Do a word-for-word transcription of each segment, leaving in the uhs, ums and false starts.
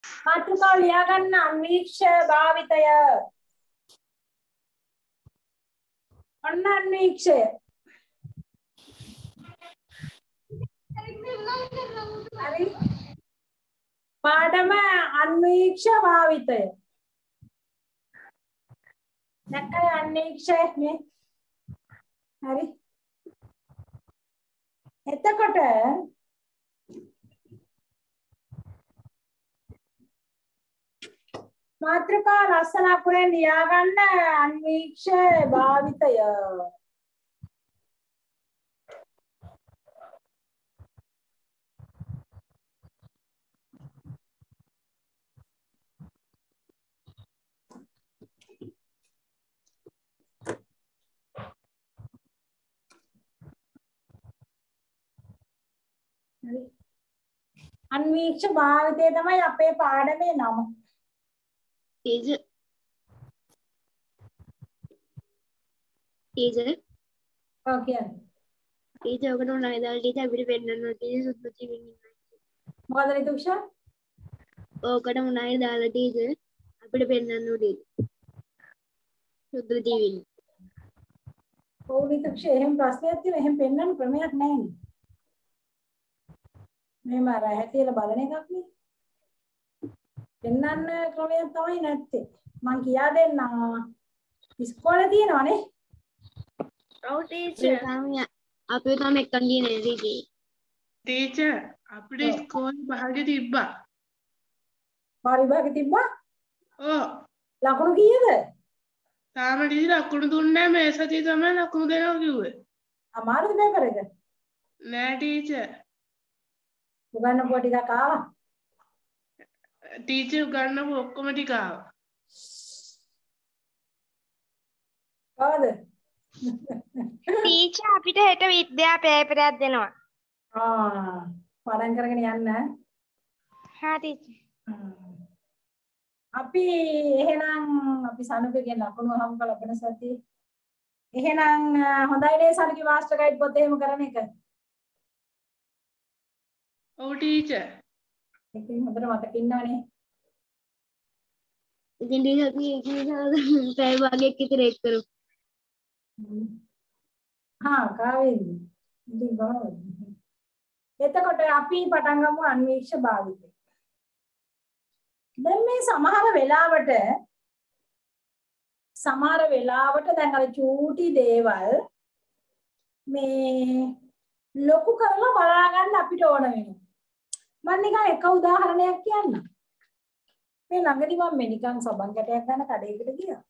මාතෘකාව ලියා ගන්න අන්වීක්ෂ භාවිතය. ඔන්න අන්වීක්ෂය. හරි. පාඩම අන්වීක්ෂ භාවිතය. නැකයි අන්වීක්ෂය නේ. හරි. එතකොට මාත්‍රිකා ලස්සන අකුරෙන් ලියා ගන්න අන්වීක්ෂ භාවිතය. හරි. අන්වීක්ෂ භාවිතය තමයි අපේ පාඩමේ නම. Teacher. Teacher. ඔව් කියන්න. Teacher ඔකට උනායි දාලා teacher අපිට පෙන්නන්න teacher සුද්ධති වෙන්නේ. මොකද නිතුක්ෂා? ඔකට උනායි දාලා teacher අපිට පෙන්නන්න උදේ. සුද්ධති වෙන්නේ. ඔව් නිතුක්ෂා එහෙම ප්‍රශ්නයක් තියෙනවා. එහෙම පෙන්නන්න ක්‍රමයක් නැහැ නේ. මේ මාර හැටියට බලන එකක් නේ. පෙන්නන්න ක්‍රමයක් තමයි නැත්තේ. මං කියා දෙන්නම්. ඉස්කෝලේ තියෙනවනේ. ඔව් teacher. අපේ තාම එක්කන් ගියේ නෑ teacher. ටීචර් අපිට ඉස්කෝලේ භාගෙ තිබ්බා. පරිභාගෙ තිබ්බා? ඔව්. ලකුණු කීයද? තාම ටීචර් ලකුණු දුන්නේ නැහැ. මේ සතියේ තමයි ලකුණු දෙනවා කිව්වේ. අමාරුද පේපර් එක? නෑ ටීචර්. උගන්නපුව ටිකක් ආවා. ටීචර් උගන්නපු ඔක්කොම ටික ආවා. කවද? ටීචර් අපිට හෙට විද්‍යා පේපරයක් දෙනවා. ආ පාඩම් කරගෙන යන්න. හා ටීචර්. අපි එහෙනම් අපි සනුකගේ ලකුණු හම් කළ ලබන සතියේ. එහෙනම් හොඳයි නේ සනුකේ මාස්ටර් ගයිඩ් පොත එහෙම කරන එක. ඔව් ටීචර්. ඒකෙන් හොඳට මතක ඉන්නවනේ. ඉතින් teacher අපි ඒක පැය භාගයක් විතර එක් කරමු. හා කාවෙන්ද? ඉතින් කොහොමද? එතකොට අපි පටන් ගමු අන්වීක්ෂ භාවිතය. දැන් මේ සමහර වෙලාවට සමහර වෙලාවට දැන් අර චූටි දේවල් මේ ලොකු කරලා බලා ගන්න අපිට ඕන වෙනවා. මම නිකන් එක උදාහරණයක් කියන්නම්. මේ ළඟදි මම මේ නිකන් සබන් කැටයක් ගන්න කඩේකට ගියා.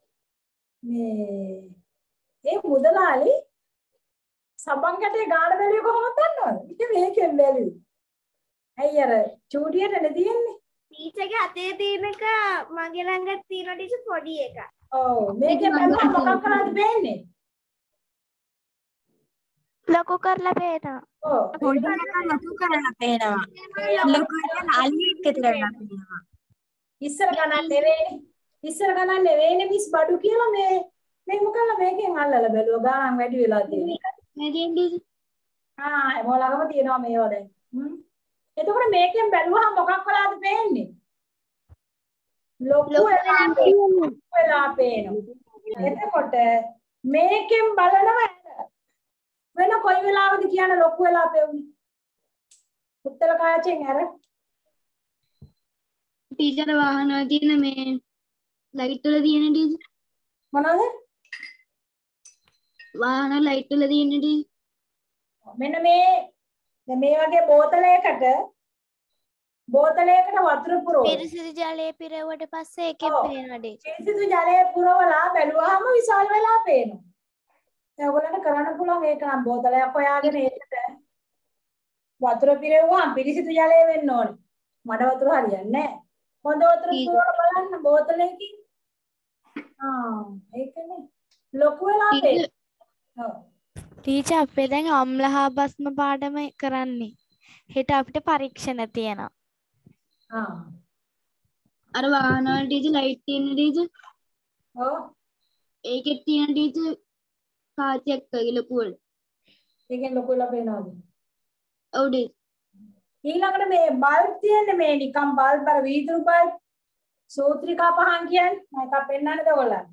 මේ ඒ මුදලාලි සබන් කැටේ ගාන බැලුවේ කොහොමද දන්නවද? ඉතින් මේකෙන් බැලුවේ. ඇයි අර චූටියට නේ තියෙන්නේ? ටීචර්ගේ අතේ තියෙනක මගේ ළඟ තියෙන ටීචර් පොඩි එකක්. ඔව් මේකෙන් බැලුවම මොකක් කරාද පේන්නේ? ලොකු කරලා පේනවා. ඔව් පොඩි එකක් ලොකු කරලා පේනවා. ලොකු එක අලියෙක් විතර වෙලා පේනවා. ඉස්සර ගණන් නෙවෙයිනේ. ඉස්සර ගණන් නෙවෙයිනේ මිස් බඩු කියලා මේ මේ මොකද මේකෙන් අල්ලලා බැලුවා ගානක් වැඩි වෙලා තියෙනවා. නේද teacher? ආ මොලගම තියෙනවා මේවා දැන්. හ්ම්. එතකොට මේකෙන් බැලුවහම මොකක් වෙලාද පේන්නේ? ලොකු වෙලා පේනවා. එතකොට මේකෙන් බලනවා වෙන කොයි වෙලාවද කියන ලොකු වෙලා පෙවුනේ? උත්තර කාචෙන් අර teacher වාහන වල තියෙන මේ ලයිට් වල තියෙන teacher. මොනවද? වාහන ලයිට් වල තියෙන teacher. මෙන්න මේ දැන් මේ වගේ බෝතලයකට බෝතලයකට වතුර පුරවන. පිරිසිදු ජලය පිරෙව්වට පස්සේ එකෙන් පේනවා ටීචර්. පිරිසිදු ජලය පුරවලා බැලුවාම විශාල වෙලා පේනවා. දැන් ඔයගොල්ලන්ට කරන්න පුළුවන් ඒක නම් බෝතලයක් හොයාගෙන ඒකට වතුර පිරෙවුවාම පිරිසිදු ජලය වෙන්න ඕනේ. මඩ වතුර හරියන්නේ නැහැ. හොඳ වතුර පුරවලා බලන්න බෝතලයකින්. ආ ඒකනේ. ලොකු වෙලා පේනවා. ඔව්. ටීචර් අපේ දැන් අම්ල හා බස්ම පාඩම කරන්නේ. හෙට අපිට පරීක්ෂණ තියෙනවා. ආ. අර වාහන වල teacher ලයිට් තියෙන teacher. ඔව්. ඒකෙත් තියෙන teacher කාචයක් වගේ ලොකු වල. ඒකෙන් ලොකු වෙලා පේනවද? ඔව් teacher. ඊළඟට මේ බල්බ් තියෙන්නේ මේ නිකම් බල්බ් අර වීදුරු බල්බ් සූත්‍රිකා පහන් කියන්නේ මම එකක් පෙන්නන්නද ඔයගොල්ලන්ට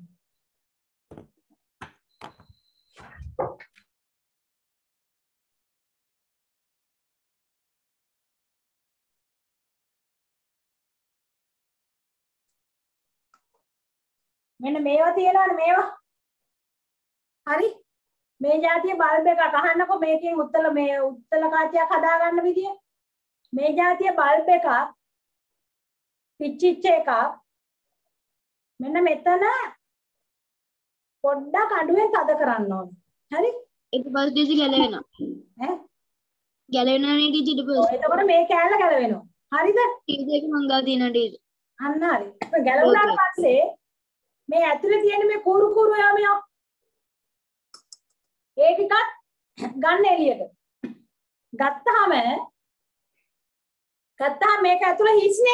මෙන්න මේවා තියෙනවනේ මේවා හරි මේ જાතිය බල්බ් එකක් අහන්නකො මේකෙන් උත්තල මේ උත්තල කාචයක් හදා ගන්න විදිය මේ જાතිය බල්බ් එකක් පිච්චිච්ච එකක් මෙන්න මෙතන පොඩ්ඩක් අඩුවෙන් තද කරන්න ඕනේ හරි ඊට පස්සේ ඩීසි ගැලවෙනවා ඈ ගැලවෙනවා නේ ඩීසි ඊට පස්සේ එතකොට මේ කෑල්ල ගැලවෙනවා හරිද ඩීසි එක මං ගාව තියෙන ඩීසි අන්න හරි ගැලවුණාට පස්සේ මේ ඇතුලේ තියෙන මේ කුරු කුරු යාමියා ඒ ටිකක් ගන්න එළියට ගත්තාම ගත්තාම මේක ඇතුලේ හිස්නේ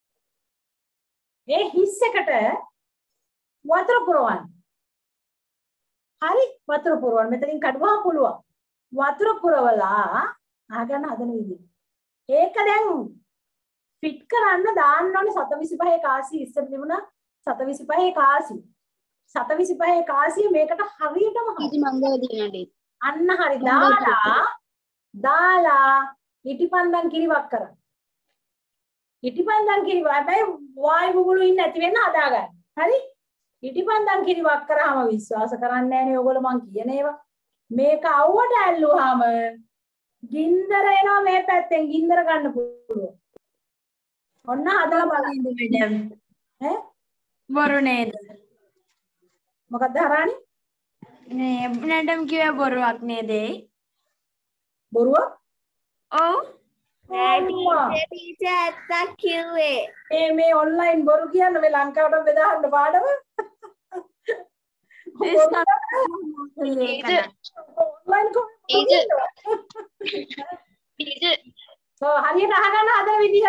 ඒ හිස් එකට වතුර පුරවන්න හරි වතුර පුරවන්න මෙතනින් කඩුවම පුළුවන් වතුර පුරවලා අහගන්න හදන විදිහ ඒක දැන් ෆිට කරන්න දාන්න ඕනේ සත විසිපහේ කාසිය ඉස්සර තිබුණා සත විසිපහේ කාසිය සත විසිපහේ කාසිය මේකට හරියටම ඩීසි මං ගාව තියෙන ඩීසි අන්න හරි දාලා දාලා ඉටිපන්දන් කිරිවක් කරන්න ඉටිපන්දන් කිරිව හැබැයි වායු බුබුලු ඉන්න නැති වෙන්න හදා ගන්න හරි ඉටිපන්දන් කිරිවක් කරාම විශ්වාස කරන්නේ නැහනේ ඔයගොල්ලෝ මං කියන ඒවා මේක අවුවට ඇල්ලුවාම ගින්දර එනවා මේ පැත්තෙන් ගින්දර ගන්න පුළුවන් ඔන්න හදලා බලන්න මැඩම් ඈ බොරු නේද මොකක්ද හරානි නේ මැඩම් කිව්වේ බොරුවක් නේද ඒ බොරුව ඔව් ටීචර් ඇත්තක් කිව්වේ මේ මේ ඔන්ලයින් බොරු කියන්න මේ ලංකාවට බෙදාන්න පාඩම ඔන්ලයින් ටීචර් සෝ හරියට අහගන්න හදන විදිහ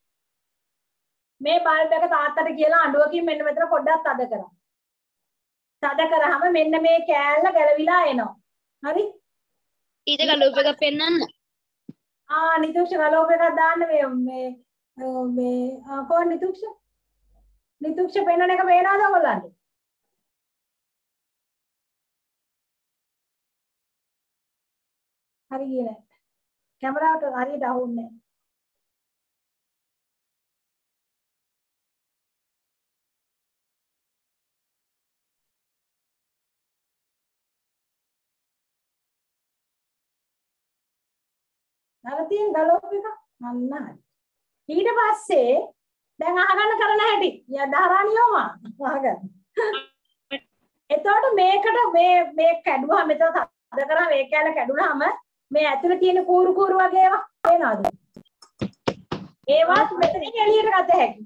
මේ බල්බ් එක තාත්තට කියලා අඬුවකින් මෙන්න මෙතන පොඩ්ඩක් තද කරා. තද කරාම මෙන්න මේ කෑල්ල ගැලවිලා එනවා. හරි? ටීචර් ගලෝප් එකක් පෙන්නන්න. ආ නිතුක්ෂ ගලෝප් එකක් දාන්න මේ මේ මේ ආ කොහොම නිතුක්ෂ? නිතුක්ෂ පෙන්නන එක පේනවද ඔයගොල්ලන්ට? හරි ගියේ නැහැ. කැමරාවට හරියට අහුන්නේ නැහැ. නරතින් ගලෝප් එක අන්න හරි. ඊට පස්සේ දැන් අහගන්න කරන හැටි. යදාරාණියෝම අහගන්න. එතකොට මේකට මේ මේ කැඩුවා මෙතන තද කරා මේ කැල කැඩුනහම මේ ඇතුලේ තියෙන කූරු කූරු වගේ ඒවා පේනවද? ඒවත් මෙතනින් එළියට ගත හැකියි.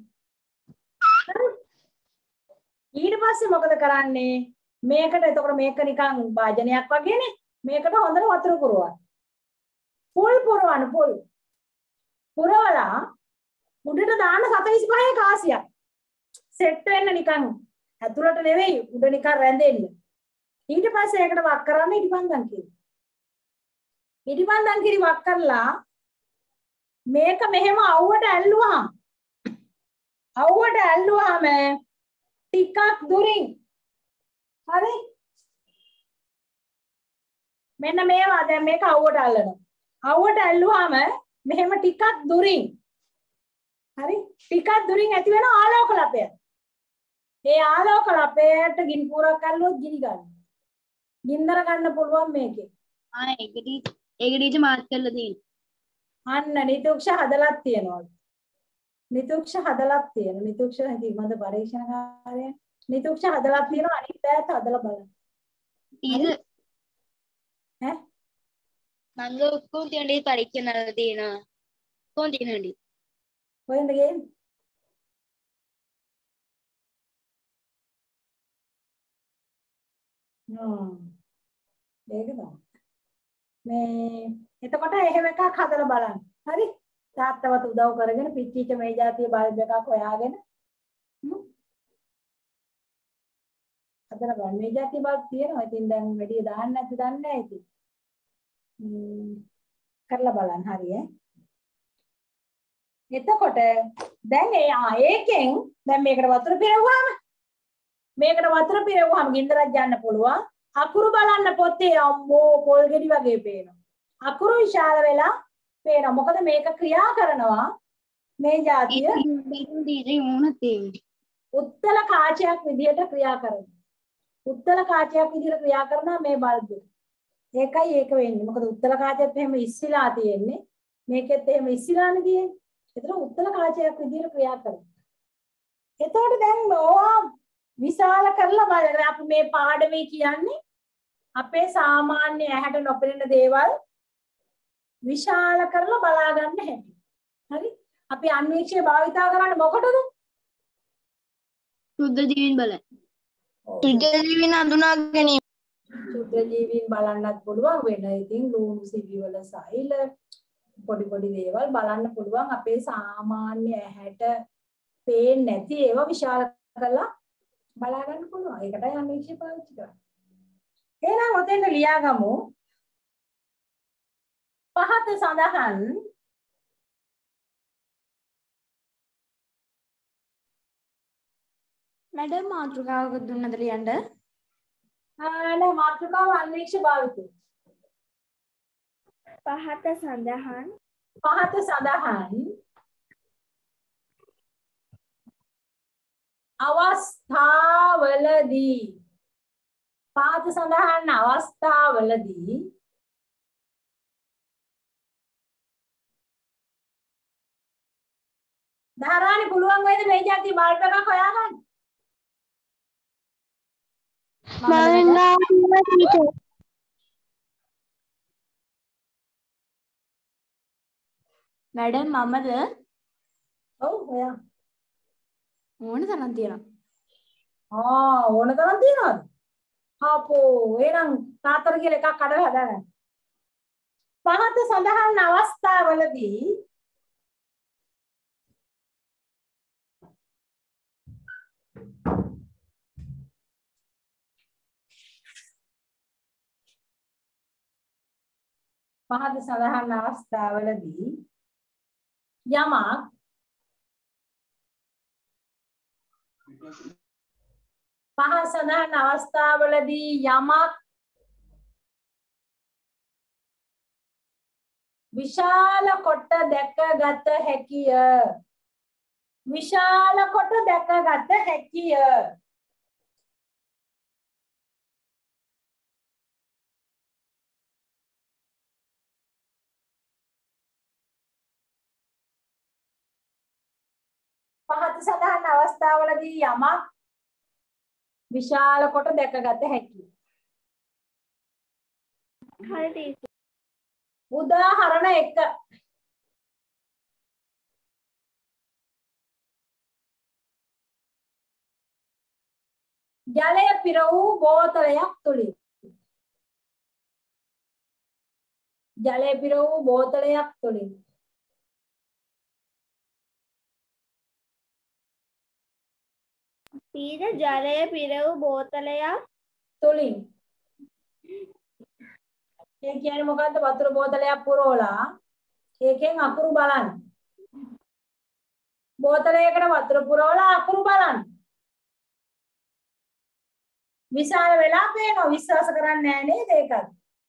ඊට පස්සේ මොකද කරන්නේ? මේකට එතකොට මේක නිකන් වාජනයක් වගේනේ. මේකට හොඳට වතුර පුරවන්න. Full පුරවන්න full. පුරවලා උඩට දාන්න සත විසිපහේ කාසියක්. සෙට් වෙන්න නිකන් ඇතුළට නෙවෙයි උඩ නිකන් රැඳෙන්න. ඊට පස්සේ ඒකට වක් කරන්න ඉටිපන්දන් කිරි. ඉටිපන්දන් කිරි වක් කරලා මේක මෙහෙම අවුවට ඇල්ලුවාම අවුවට ඇල්ලුවාම ටිකක් දුරින් හරි මෙන්න මේවා දැන් මේක අවුවට අල්ලනවා. අවුවට ඇල්ලුවාම මෙහෙම ටිකක් දුරින් හරි ටිකක් දුරින් ඇති වෙන ආලෝක ලපය. ඒ ආලෝක ලපයට ගිනි පුරක් අල්ලුවොත් ගිනි ගන්න. ගින්දර ගන්න පුළුවන් මේකේ. ආ ඒක ටීචර් ඒක ටීචර් මාත් කරලා තියෙනවා. අන්න නිතුක්ෂ හදලක් තියනවා. නිතුක්ෂ හදලක් තියෙනවා. නිතුක්ෂ හිමද පරීක්ෂණකාරය. නිතුක්ෂ හදලක් තියෙනවා අනිත් පැත්ත හදලා බලන්න. ටීචර් ඈ මංග ඔක්කොම තියෙන ඩේ පරීක්ෂණ කරලා තියෙනවා. කොහොමද තියෙනවද? කොහෙන්ද ගේන්නේ? හ්ම් ඒක තමයි. මේ එතකොට එහෙම එකක් හදලා බලන්න. හරි? තාත්තවත් උදව් කරගෙන පිච්චිච්ච මේ જાතිය බල්බ් එකක් හොයාගෙන හ්ම් හදලා බලන්න. මේ જાතිය බල්බ් තියෙනවා. ඉතින් දැන් වැඩි දාන්න නැති දන්නේ නැහැ ඉතින්. හ්ම් කරලා බලන්න හරි ඈ. එතකොට දැන් ඒ ආ ඒකෙන් දැන් මේකට වතුර පිරවුවාම මේකට වතුර පිරවුවාම ගින්දරක් යන්න පුළුවන්. අකුරු බලන්න පොතේ අම්මෝ පොල් ගෙඩි වගේ පේනවා. අකුරු විශාල වෙලා පේනවා. මොකද මේක ක්‍රියා කරනවා මේ જાතිය උත්තල කාචයක් විදියට ක්‍රියා කරනවා. උත්තල කාචයක් විදියට ක්‍රියා කරනවා මේ බල්බ් එක. ඒකයි ඒක වෙන්නේ. මොකද උත්තල කාචයත් එහෙම ඉස්සිලා තියෙන්නේ. මේකෙත් එහෙම ඉස්සිලානේ තියෙන්නේ. ඒතර උත්තල කාචයක් විදියට ක්‍රියා කරනවා. එතකොට දැන් ඕවා විශාල කරලා බලන්න අපි මේ පාඩමේ කියන්නේ අපේ සාමාන්‍ය ඇහැට නොපෙනෙන දේවල් විශාල කරලා බලා ගන්න හැටි. හරි? අපි අන්වීක්ෂය භාවිතා කරන්නේ මොකටද? සුද්ධ ජීවීන් බලන්න. සුද්ධ ජීවීන් හඳුනා ගැනීම. සුද්ධ ජීවීන් බලන්නත් පුළුවන් වෙන ඉතින් ලුණු සිවි වල සෛල පොඩි පොඩි දේවල් බලන්න පුළුවන් අපේ සාමාන්‍ය ඇහැට පේන්නේ නැති ඒවා විශාල කරලා බලා ගන්න පුළුවන්. ඒකටයි අන්වීක්ෂය පාවිච්චි කරන්නේ. එහෙනම් ඔතෙන් ලියාගමු. පහත සඳහන් මැඩම් මාතෘකාවක දුන්නද ලියන්න? ආ නෑ මාතෘකාව අන්වීක්ෂ භාවිතය. පහත සඳහන් පහත සඳහන් අවස්ථාවලදී පහත සඳහන් අවස්ථාවලදී ධාරානි පුළුවන් වේද මේ જાති බල්බ් එකක් හොයාගන්න? මැඩම් මමද ඔව් හොයා. ඕන තරම් තියෙනවා. ආ ඕන තරම් තියනවාද? හාපෝ එහෙනම් තාතර කියලා එකක් කඩලා හදාගන්න. පහත සඳහන් අවස්ථාවලදී පහත සඳහන් අවස්ථාවලදී යමක් පහත සඳහන් අවස්ථාවලදී යමක් විශාල කොට දැකගත හැකිය. විශාල කොට දැකගත හැකිය. පහත සඳහන් අවස්ථාවලදී යමක් විශාල කොට දැකගත හැකියි. හරි. උදාහරණ එක. ජලය පිර වූ බෝතලයක් තුලින්. ජලය පිර වූ බෝතලයක් තුලින්. පීද ජලය පිර වූ බෝතලයක් තුලින්. ඒ කියන්නේ මොකද්ද? වතුර බෝතලයක් පුරවලා ඒකෙන් අකුරු බලන්න. බෝතලයකට වතුර පුරවලා අකුරු බලන්න. විශාල වෙලා පේනවා. විශ්වාස කරන්නේ නැහැ නේද ඒකත්?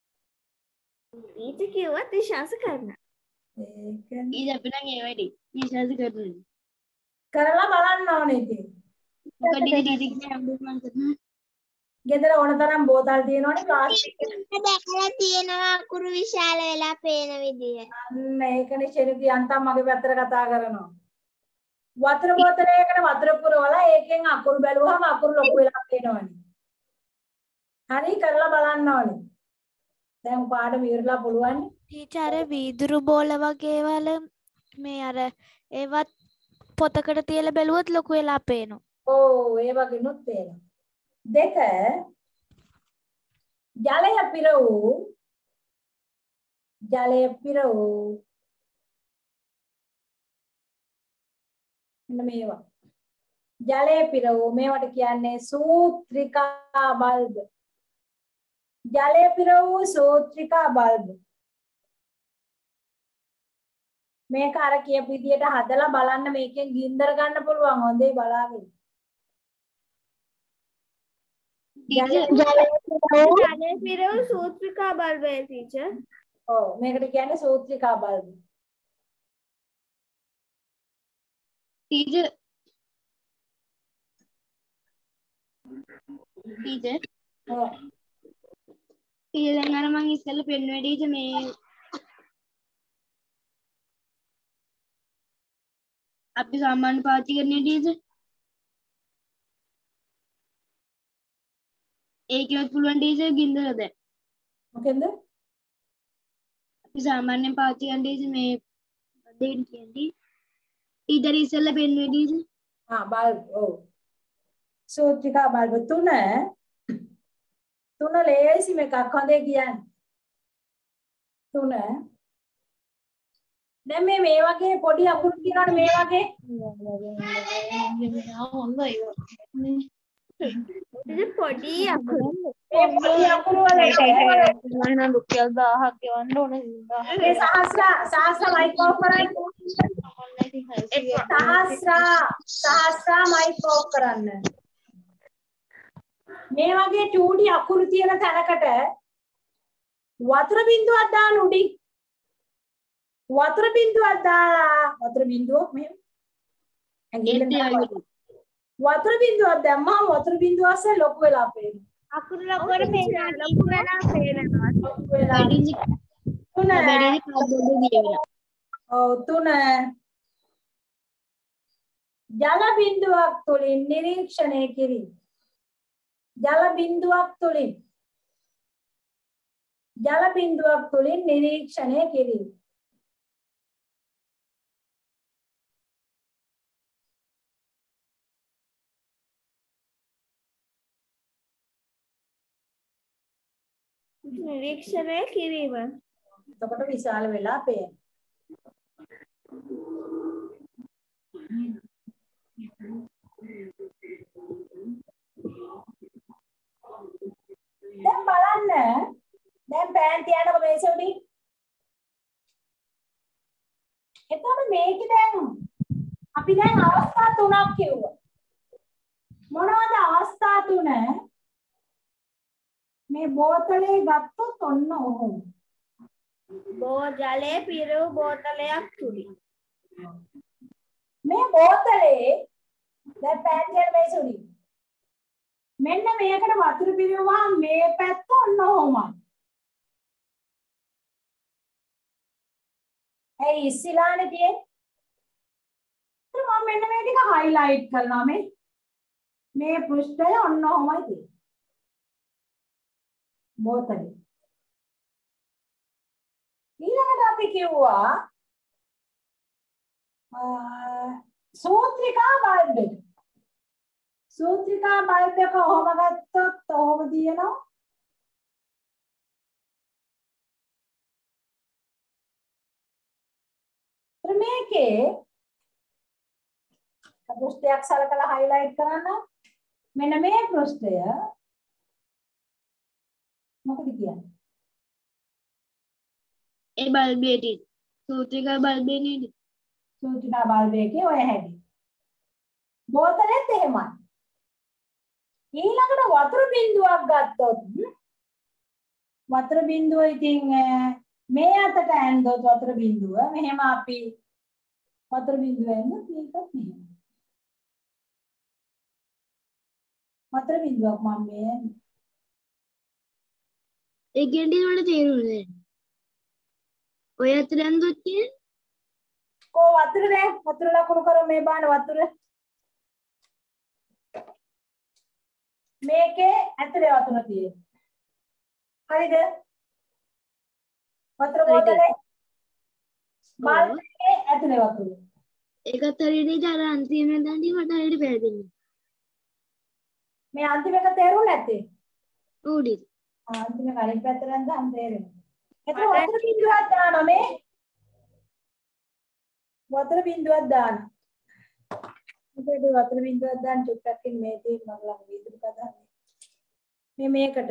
ඊට කිව්වත් විශ්වාස කරන්න. ඒක ඊට අපි නම් ඒ වැඩි විශ්වාස කරනවා. කරලා බලන්න ඕනේ ඉතින්. මොකද ඉතින් ඉතින් හැමෝම කරනවා. ගෙදර ඕන තරම් බෝතල් තියෙනවනේ ප්ලාස්ටික් එක. දැකලා තියෙනවා අකුරු විශාල වෙලා පේන විදිය. අන්න ඒකනේ ශෙරිපි අන්තම් මගේ පැත්තට කතා කරනවා. වතුර බෝතලයකට වතුර පුරවලා ඒකෙන් අකුරු බැලුවම අකුරු ලොකු වෙලා පේනවනේ. හරි කරලා බලන්න ඕනේ. දැන් පාඩම ඉවරලා පුළුවන්. ටීචර් වීදුරු බෝල වගේ වල මේ අර ඒවත් පොතකට තියලා බැලුවොත් ලොකු වෙලා පේනවා. ඕ ඒ වගේනුත් පේනවා. දෙක ජලය පිර වූ ජලය පිර වූ මෙන්න මේවා ජලය පිර වූ මේවට කියන්නේ සූත්‍රිකා බල්බ. ජලය පිර වූ සූත්‍රිකා බල්බ. මේක අර කියපු විදියට හදලා බලන්න මේකෙන් ගින්දර ගන්න පුළුවන්. හොඳේ බලාගෙන. ජලය පිරවු සූත්‍රිකා බල්බය ටීචර්. ඔව් මේකට කියන්නේ සූත්‍රිකා බල්බ. ටීචර් ටීචර් ඔව් ටීචර් දැන් අර මං ඉස්සෙල්ලා පෙන්නුවේ ටීචර් මේ අපි සාමාන්‍ය පාවිච්චි කරන්නේ ටීචර්. ඒකවත් පුළුවන් ටීචර් ගින්දරද? මොකෙන්ද? අපි සාමාන්‍යයෙන් පාවිච්චි කරන ටීචර් මේ දෙන්න කියන්නේ. ටීචර් ඉස්සෙල්ලා පෙන්නුවේ ටීචර්. ආ බල්බ ඔව්. සූත්‍රිකා බල්බ තුන තුන ලේසි මේකක් හොඳේ කියන්නේ. තුන දැන් මේ මේ වගේ පොඩි අකුරු තියෙනවනේ මේ වගේ. ටීචර් පොඩි අකුරු. මේ පොඩි අකුරු වලට මම රුපියල් දහයක් ගෙවන්න ඕනේ. මේ සහස්‍ර සහස්‍ර මයික් ඔෆ් කරන්න. සහස්‍ර සහස්‍ර මයික් ඔෆ් කරන්න. මේ වගේ චූටි අකුරු තියෙන තැනකට වතුර බින්දුවක් දාන්න උඩින්. වතුර බින්දුවක් දාලා වතුර බින්දුවක් මෙහෙම. ඇඟිල්ලෙන් දාලා වතුර බින්දුවක් දැම්මම වතුර බින්දුව අස්සේ ලොකු වෙලා පේනවා. අකුරු ලොකුවට පේනවා. ලොකු වෙලා පේනවා. ලොකු වෙලා තුන බැරි කාබෝඩ් දියවලා. ඔව් තුන ජල බින්දුවක් තුලින් නිරීක්ෂණය කිරීම. ජල බින්දුවක් තුලින් ජල බින්දුවක් තුලින් නිරීක්ෂණය කිරීම. නිරීක්ෂණය කිරීම. එතකොට විශාල වෙලා පේනවා. දැන් බලන්න දැන් පෑන් තියනකො මේසෙ උඩින්. එතකොට මේකේ දැන් අපි දැන් අවස්ථා තුනක් කිව්වා. මොනවද අවස්ථා තුන? මේ බෝතලේ ගත්තොත් ඔන්න ඔහොම. බෝ ජලයේ පිරවු බෝතලයක් තුලින්. මේ බෝතලේ දැන් පෑන් තියන මේසෙ උඩින්. මෙන්න මේකට වතුර පිරවුවා මේ පැත්ත ඔන්න ඔහොමයි. ඇයි ඉස්සිලානේ තියෙන්නේ? මම මෙන්න මේ ටික highlight කරනවා මේ. මේ පෘෂ්ඨය ඔන්න ඔහොමයි තියෙන්නේ. බෝතලේ. ඊළඟට අපි කිව්වා සූත්‍රිකා බල්බ් එක. සූත්‍රිකා බල්බ් එක ඔහොම ගත්තොත් ඔහොම දිනනවා. මේකේ පෘෂ්ඨයක් සලකලා highlight කරන්න. මෙන්න මේ පෘෂ්ඨය මොකද කියන්නේ? ඒ බල්බේටි සූත්‍රිකා බල්බේ නේද? සූත්‍රිකා බල්බ් එකේ ඔය හැටි. බෝතලෙත් එහෙමයි. ඊළඟට වතුර බින්දුවක් ගත්තොත් වතුර බින්දුව ඉතින් මේ අතට ඇන්දොත් වතුර බින්දුව මෙහෙම අපි වතුර බින්දුව ඇන්දොත් මේකත් මෙහෙම. වතුර බින්දුවක් මම මේ ඒ කියන්නේ වල තේරුණේ නැහැ. ඔය අතර ඇන්දොත් කියන්නේ කො වතුර නෑ වතුර ලකුණු කර මේ බාන වතුර මේකේ ඇතුලේ වතුර තියෙනවා. හරිද? වතුර බෝතලේ බල්බේ ඇතුලේ වතුර. ඒකත් හරියට අර අන්තිමේ දණ්ඩි මට හරියට පැහැදිලි. මේ අන්තිම එක තේරුම් නැත්තේ? ඌඩි. ආ අන්තිම කලින් පැත්තට දැන් තේරෙනවා. එතන වතුර බින්දුවක් දානවා මේ. වතුර බින්දුවක් දානවා. මොකද වතුර බින්දුවක් දාන්න චුට්ටක් මේ තේ මම ළඟ වීදුරු කදාන්නේ. මේ මේකට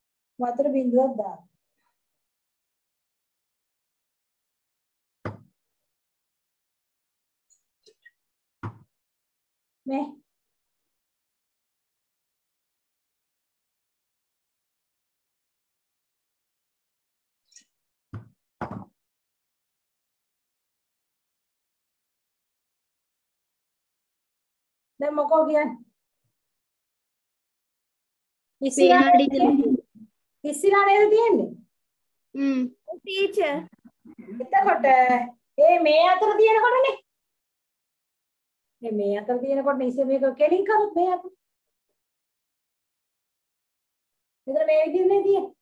වතුර බින්දුවක් දානවා. මේ දැන් මොකෝ කියන්නේ? ඉස්සරහට පේනවද ඉතින්? ඉස්සරහ නේද තියෙන්නේ? හ්ම්. ටීචර් එතකොට ඒ මේ අතර තියෙනකොටනේ මේ මේ අතර තියෙනකොට ඉස්සර මේක කෙලින් කරොත් මේ අතර මෙතන මේ විදිහේ නේ තියෙන්නේ.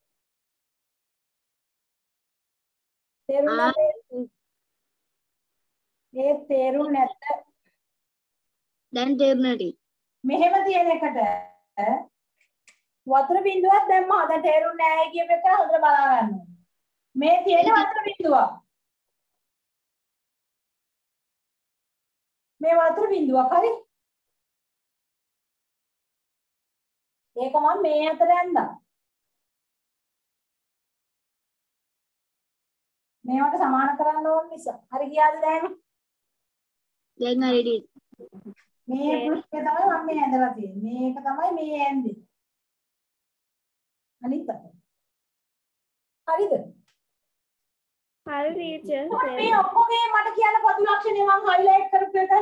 තේරුණාද? ඒ තේරුම් නැත්ත දැන් තේරුණා ටීචර්. මෙහෙම තියෙන එකට වතුර බිඳුවක් දැම්මා. දැන් තේරුන්නේ නැහැ කියප එක හොඳට බලා ගන්න ඕනේ. මේ තියෙන වතුර බිඳුවක්. මේ වතුර බිඳුවක් හරි. ඒක මම මේ අතට ඇන්දා. මේවට සමාන කරන්න ඕන නිසා. හරි ගියාද දැන්? දැන් හරි ටීචර්. මේ පෘෂ්ඨය තමයි මම මේ ඇඳලා තියෙන්නේ. මේක තමයි මේ ඇඳේ. අනිත් අත. හරිද? හරි ටීචර් මේ ඔක්කොගේ මට කියන්න පොදු ලක්ෂණය මම හයිලයිට් කරපු එක.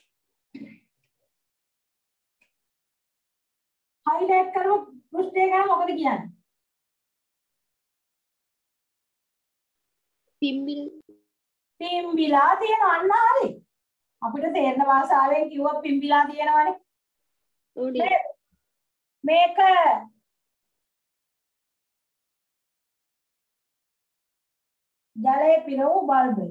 හයිලයිට් කරපු පෘෂ්ඨය ගැන මොකද කියන්නේ? පිම්බිල පිම්බිලා තියෙන අන්න හරි. අපිට තේරෙන භාෂාවෙන් කිව්වොත් පිම්බිලා තියෙනවනේ. උඩි. මේක ජලයේ පිරවූ බල්බය.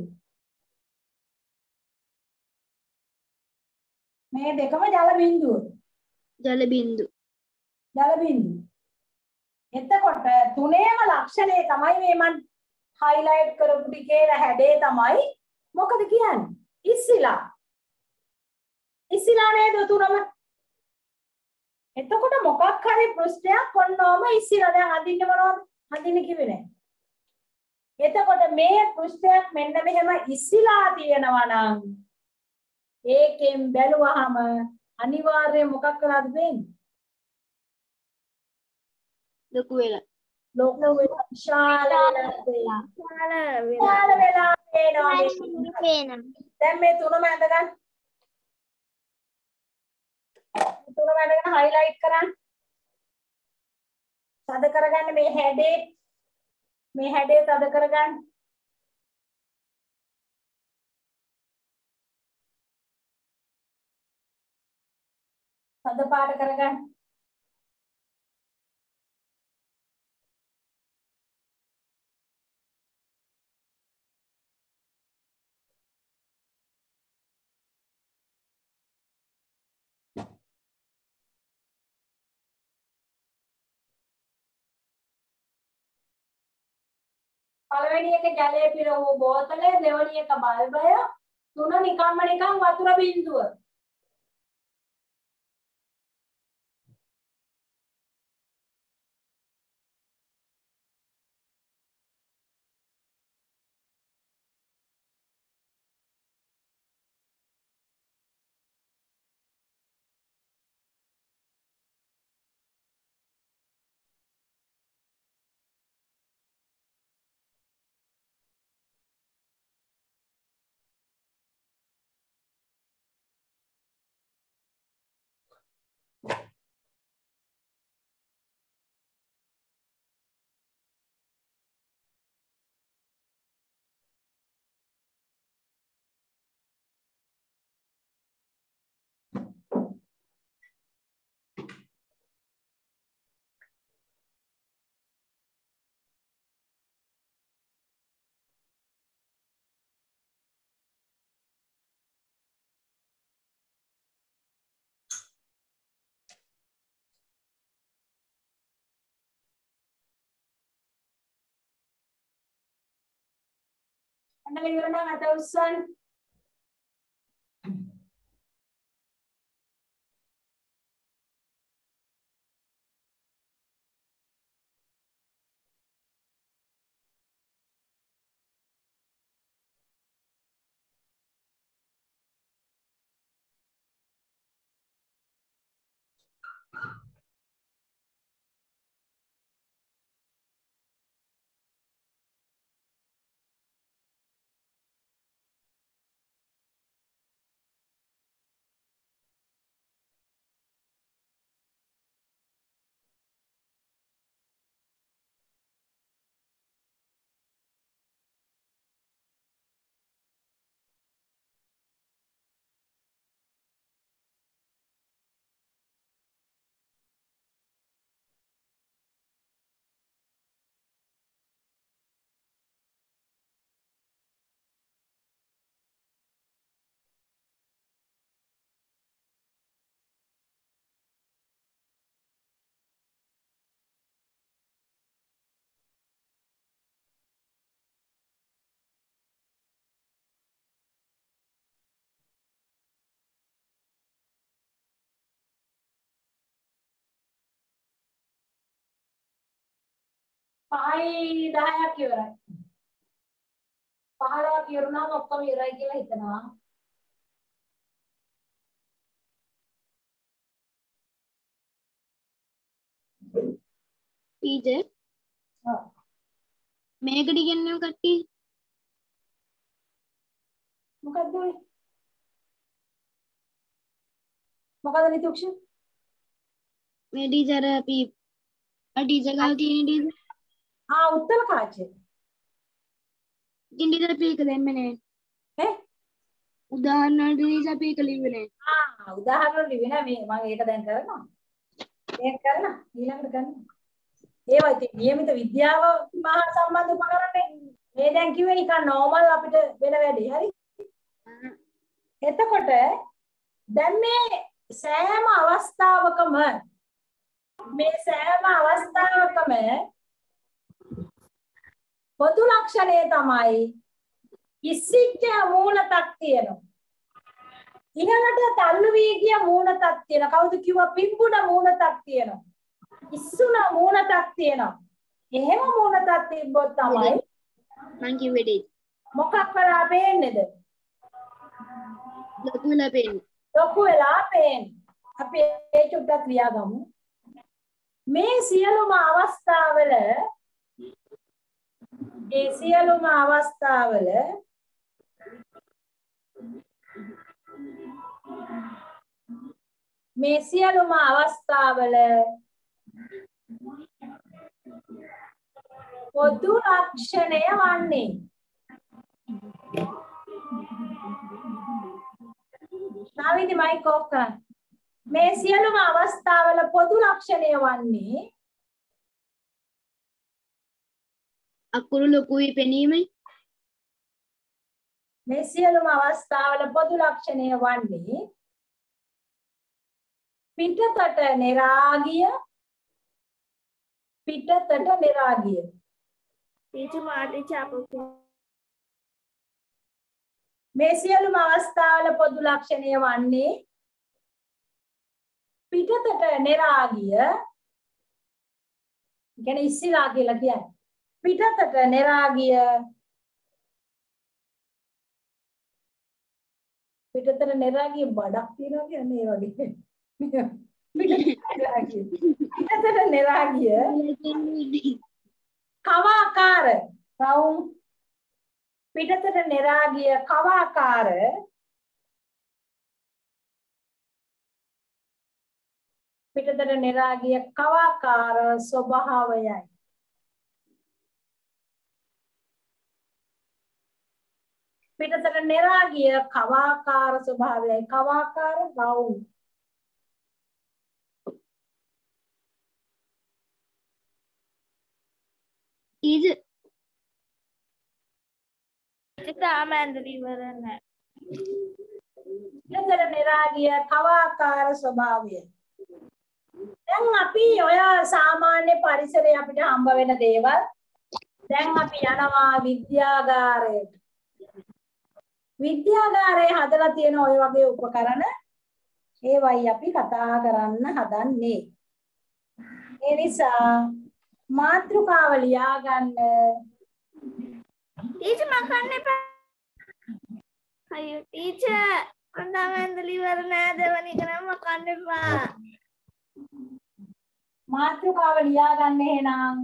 මේ දෙකම ජල බිඳුව. ජල බින්දු. ජල බිඳුව. එතකොට තුනේම ලක්ෂණය තමයි මේ මම highlight කරපු ටිකේ හැඩේ තමයි මොකද කියන්නේ? ඉස්සිලා. ඉස්සිලා නේද තුනම? එතකොට මොකක් හරි පෘෂ්ඨයක් ඔන්නෝම ඉස්සිලා. දැන් අදින්න මොනවද? අදින්න කිව්වේ නැහැ. එතකොට මේ පෘෂ්ඨයක් මෙන්න මෙහෙම ඉස්සිලා තියෙනවා නම් ඒකෙන් බැලුවහම අනිවාර්යයෙන් මොකක් කරාද වෙන්නේ? ලොකු වෙලා. ලොකු වෙලා විශාල වෙලා විශාල වෙලා පේනවා. දැන් මේ තුනම ඇඳගන්න. තුනම ඇඳගෙන highlight කරන්න. තද කරගන්න මේ හැඩේ. මේ හැඩේ තද කරගන්න. තද පාට කරගන්න. පළවෙනි එක ජලයේ පිරවූ බෝතලය, දෙවෙනි එක බල්බය, තුන නිකම්ම නිකම් වතුර බිඳුව. අන්න ඉවර නම් අත උස්සන්න. පහයි දහයක් ඉවරයි. පහළොවක් ඉවරුනාම ඔක්කොම ඉවරයි කියලා හිතනවා. ටීචර් ඔව්. මේකට කියන්නේ කට්ටිය මොකද්ද ඔය? මොකද්ද නිතුක්ෂ? මේ ටීචර් අපි අ ටීචර් ගාව තියෙන ටීචර් ආ උත්තර කාචේ. ඉතින් ටීචර් අපි එක දෙන්නේ නැහැ. ඈ? උදාහරණ වලට ටීචර් අපි එක ලිව්වේ නැහැ. ආ උදාහරණ ලිව්වේ නෑ මේ මම ඒක දැන් කරනවා. ඒක කරලා ඊළඟට කරනවා. ඒවා ඉතින් નિયમિત විද්‍යාව මහා සම්බන්ධ උපකරණේ. මේ දැන් කිව්වේ නිකන් normal අපිට වෙන වැඩේ. හරි? එතකොට දැන් මේ සෑම අවස්ථාවකම මේ සෑම අවස්ථාවකම පොදු ලක්ෂණය තමයි ඉස්සිච්ච මූණතක් තියෙනවා. ඊළඟට තල්ලු වී ගිය මූණතක් තියෙනවා. කවුද කිව්වා පිම්බුණ මූණතක් තියෙනවා. ඉස්සුණ මූණතක් තියෙනවා. එහෙම මූණතක් තිබ්බොත් තමයි මං කිව්වේ දෙයි. මොකක් වෙලා පේන්නේද? ලොකු වෙලා පේන්නේ. ලොකු වෙලා පේන්නේ. අපි ඒ චුට්ටක් ලියාගමු. මේ සියලුම අවස්ථාවල මේ සියලුම අවස්ථාවල මේ සියලුම අවස්ථාවල පොදු ලක්ෂණය වන්නේ නාවිදි මයික් ඔෆ් කරන්න. මේ සියලුම අවස්ථාවල පොදු ලක්ෂණය වන්නේ අකුරු ලොකුයි පෙනීමයි. මේ සියලුම අවස්ථාවල පොදු ලක්ෂණය වන්නේ පිටතට නිරාගිය පිටතට නිරාගිය. ටීචර් මාටි චාපෝ මේ සියලුම අවස්ථාවල පොදු ලක්ෂණය වන්නේ පිටතට නිරාගිය. කියන්නේ ඉස්සිලා කියලා කියන්නේ. පිටතට නිරාගිය පිටතට නිරාගිය බඩක් තියනවා කියන්නේ ඒ වගේ. පිටතට නිරාගිය කවාකාර රවුම් පිටතට නිරාගිය කවාකාර පිටතට නිරාගිය කවාකාර ස්වභාවයයි. පිටතට නිරාගිය කවාකාර ස්වභාවයයි. කවාකාර රවුම් ටීචර් තාම ඇඳලා ඉවර නැහැ. පිටතට නිරාගිය කවාකාර ස්වභාවය. දැන් අපි ඔය සාමාන්‍ය පරිසරයේ අපිට හම්බ වෙන දේවල් දැන් අපි යනවා විද්‍යාගාරයට. විද්‍යාගාරයේ හදලා තියෙන ඔය වගේ උපකරණ ඒවයි අපි කතා කරන්න හදන්නේ. ඒ නිසා මාත්‍රිකාව ලියා ගන්න. ටීචර් මම කන්න එපා. අයියෝ ටීචර් මම තාම ඇඳලා ඉවර නැහැ. දෙවන එක නම් මම කන්න එපා. මාත්‍රිකාව ලියා ගන්න එහෙනම්.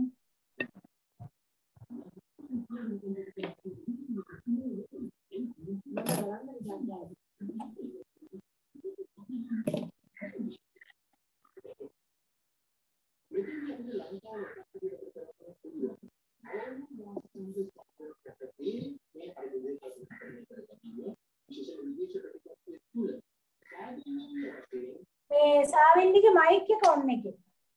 මේ සාවින්දිගේ මයික් එක ඔන් එකේ.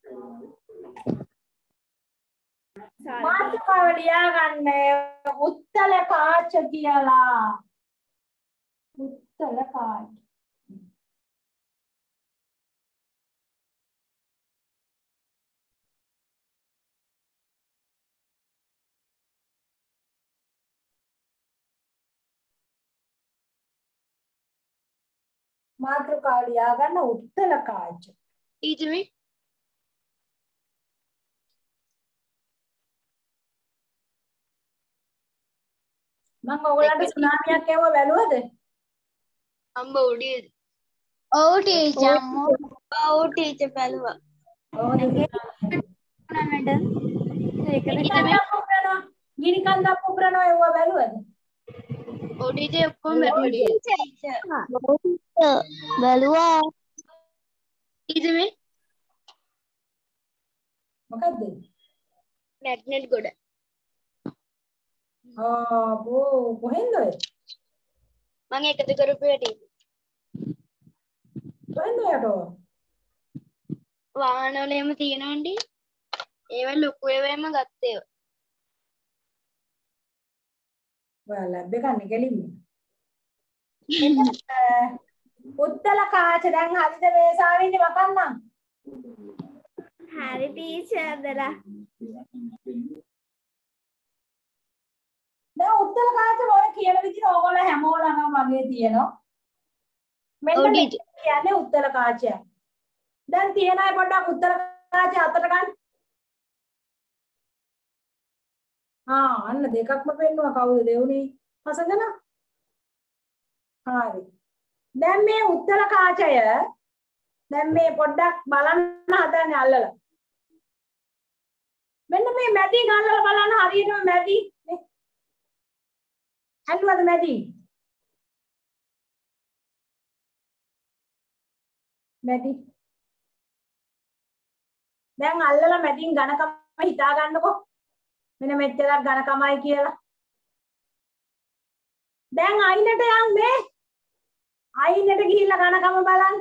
මාත්‍රිකාව ලියා ගන්න උත්තල කාච කියලා. උත්තල කාච. මාත්‍රිකාව ලියා ගන්න උත්තල කාච. ටීචර් මේ මම ඔයගලන්ට සුනාමියක් එවුව බැලුවද? අම්බ උඩිය. ඔව් ටීචර් අම්මෝ. ඔව් ටීචර් බැලුවා. කොහොමද මැඩම්. ගිනි පුපුරනවා ගිනි කන්දක් පුපුරනවා එවුව බැලුවද? ඔව් ටීචර් ඔක්කොම බැලුවා. බැලුවා. ටීචර් මේ මොකද්ද? මැග්නට් ගොඩ. ආ බෝ කොහෙන්ද ඔය? මම එකතු කරපු ටීචර්. කොහෙන්ද යටෝ? වාහන වල එහෙම තියෙනවනේ. ඒවා ලොකු ඒවාම ගත්තේ. ඔයා ලැබ් එක නිකලින්ම. උත්තල කාච දැන් හරිද මේ සාවින්නේ වකන්නම්? හරි ටීචර් දලා. දැන් උත්තල කාච ඔය කියන විදිහට ඕගොල්ලෝ හැමෝලම වගේ තියෙනවා. මෙන්න මේ කියන්නේ උත්තල කාචය. දැන් තියන අය පොඩ්ඩක් උත්තල කාචය අතට ගන්න. ආ අන්න දෙකක්ම පෙන්නුවා කවුද දෙවුනේ? හසඳන. හරි. දැන් මේ උත්තල කාචය දැන් මේ පොඩ්ඩක් බලන්න හදන්නේ අල්ලලා. මෙන්න මේ මැදි ගන්නලා බලන්න හරියටම මැදි. ඇල්ලුවද මැදි? මැදි. දැන් අල්ලලා මැදින් ඝනකම හිතා ගන්නකො. මෙන්න මෙච්චරක් ඝනකමයි කියලා. දැන් අයිනට යන් මේ. අයිනට ගිහිල්ලා ඝනකම බලන්න.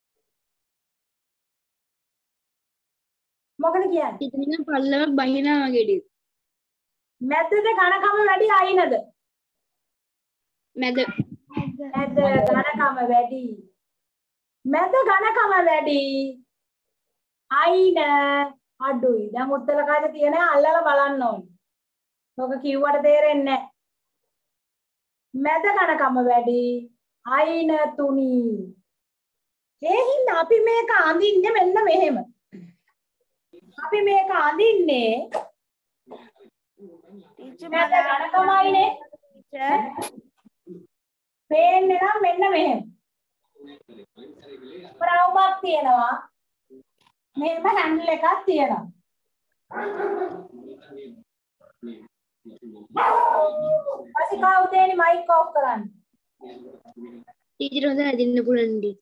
මොකද කියන්නේ? ඉතින් පල්ලම බහිනා වගේද? මැදද ඝනකම වැඩි අයිනද? මැද. මැද ඝනකම වැඩි. මැද ඝනකම වැඩි. අයින අඩුයි. දැන් උත්තර කාච තියෙන අල්ලලා බලන්න ඕනේ. ඔක කිව්වට තේරෙන්නේ නැහැ. මැද ඝනකම වැඩි. අයින තුනි. ඒ හින්දා අපි මේක අඳින්නේ මෙන්න මෙහෙම. අපි මේක අඳින්නේ මැද ඝනකමයිනේ. පේන්නේ නම් මෙන්න මෙහෙම. ප්‍රවුමක් තියෙනවා. මෙහෙම හැන්ඩල් එකක් තියෙනවා. අසිකා උදේනි මයික් ඔෆ් කරන්න. ටීචර් හොඳ ඇදින්න පුළුවන් දී.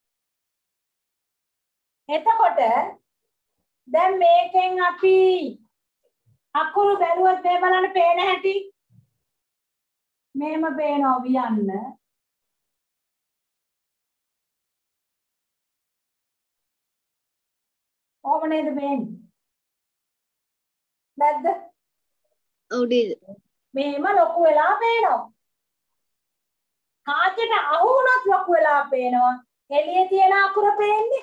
එතකොට දැන් මේකෙන් අපි අකුරු බැලුවොත් මේ බලන්න පේන හැටි මෙහෙම පේනවා වියන්න. ඕම නේද පේන්නේ? නැද්ද? ඔව් ටීචර්. මෙහෙම ලොකු වෙලා පේනවා. කාචයට අහු වුණත් ලොකු වෙලා පේනවා. එළියේ තියෙන අකුර පේන්නේ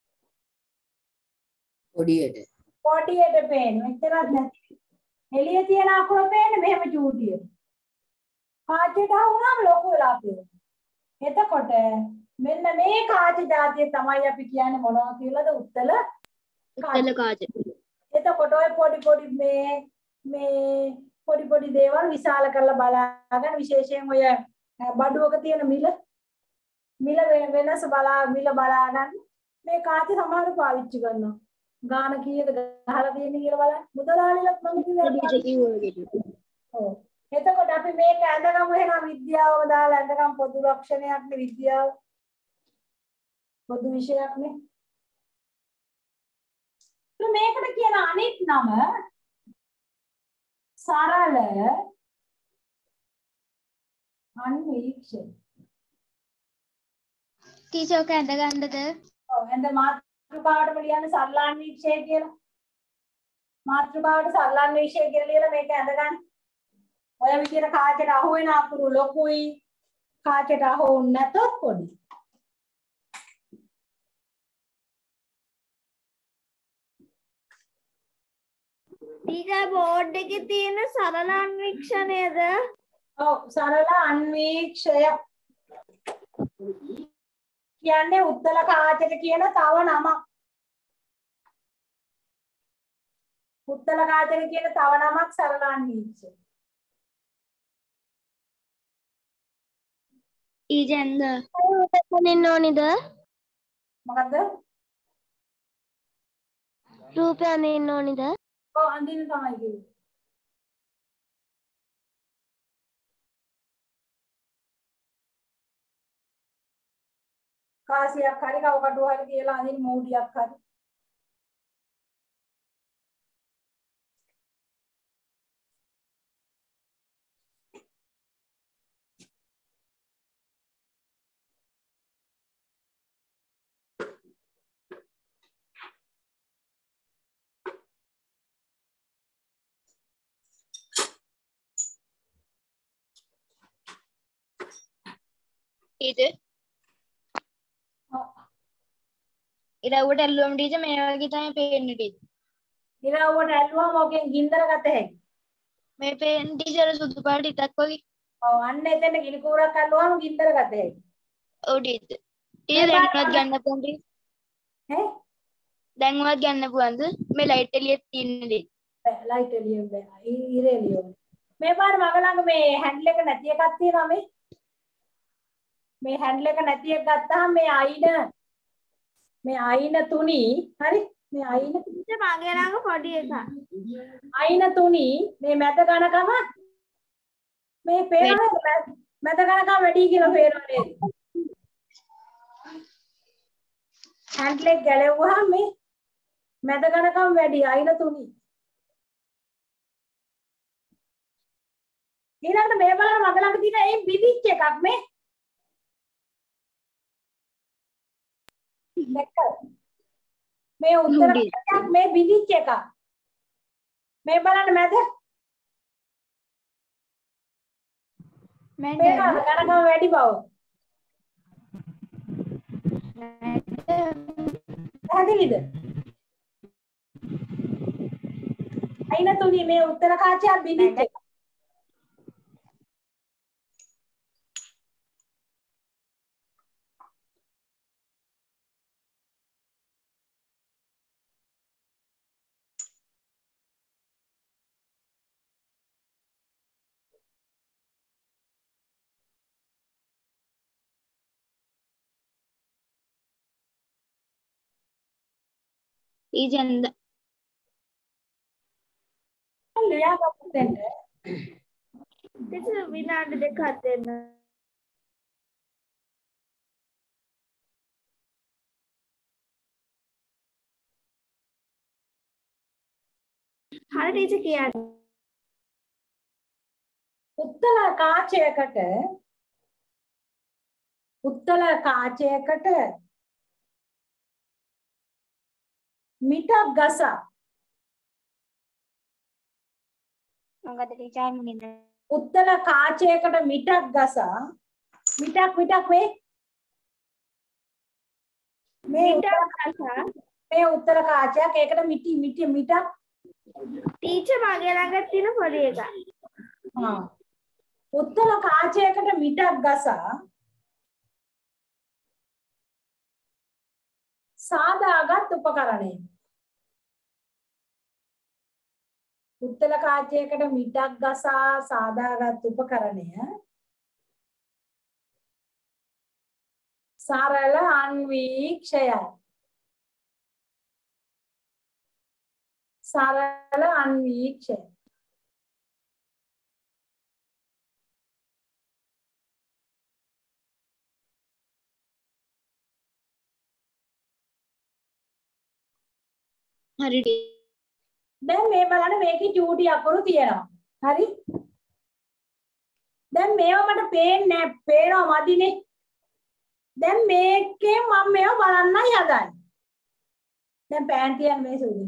පොඩියට. පොඩියට පේන්නේ. මෙච්චරක් නැති. එළියේ තියෙන අකුර පේන්නේ මෙහෙම චූටියට. කාචයට අහු වුණාම ලොකු වෙලා පේනවා. එතකොට මෙන්න මේ කාච જાතිය තමයි අපි කියන්නේ මොනවා කියලාද? උත්තල උත්තල කාච. එතකොට ඔය පොඩි පොඩි මේ මේ පොඩි පොඩි දේවල් විශාල කරලා බලාගෙන විශේෂයෙන් ඔය බඩුවක තියෙන මිල මිල වෙනස බලා මිල බලා ගන්න මේ කාච සමහරව පාවිච්චි කරනවා. ගාන කීයද ගහලා තියෙන්නේ කියලා බලන්න. මුදලාලිලත් මම කිව්වා. ඔව්. එතකොට අපි මේක ඇඳගමු එහෙනම් විද්‍යාවම දාලා ඇඳගමු පොදු ලක්ෂණයක් නේ විද්‍යාව. පොදු විෂයක් නේ. මේකට කියන අනිත් නම සරල අන්වීක්ෂය. ටීචර් ඔක ඇඳ ගන්නද? ඔව් ඇඳ මාතෘකාවටම ලියන්න සරල අන්වීක්ෂය කියලා. මාතෘකාවට සරල අන්වීක්ෂය කියලා ලියලා මේක ඇඳ ගන්න. ඔය විදිහට කාචයට අහු වෙන අකුරු ලොකුයි. කාචයට අහු වුනේ නැතොත් පොඩි. ටීචර් බෝඩ් එකේ තියෙන සරල අන්වීක්ෂණයද? ඔව් සරල අන්වීක්ෂය කියන්නේ උත්තල කාචයට කියන තව නමක්. උත්තල කාචයට කියන තව නමක් සරල අන්වීක්ෂය. ඊජෙන්ද උතනින්න ඕනිද? මොකද්ද? රූපය අඳින්න ඕනිද? ඔව් අඳින්න තමයි කිව්වේ. කාසියක් හරි කව කටුව හරි කියලා අඳින්න මෝඩියක් හරි. ඊට ඉරව්වට ඇල්ලුවම ටීචර් මේ වගේ තමයි පේන්නේ ටීචර්. ඉරව්වට ඇල්ලුවම ඔකෙන් ගින්දර ගත හැකියි. මේ පේන ටීචර් සුදු පාට ඉතක් වගේ. ඔව් අන්න එතන ගිනි කූරක් ඇල්ලුවම ගින්දර ගත හැකියි. ඔව් ටීචර්. ඒ දැන්වත් ගන්න පුළුවන් ටීචර්. ඈ දැන්වත් ගන්න පුළුවන්ද? මේ ලයිට් එළියෙත් තියෙන්නේ. ලයිට් එළියෙන් බෑ. ඉර එළියෙන්. මේ පාර මග ළඟ මේ හැන්ඩල් එක නැති එකක් තියෙනවා මේ. මේ හැන්ඩල් එක නැති එක ගත්තාම මේ අයින මේ අයින තුනි හරි මේ අයින ටීචර් මගේ ළඟ පොඩි එකක්. අයින තුනි මේ මැද ගණකම මේ පේනවද මැද ගණකම වැඩි කියලා පේනව නේද? හැන්ඩල් එක ගැලෙවුවාම මේ මැද ගණකම වැඩි අයින තුනි. ඊළඟට මේ බලන්න මග ළඟ තියෙන ඒ බිදිච්ච එකක් මේ දැක්කද? මේ උත්තර එකක් මේ බිදිච්ච එකක්. මේ බලන්න මැද මැද ගණකම වැඩි බව. පැහැදිලිද? අයින තුනි මේ උත්තර කාචය බිදිච්ච එක. ඊජෙන්ද ලියා ගන්න දෙන්න. ටීචර් විනාඩි දෙකක් දෙන්න. හරි ටීචර් කියන්නේ. උත්තර කාචයකට උත්තර කාචයකට මිටක් ගසා මොකද ටීචර් මුනින්ද උත්තර කාචයකට මිටක් ගසා මිටක් මිටක් මේ මේ මිටක් ගසා මේ උත්තර කාචයක් ඒකට මිටි මිටි මිටක් ටීචර් මගේ ළඟ තියෙන පොඩි එකක්. ආ උත්තර කාචයකට මිටක් ගසා සාදාගත් උපකරණය. උත්තර කාචයකට මිටක් ගසා සාදාගත් උපකරණය සරල අන්වීක්ෂයයි. සරල අන්වීක්ෂය. හරි දැන් මේ බලන්න මේකේ චූටි අකුරු තියෙනවා. හරි? දැන් මේව මට පේන්නේ නැහැ. පේනවා මදිනේ. දැන් මේකේ මම මේව බලන්නයි හදන්නේ. දැන් පෑන් තියන්න මේ සුදුයි.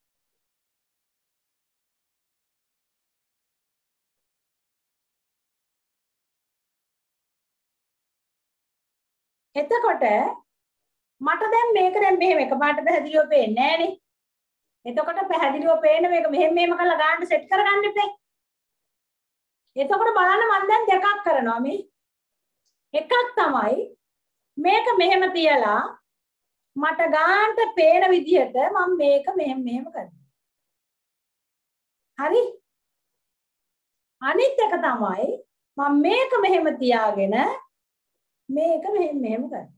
එතකොට මට දැන් මේක දැන් මෙහෙම එකපාරට පැහැදිලිව පේන්නේ නැහනේ. එතකොට පැහැදිලිව පේන මේක මෙහෙම මෙහෙම කරලා ගන්න සෙට් කරගන්න ඉපේ. එතකොට බලන්න මම දැන් දෙකක් කරනවා මේ. එකක් තමයි මේක මෙහෙම තියලා මට ගන්නට පේන විදිහට මම මේක මෙහෙම මෙහෙම කරනවා. හරි? අනිත් එක තමයි මම මේක මෙහෙම තියාගෙන මේක මෙහෙම මෙහෙම කරන්න.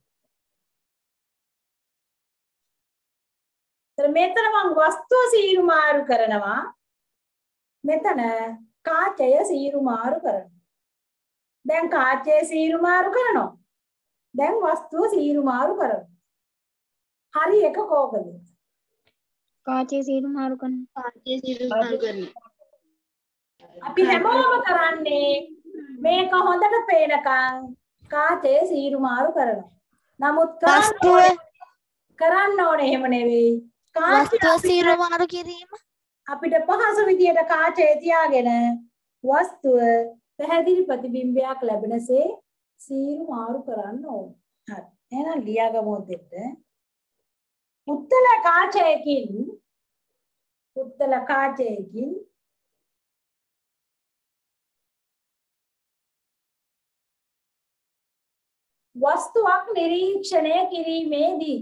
ඒතර මෙතන මම වස්තුව සීරු මාරු කරනවා. මෙතන කාචය සීරු මාරු කරනවා. දැන් කාචය සීරු මාරු කරනවා. දැන් වස්තුව සීරු මාරු කරනවා. හරි එක කෝකද? කාචේ සීරු මාරු කරන. කාචේ සීරු මාරු කරනවා. අපි හැමෝම කරන්නේ මේක හොඳට පේනකන් කාචය සීරු මාරු කරනවා. නමුත් වස්තුව කරන්න ඕනේ එහෙම නෙවෙයි. වස්තුව සීරු මාරු කිරීම අපිට පහසු විදියට කාචය තියාගෙන වස්තුව පැහැදිලි ප්‍රතිබිම්බයක් ලැබෙනසේ සීරු මාරු කරන්න ඕනේ. හරි. එහෙනම් ලියාගමු දෙන්න. උත්තල කාචයකින් උත්තල කාචයකින් වස්තුවක් නිරීක්ෂණය කිරීමේදී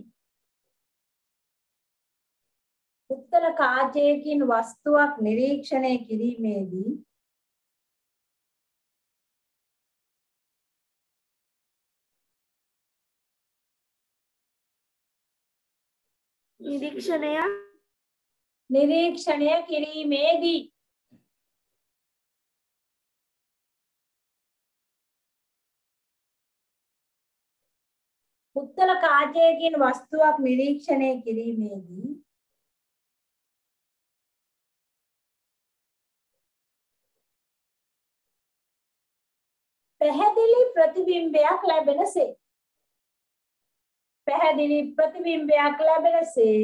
උත්තර කාචයකින් වස්තුවක් නිරීක්ෂණය කිරීමේදී නිරීක්ෂණය නිරීක්ෂණය කිරීමේදී උත්තර කාචයකින් වස්තුවක් නිරීක්ෂණය කිරීමේදී පැහැදිලි ප්‍රතිබිම්බයක් ලැබෙනසේ පැහැදිලි ප්‍රතිබිම්බයක් ලැබෙනසේ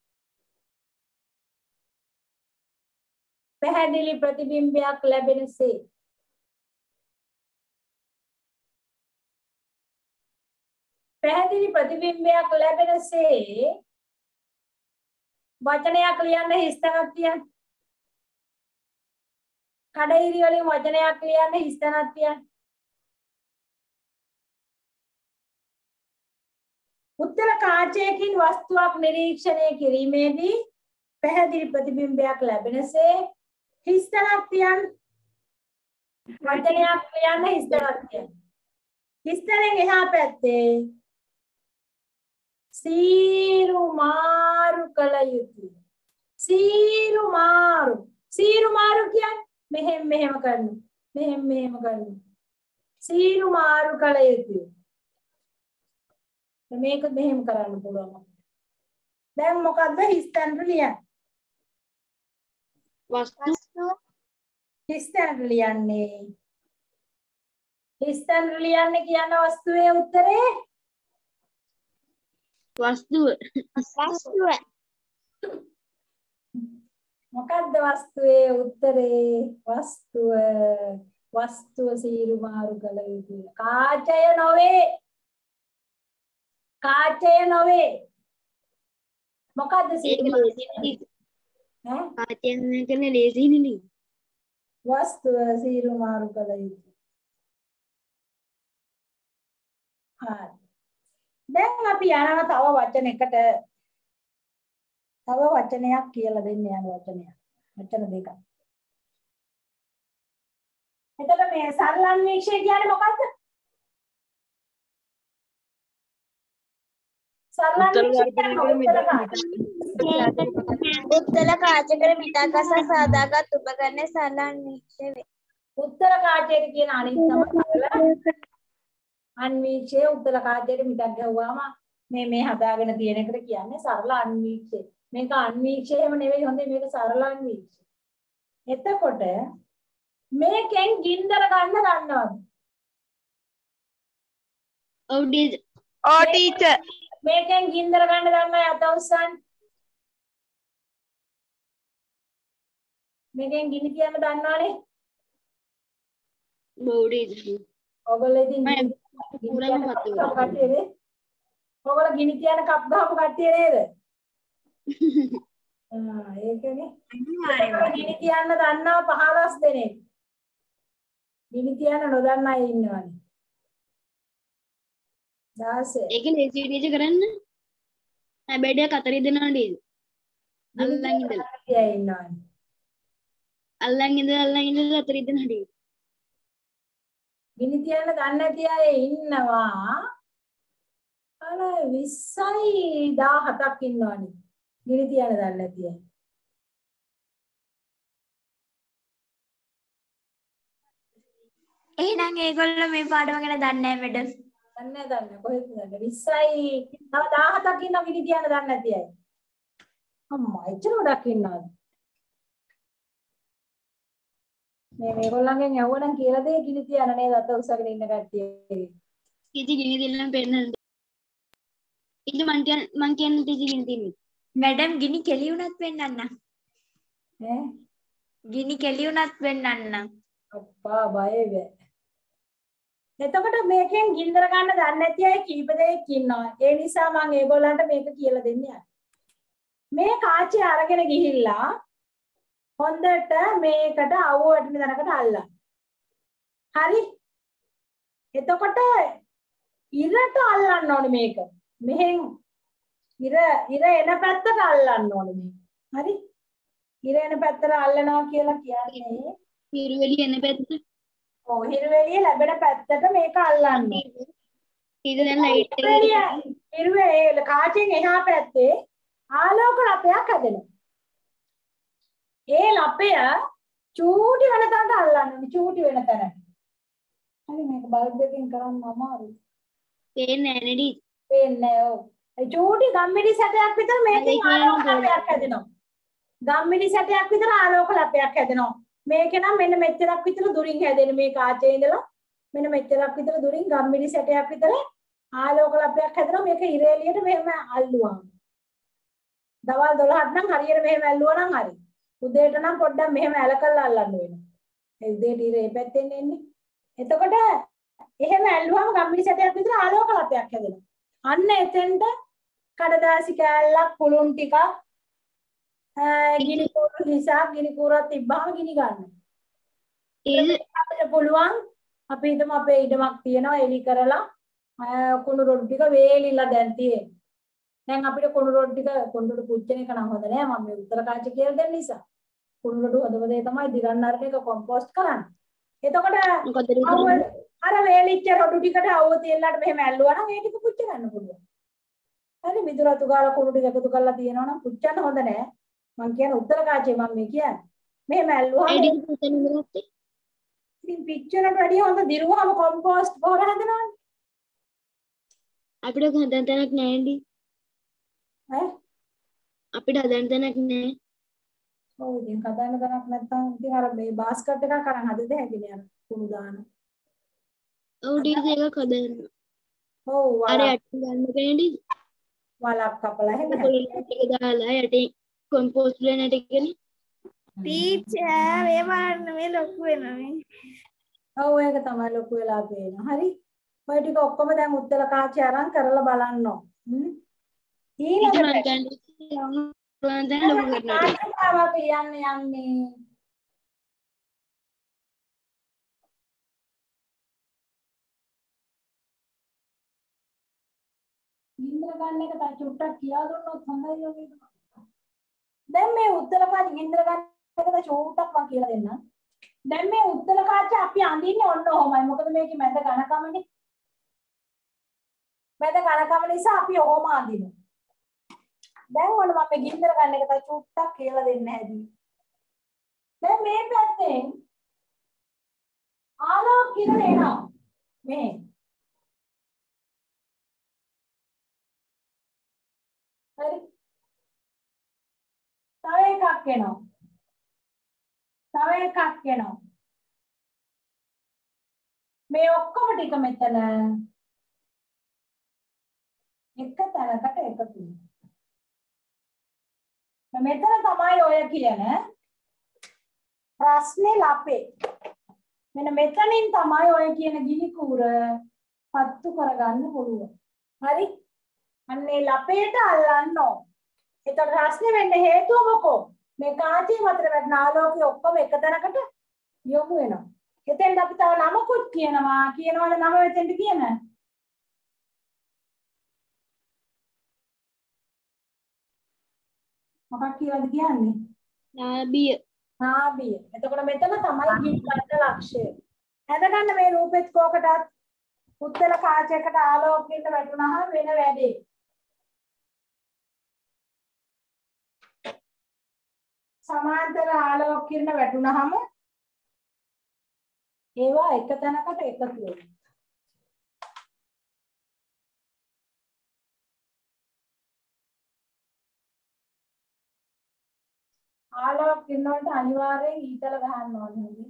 පැහැදිලි ප්‍රතිබිම්බයක් ලැබෙනසේ පැහැදිලි ප්‍රතිබිම්බයක් ලැබෙනසේ වචනයක් ලියන්න හිස්තැනක් තියන්න. කඩයිරි වලින් වචනයක් ලියන්න හිස්තැනක් තියන්න. උත්තර කාචයකින් වස්තුවක් නිරීක්ෂණය කිරීමේදී පැහැදිලි ප්‍රතිබිම්බයක් ලැබෙනසේ හිස්තැනක් තියන්න. වචනයක් ලියන්න හිස්තැනක් තියන්න. හිස්තැනෙන් එහා පැත්තේ සීරු මාරු කළ යුතුයි. සීරු මාරු සීරු මාරු කියන්නේ මෙහෙම මෙහෙම කරනවා. මෙහෙම මෙහෙම කරනවා. සීරු මාරු කළ යුතුයි. මේක මෙහෙම කරන්න පුළුවන්. දැන් මොකද්ද හිස්තැන ලියන්නේ? වස්තු හිස්තැන ලියන්නේ. හිස්තැන ලියන්නේ කියන වස්තුවේ උත්තරේ වස්තුව වස්තුව. මොකද්ද වස්තුවේ උත්තරේ? වස්තුව වස්තුව සීරු මාරු කළ යුතුයි. කාචය නොවේ. කාචය නොවේ. මොකද්ද සීරු මාරු ඈ? කාචයෙන් කරන ලේසි නෙලි. වස්තුව සීරු මාරු කළ යුතුයි. හරි. දැන් අපි යනවා තව වචනයකට. තව වචනයක් කියලා දෙන්න යන වචනයක්. වචන දෙකක්. එතකොට මේ සරල අන්වීක්ෂය කියන්නේ මොකද්ද? සරල අන්වීක්ෂය උත්තර කාචකර මිටාකස සාදාගත් උපකරණ සරල අන්වීක්ෂය වේ. උත්තර කාචයට කියන අනිත් තමයි සරල අන්වීක්ෂය. උත්තර කාචයට මිටක් ගැහුවාම මේ මේ හදාගෙන තියෙන එකට කියන්නේ සරල අන්වීක්ෂය. මේක අන්වීක්ෂය එහෙම නෙවෙයි හොඳේ මේක සරල අන්වීක්ෂය. එතකොට මේකෙන් ගින්දර ගන්න ගන්නවද? ඔව් ටීචර්. ඕ ටීචර් මේකෙන් ගින්දර ගන්න ගන්නවද අත උස්සන්? මේකෙන් ගිනි තියන්න දන්නවනේ? ඔව් ටීචර්. ඔයගොල්ලෝ ඉතින් පුරාම මතක. කට්ටියනේ. ඔයගොල්ලෝ ගිනි තියන කප් ගහපු කට්ටිය නේද? ආ ඒකනේ. ගිනි තියන්න දන්නව පහළොස් දෙනෙක්. ගිනි තියන්න නොදන්න අය ඉන්නවනේ. දාසය. ඒක ලේසි විදිහට කරන්න. හැබැයි ඩේ කතරේ දෙනවා නේද? අල්ලන් ඉඳලා. අය ඉන්නවනේ. අල්ලන් ඉඳලා අල්ලන් ඉඳලා කතරේ දෙනවා නේද? ගිනි තියන්න දන්නේ නැති අය ඉන්නවා. අර විස්සයි දහහතක් ඉන්නවනේ. ගිනි තියන්න දන්නේ නැති අය. එහෙනම් ඒගොල්ලෝ මේ පාඩම ගැන දන්නේ නැහැ මැඩම්. දන්නේ දන්නේ කොහෙද දන්නේ විස්සයි තව දහහතක් ඉන්නවා ගිනි තියන්න දන්නේ නැති අය. අම්මා එච්චර ගොඩක් ඉන්නවද? මේ මේගොල්ලන්ගෙන් යවුවනම් කියලා දෙයි ගිනි තියන්න නේද අත උසගෙන ඉන්න කට්ටිය. ඉතින් ගිනි දෙල්ලම පෙන්නන්න. ඉතින් මං කියන මං කියන්නේ ඉතින් ගිනි දෙන්නේ. මැඩම් ගිනි කෙලි වුණත් වෙන්නන්න. ඈ ගිනි කෙලි වුණත් වෙන්නන්න. අප්පා බය වේ. එතකොට මේකෙන් ගින්දර ගන්න දන්නේ නැති අය කීප දෙනෙක් ඉන්නවා. ඒ නිසා මම ඒගොල්ලන්ට මේක කියලා දෙන්නේ. මේ කාචි අරගෙන ගිහිල්ලා හොඳට මේකට අවුව වටින තැනකට අල්ලන්න. හරි? එතකොට ඉරට අල්ලන්න ඕනේ මේක. මෙහෙන් ඉර ඉර එන පැත්තට අල්ලන්න ඕනේ මේක. හරි? ඉර එන පැත්තට අල්ලනවා කියලා කියන්නේ හිරුවෙලි එන පැත්ත. ඔව් හිරුවෙලිය ලැබෙන පැත්තට මේක අල්ලන්න. ඊට දැන් ලයිට් එක හිරුවේ කාචෙන් එහා පැත්තේ ආලෝක ලපයක් හැදෙනවා. ඒ ලපය චූටි වෙන තැනට අල්ලන්න ඕනේ. චූටි වෙන තැනට. හරි මේක බල්බ් එකකින් කරන්න අමාරුයි. පේන්නේ නැහැ නේද? පේන්නේ ඔව්. ඒ චූටි ගම්මිඩි සැටයක් විතර මේකෙන් ආලෝක ලපයක් හැදෙනවා. ගම්මිඩි සැටයක් විතර ආලෝක ලපයක් හැදෙනවා. මේක නම් මෙන්න මෙච්චරක් විතර දුරින් හැදෙන මේ කාචේ ඉඳලා මෙන්න මෙච්චරක් විතර දුරින් ගම්මිඩි සැටයක් විතර ආලෝක ලපයක් හැදෙනවා. මේක ඉර එළියට මෙහෙම අල්ලුවාම. දවල් දොළහට නම් හරියට මෙහෙම ඇල්ලුවා නම් හරි. උදේට නම් පොඩ්ඩක් මෙහෙම ඇල කරලා අල්ලන්න වෙනවා. ඒ උදේට ඉර ඒ පැත්තෙන් එන්නේ. එතකොට එහෙම ඇල්ලුවාම ගම්මිඩි සැටයක් විතර ආලෝක ලපයක් හැදෙනවා. අන්න එතෙන්ට කඩදාසි කෑල්ලක් පුළුන් ටිකක් ගිනි කූරු හිසක් ගිනි කූරක් තිබ්බාම ගිනි ගන්න. ඒ අපිට පුළුවන් අපි හිතමු අපේ ඉඩමක් තියෙනවා එලි කරලා කුණු රොඩු ටික වේලිලා දැන් තියෙන්නේ. දැන් අපිට කුණු රොඩු ටික කුණු රොඩු පුච්චන එක නම් හොඳ නෑ මම මේ උත්තර කාච කියලා දෙන්න නිසා. කුණු රොඩු හොදම දේ තමයි දිරන්න අරන එක කොම්පෝස්ට් කරන්න. එතකොට අර වේලිච්ච රොඩු ටිකට අවුව තියලාට මෙහෙම ඇල්ලුවා නම් ඒ ටික පුච්ච ගන්න පුළුවන්. හරි මිදුරතු ගාලා කුණු ටික එකතු කරලා තියෙනවා නම් පුච්චන්න හොඳ නෑ. මං කියන්නේ උත්තර කාචේ මම මේ කියන්නේ. මෙහෙම ඇල්ලුවාම එඩින් පුතේ නෙමෙයි. ඉතින් පිච්චරට වැඩිය හොඳ දිරුවාම කොම්පෝස්ට් පොහොර හැදෙනවනේ. අපිට හදන්න තැනක් නැහැ නේද? ඈ අපිට හදන්න තැනක් නැහැ. ඔව් ඉතින් හදන්න තැනක් නැත්නම් ඉතින් අර මේ බාස්කට් එකක් අරන් හදද හැකිනේ අර කුණු දාන. ඔව් ඩීල් එකක් හදන්න. ඔව් අර වලක් යට ගන්න කැනේද? වලක් කපලා එහෙම පොළොන් ටික දාලා යටින් කොම්පෝස්ට් වෙන ටිකනේ. ටීචර් මේ බලන්න මේ ලොකු වෙනවා මේ. ඔව් ඒක තමයි ලොකු වෙලා පේනවා. හරි. ඔය ටික ඔක්කොම දැන් උත්තර කාචි අරන් කරලා බලන්න ඕන. හ්ම්. ඊළඟට පුළුවන් දැන් ලොකු කරනවා. ආවා කියන්නේ යන්නේ. ගින්දර ගන්න එක තා චුට්ටක් කියලා දුන්නොත් හොඳයි වගේ. දැන් මේ උත්තර කාචි ගින්දර ගන්න එක තා චුට්ටක් මම කියලා දෙන්නම්. දැන් මේ උත්තර කාචි අපි අඳින්නේ ඔන්න ඔහොමයි. මොකද මේකේ මැද ඝනකමනේ. මැද ඝනකම නිසා අපි ඔහොම අඳිනවා. දැන් ඔන්න මම ගින්දර ගන්න එක තා චුට්ටක් කියලා දෙන්න හැදී. දැන් මේ පැත්තෙන් ආලෝක කිරණ එනවා. මේ හරි. තව එකක් එනවා. තව එකක් එනවා. මේ ඔක්කොම ටික මෙතන එක තැනකට එකතු වෙනවා. මෙතන තමයි ඔය කියන ප්‍රශ්නේ ලපේ. මෙන්න මෙතනින් තමයි ඔය කියන ගිනි කූර පත්තු කරගන්න පුළුවන්. හරි? අන්නේ ලපේට අල්ලන්න ඕන. ඒතර රස්නේ වෙන්න හේතුව මොකෝ? මේ කාචේ මතර වැටෙන ආලෝකය ඔක්කොම එක තැනකට යොමු වෙනවා. එතෙන්ද අපි තව නමකුත් කියනවා. කියනවනේ නම වෙතෙන්ද කියන. මොකක් කියලාද කියන්නේ? නාභිය. නාභිය. එතකොට මෙතන තමයි ගිනි ගන්න ලක්ෂය. ඇඳ ගන්න මේ රූපෙත් කෝකටත් උත්තර කාචයකට ආලෝක කිරණ වැටුනහම වෙන වැඩේ. සමාන්තර ආලෝක කිරණ වැටුනහම ඒවා එක තැනකට එකතු වෙනවා. ආලෝක කිරණ වලට අනිවාර්යෙන් ඊතල ගහන්න ඕනේ.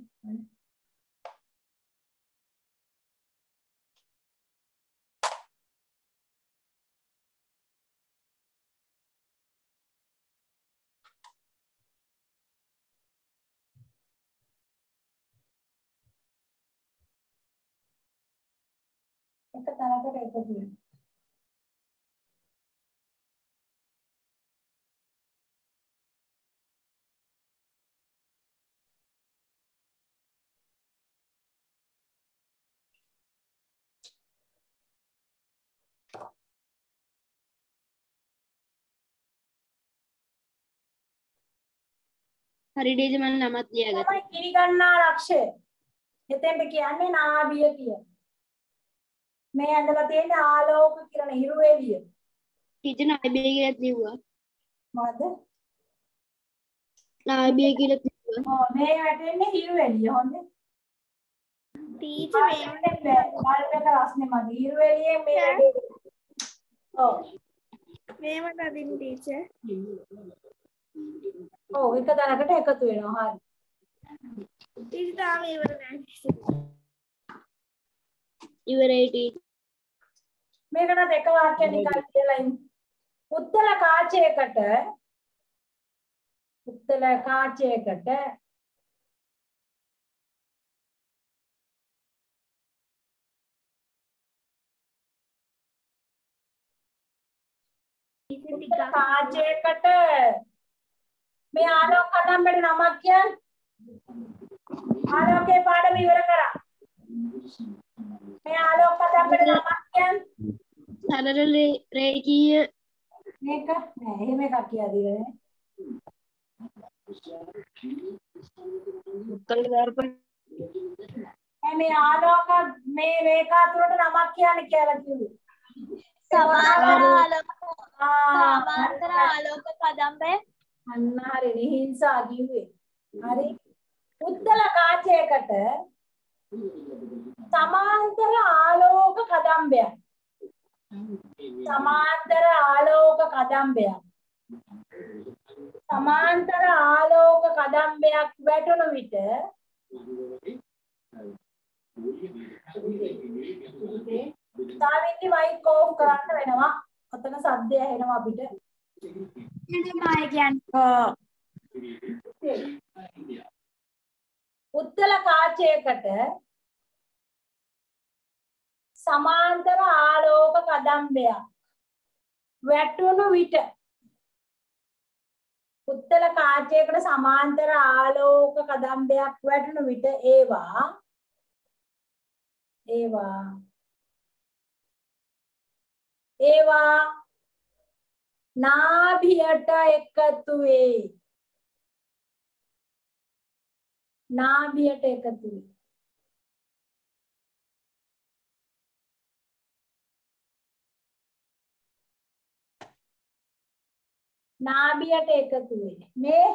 එක තැනකට එකතු වෙනවා. හරි ඩීජ මම නමත් ලියාගත්තා. තමයි කිරි ගන්නා ලක්ෂය. එතෙන්ට කියන්නේ නාභිය කියන. මේ ඇඳලා තියෙන ආලෝක කිරණ හිරු එළිය. ටීචර් නාභිය කියලා ලිව්වා. මොකද? නාභිය කියලා ලිව්වා. ඔව් මේ වැටෙන්නේ හිරු එළිය. හොඳේ. ටීචර් මේ බල්බ් එක රස්නේ මදි. හිරු එළියේ මේ වැඩේ. ඔව්. මේව නදින් ටීචර්. ඔව් එක තැනකට එකතු වෙනවා. හරි. ටීචර් තාම ඉවර නැහැ. ඉවරයි ටීචර්. මේකට එක වාක්‍යයක් නිකන් කියලා ඉන්න. උත්තර කාචයකට උත්තර කාචයකට උත්තර කාචයකට මේ ආලෝක කදම්බේ නමක් කියන්නේ ආලෝකේ පාඩම ඉවර කරා. මේ ආලෝක කදම්බේ නමක් කියන්නේ සරල රේඛීය මේක නෑ එහෙම එකක් කියලා දිනේ. උත්තර දර්පණ මේ ආලෝක මේ රේඛා තුනට නමක් කියන්නේ කියලා කිව්වේ. සමාන්තර ආලෝක ආ සමාන්තර ආලෝක කදම්බය අන්න හරි නිහිංසා කිව්වේ. හරි. උත්තර කාචයකට සමාන්තර ආලෝක කදම්බයක්. සමාන්තර ආලෝක කදම්බයක්. සමාන්තර ආලෝක කදම්බයක් වැටුණු විට සාවිත්‍රි මයික් ඕෆ් කරන්න වෙනවා. ඔතන සද්දය ඇහෙනවා අපිට. උත්තර කාචයකට සමාන්තර ආලෝක කදම්බයක් වැටුණු විට උත්තර කාචයකට සමාන්තර ආලෝක කදම්බයක් වැටුණු විට ඒවා ඒවා ඒවා නාභියට එකතු වේ. නාභියට එකතු වේ. නාභියට එකතු වේ. මේ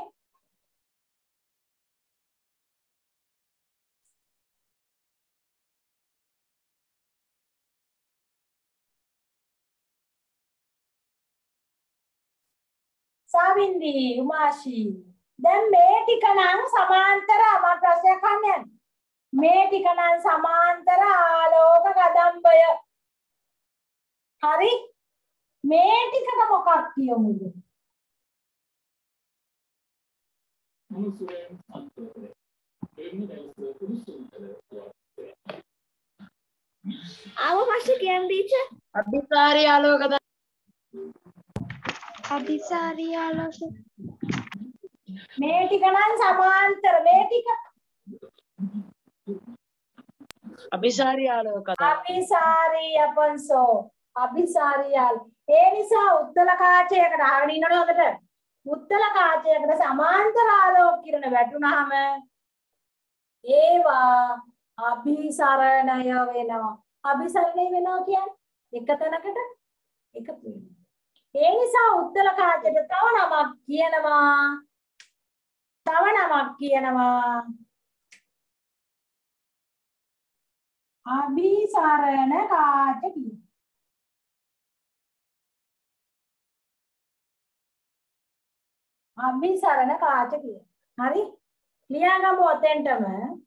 සාවින්දි උමාෂි දැන් මේ ටික නම් සමාන්තර මම ප්‍රශ්නයක් අහන්නේ මේ ටික නම් සමාන්තර ආලෝක කදම්බය හරි මේ ටිකට මොකක් කියමුද ආව මාස්ටර් කියන්න ටීචර් අභිසාරී ආලෝක අභිසාරී ආලෝක මේ ටික නම් සමාන්තර මේ ටික අභිසාරී ආලෝක අභිසාරී අපන්සෝ අභිසාරී ආල ඒ නිසා උත්තල කාචයකට අහගෙන ඉන්නවනේ හොඳට උත්තල කාචයකට සමාන්තර ආලෝක කිරණ වැටුනහම ඒවා අභිසරණය වෙනවා. අභිසරණය වෙනවා කියන්නේ එක තැනකට එකතු වෙනවා. ඒ නිසා උත්තර කාචයට තව නමක් කියනවා. තව නමක් කියනවා. අභිසරණ කාච කියනවා. අභිසරණ කාච කියනවා. හරි? ලියාගමු ඔතෙන්ටම.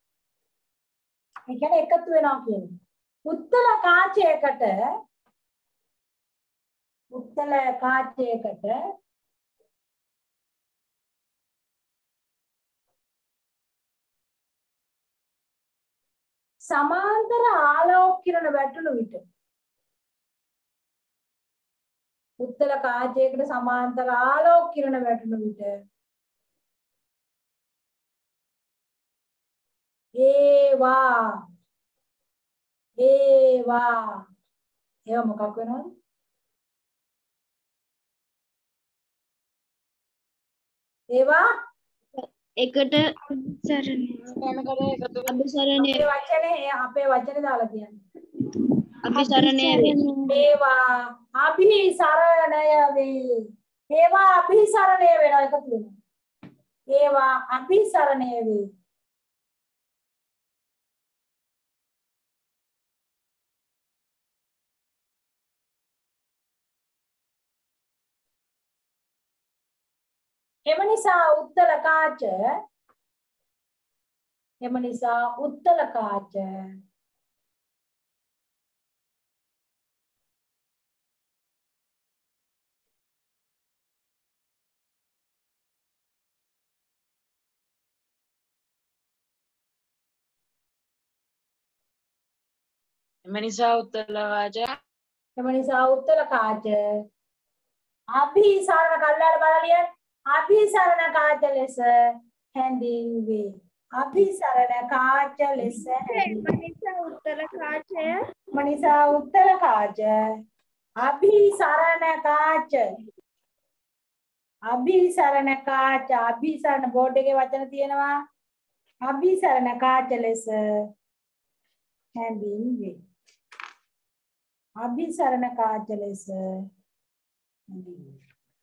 ඒ කියන්නේ එකතු වෙනවා කියන්නේ. උත්තර කාචයකට උත්තර කාචයකට සමාන්තර ආලෝක කිරණ වැටුණු විට උත්තර කාචයකට සමාන්තර ආලෝක කිරණ වැටුණු විට ඒවා ඒවා ඒවා මොකක් වෙනවද? ඒවා එකට සරණ අභිසරණය අපේ වචනේ අපේ වචනේ දාලා කියන්නේ. අභිසරණය වේ. ඒවා අභිසරණය වේ. ඒවා අභිසරණය වෙනවා එකතු වෙනවා. ඒවා අභිසරණය වේ. එම නිසා උත්තර කාච එම නිසා උත්තර කාච එම නිසා උත්තර කාච එම නිසා උත්තර කාච අභිසරණ කල්ලාල බලලියන් අභිසරණ කාච ලෙස හැඳින්වේ. අභිසරණ කාච ලෙස මනිසා උත්තර කාචය මනිසා උත්තර කාච අභිසරණ කාච අභිසරණ කාච අභිසරණ බෝඩ් එකේ වචන තියෙනවා. අභිසරණ කාච ලෙස හැඳින්වේ. අභිසරණ කාච ලෙස හැඳින්වේ.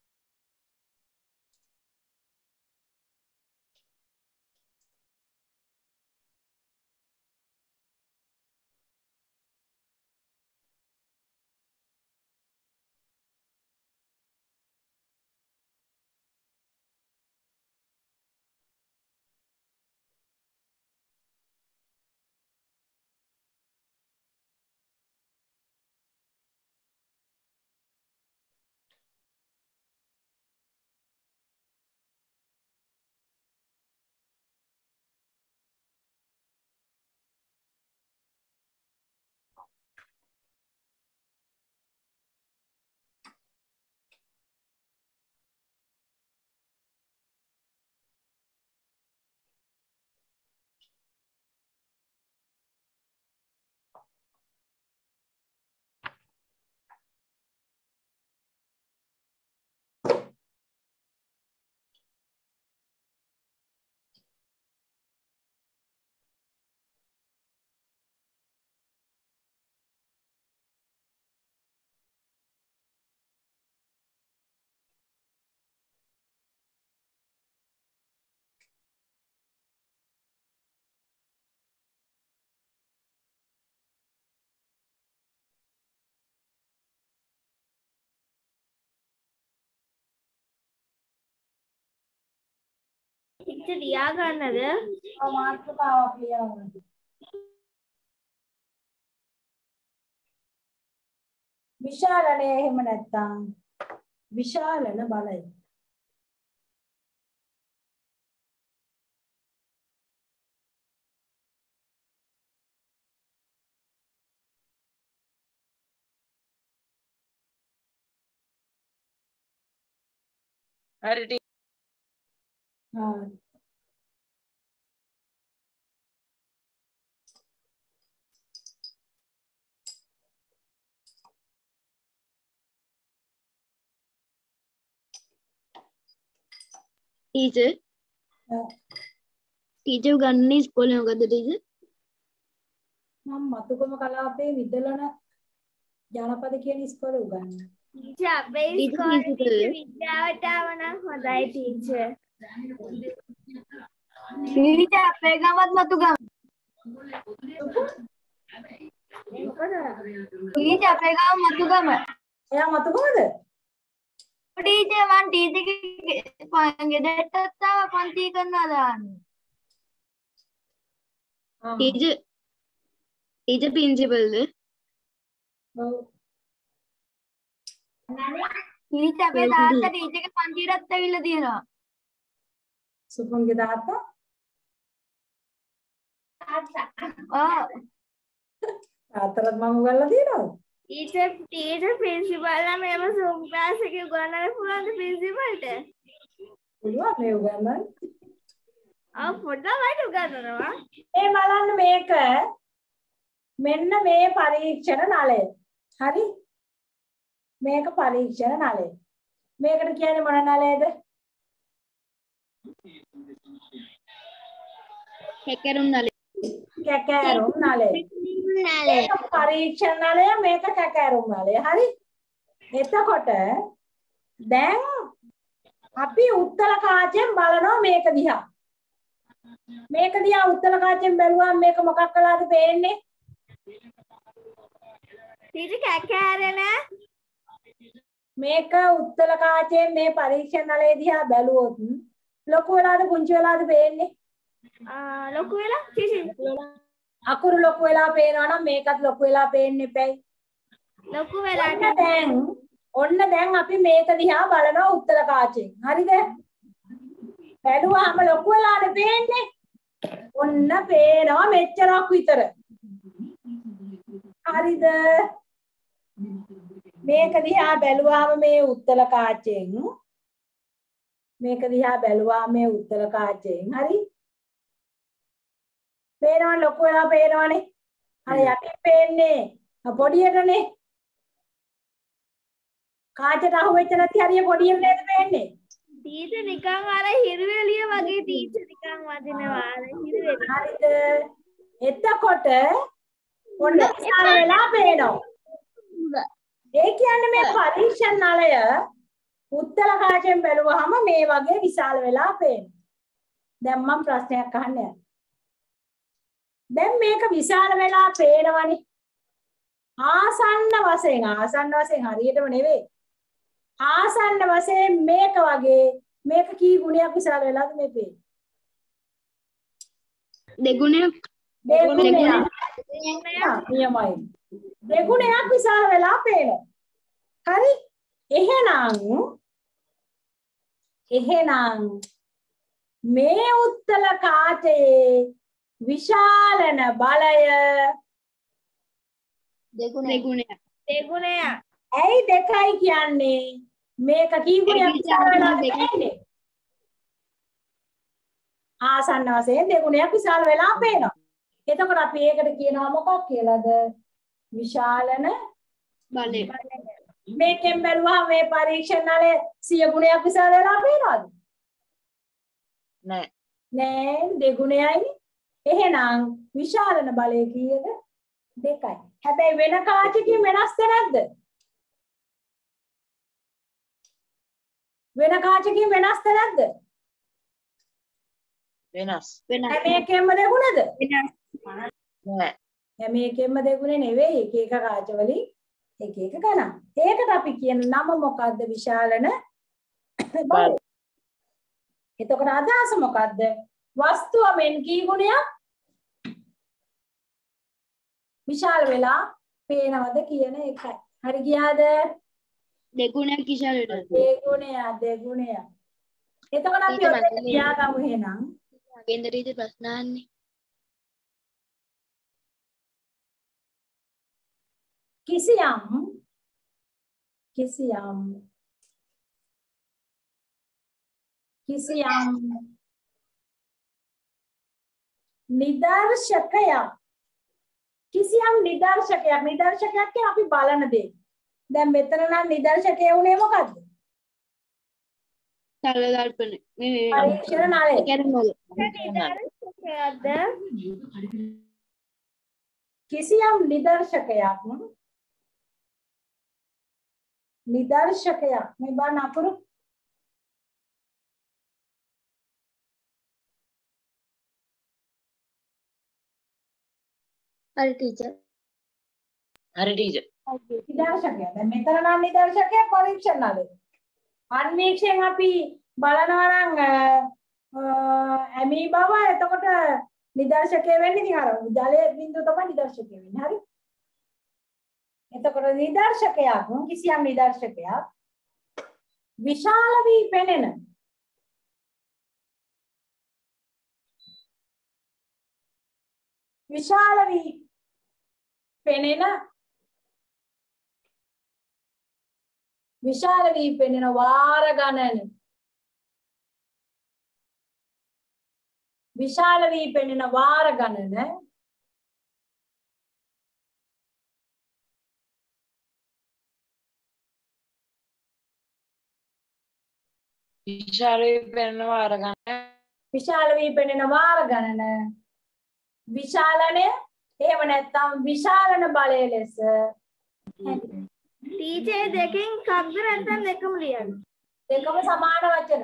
ඉච්ච ලියා ගන්නද? ඔව් මාතෘකාවක් ලියවන්න. විශාලණය එහෙම නැත්තම් විශාලන බලය. හරි හා ටීචර් ටීචර් ගන්න ඉස්කෝලේ මොකද ටීචර්? මම මතුගම කලාපයේ විදලන ජනපද කියන ඉස්කෝලේ උගන්වනවා. ටීචර් අපේ ඉස්කෝලේ විද්‍යාවට ආව නම් හොඳයි ටීචර්. ටීචර් අපේ ගමත් මතුගම. ටීචර් අපේ ගම මතුගම. එයා මතුගමද? ටීචර් මං ටීචර්ගේ ගෙදරටත් ආව පන්ති කරනවා දාන්න. ටීචර් ටීචර් ප්‍රින්සිපල්ද? ඔව්. ටීචර් අපේ තාත්තා ටීචර්ගේ පන්තියටත් ඇවිල්ලා තියෙනවා. සුපුන්ගේ තාත්තා? ඔව්. තාත්තට මම උගන්ලා තියෙනවද? ටීචර් ටීචර් ප්‍රින්සිපල්ලා මේව සූම් ක්ලාස් එකේ උගන්වන්න පුළුවන්ද ප්‍රින්සිපල්ට? පුළුවන් මේ උගන්වන්න. ආ පොඩ්ඩක් උගන්වනවා. මේ බලන්න මේක මෙන්න මේ පරීක්ෂණ නලය. හරි? මේක පරීක්ෂණ නලය. මේකට කියන්නේ මොන නලයද? කැකරුම් නලය. කැකෑරුම් නලය. නලය. මේක පරීක්ෂණ නලය මේක කැකෑරුම් නලය. හරි? එතකොට දැන් අපි උත්තර කාචයෙන් බලනවා මේක දිහා. මේක දිහා උත්තර කාචයෙන් බැලුවාම මේක මොකක් කළාද පේන්නේ? ටීචර් කැකෑරෙන මේක උත්තර කාචයෙන් මේ පරීක්ෂණ නලය දිහා බැලුවොත් ලොකු වෙලාද පුංචි වෙලාද පේන්නේ? ආ ලොකු වෙලා ටීචර් අකුරු ලොකු වෙලා පේනවා නම් මේකත් ලොකු වෙලා පේන්න එපැයි. ලොකු වෙලා ඔන්න දැන් ඔන්න දැන් අපි මේක දිහා බලනවා උත්තර කාචයෙන්. හරිද? බැලුවාම ලොකු වෙලාද පේන්නේ? ඔන්න පේනවා මෙච්චරක් විතර. හරිද? මේක දිහා බැලුවාම මේ උත්තර කාචයෙන් මේක දිහා බැලුවාම මේ උත්තර කාචයෙන් හරි පේනවා ලොකු වෙලා පේනවනේ. අර යටින් පේන්නේ පොඩියටනේ. කාචට අහුවෙච්ච නැති හරිය පොඩියට නේද පේන්නේ? ටීචර් නිකන් අර හිරුවෙලිය වගේ ටීචර් නිකන් වදිනවා අර හිරුවෙලිය. හරිද? එතකොට ඔන්න විශාල වෙලා පේනවා. ඒ කියන්නේ මේ පරීක්ෂණ නලය උත්තර කාචයෙන් බැලුවහම මේ වගේ විශාල වෙලා පේනවා. දැන් මම ප්‍රශ්නයක් අහන්න යනවා. දැන් මේක විශාල වෙලා පේනවනේ. ආසන්න වශයෙන් ආසන්න වශයෙන් හරියටම නෙවෙයි. ආසන්න වශයෙන් මේක වගේ මේක කී ගුණයක් විශාල වෙලාද මේ පේන්නේ? දෙගුණයක්. දෙගුණයක්. නියමයි. දෙගුණයක් විශාල වෙලා පේනවා. හරි? එහෙනම් එහෙනම් මේ උත්තර කාචයේ විශාලන බලය දෙගුණයක්. දෙගුණයක්. ඇයි දෙකයි කියන්නේ? මේක කී ගුණයක් විශාල වෙලා පේන්නේ? ආසන්න වශයෙන් දෙගුණයක් විශාල වෙලා පේනවා. එතකොට අපි ඒකට කියනවා මොකක් කියලාද? විශාලන බලය. මේකෙන් බැලුවා මේ පරීක්ෂණ නලේ සිය ගුණයක් විශාල වෙලා පේනවද? නෑ. නෑ දෙගුණයයි. එහෙනම් විශාලන බලය කීයද? දෙකයි. හැබැයි වෙන කාචකින් වෙනස්ද නැද්ද? වෙන කාචකින් වෙනස්ද නැද්ද? වෙනස්. හැම එකෙන්ම දෙගුණද? නෑ. හැම එකෙන්ම දෙගුණේ නෙවෙයි. එක එක කාච වලින් එක එක ගණන්. ඒකට අපි කියන නම මොකද්ද? විශාලන බලය. එතකොට අදහස මොකද්ද? වස්තුව මෙන් කී ගුණයක් විශාල වෙලා පේනවද කියන එකයි. හරි ගියාද? දෙගුණයක් විශාල වෙනවා. දෙගුණයක් දෙගුණයක්. එතකොට අපි ඔතන තියාගමු එහෙනම්. ගෙන්දර ඉද ප්‍රශ්න අහන්නේ. කිසියම් කිසියම් කිසියම් නිදර්ශකයක් කිසියම් නිදර්ශකයක් නිදර්ශකයක් කියන්නේ අපි බලන දේ. දැන් මෙතන නම් නිදර්ශකය උනේ මොකද්ද? සරල දර්පණය. මේ පරීක්ෂණ නලය. කැරමල. නිදර්ශකයක්ද? කිසියම් නිදර්ශකයක් නිදර්ශකයක් මේ බලන්න අකුරු හරි ටීචර්. හරි ටීචර්. නිදර්ශකයක්. දැන් මෙතන නම් නිදර්ශකයක් පරීක්ෂණ නලේ. අන්වීක්ෂයෙන් අපි බලනවා නම් ඇමි බව එතකොට නිදර්ශකය වෙන්නේ ඉතින් අර ජලයේ බිඳුව තමයි නිදර්ශකය වෙන්නේ. හරි. එතකොට නිදර්ශකයක් කිසියම් නිදර්ශකයක් විශාල වී පෙනෙන විශාල වී පෙනෙන විශාල වී පෙනෙන වාර ගණන විශාල වී පෙනෙන වාර ගණන විශාල වී පෙනෙන වාර ගණන විශාල වී පෙනෙන වාර ගණන විශාලණය එහෙම නැත්නම් විශාලන බලය ලෙස ටීචර් දෙකෙන් කක්ද නැත්නම් දෙකම ලියන්න. දෙකම සමාන වචන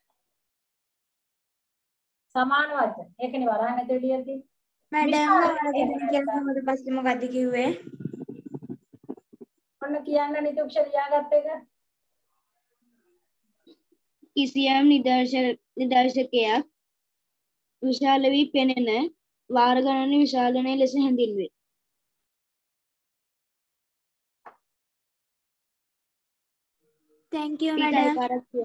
සමාන වචන ඒකනේ වරහන් ඇතුලේ ලියලා තියෙන්නේ මැඩම් කියලා මොකද පස්සේ මොකද්ද කිව්වේ? ඔන්න කියන්න නිතුක්ෂ ලියාගත්ත එක කිසියම් නිදර්ශක නිදර්ශකයක් විශාල වී පෙනෙන වාර ගණන විශාලනය ලෙස හැඳින්වේ. Thank you madam.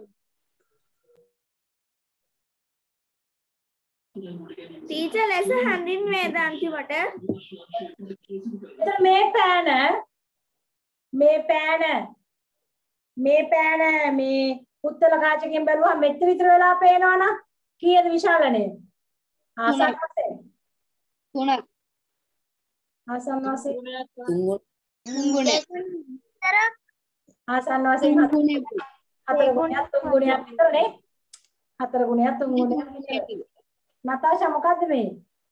ටීචර් ලෙස හැඳින්වේද අන්තිමට? එතන මේ පෑන මේ පෑන මේ පෑන මේ උත්තර කාචකයෙන් බැලුවා මෙච්චර විතර වෙලා පේනවනම් කීයද විශාලණය? ආසන්න වශයෙන් තුනක්. ආසන්න වශයෙන් තුන් ගුණයක්. ආසන්න වශයෙන් හතර ගුණයක් තුන් ගුණයක් විතරනේ. හතර ගුණයක් තුන් ගුණයක් විතර. නතාෂා මොකද්ද මේ?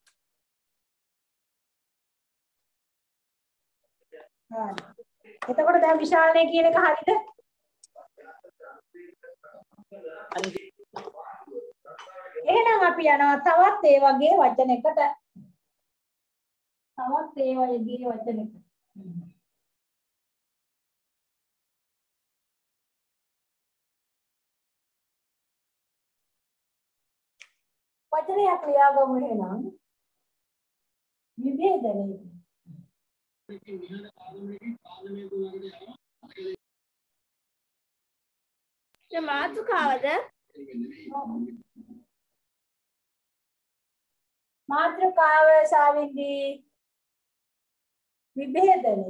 හරි. එතකොට දැන් විශාලණය කියන එක හරියද? එහෙනම් අපි යනවා තවත් ඒ වගේ වචනයකට. තවත් ඒ වගේ වචනයකට. වචනයක් ලියාගමු එහෙනම්. විභේදනය. මාතෘකාවද? මාතෘකාව සාවින්දී විභේදනය.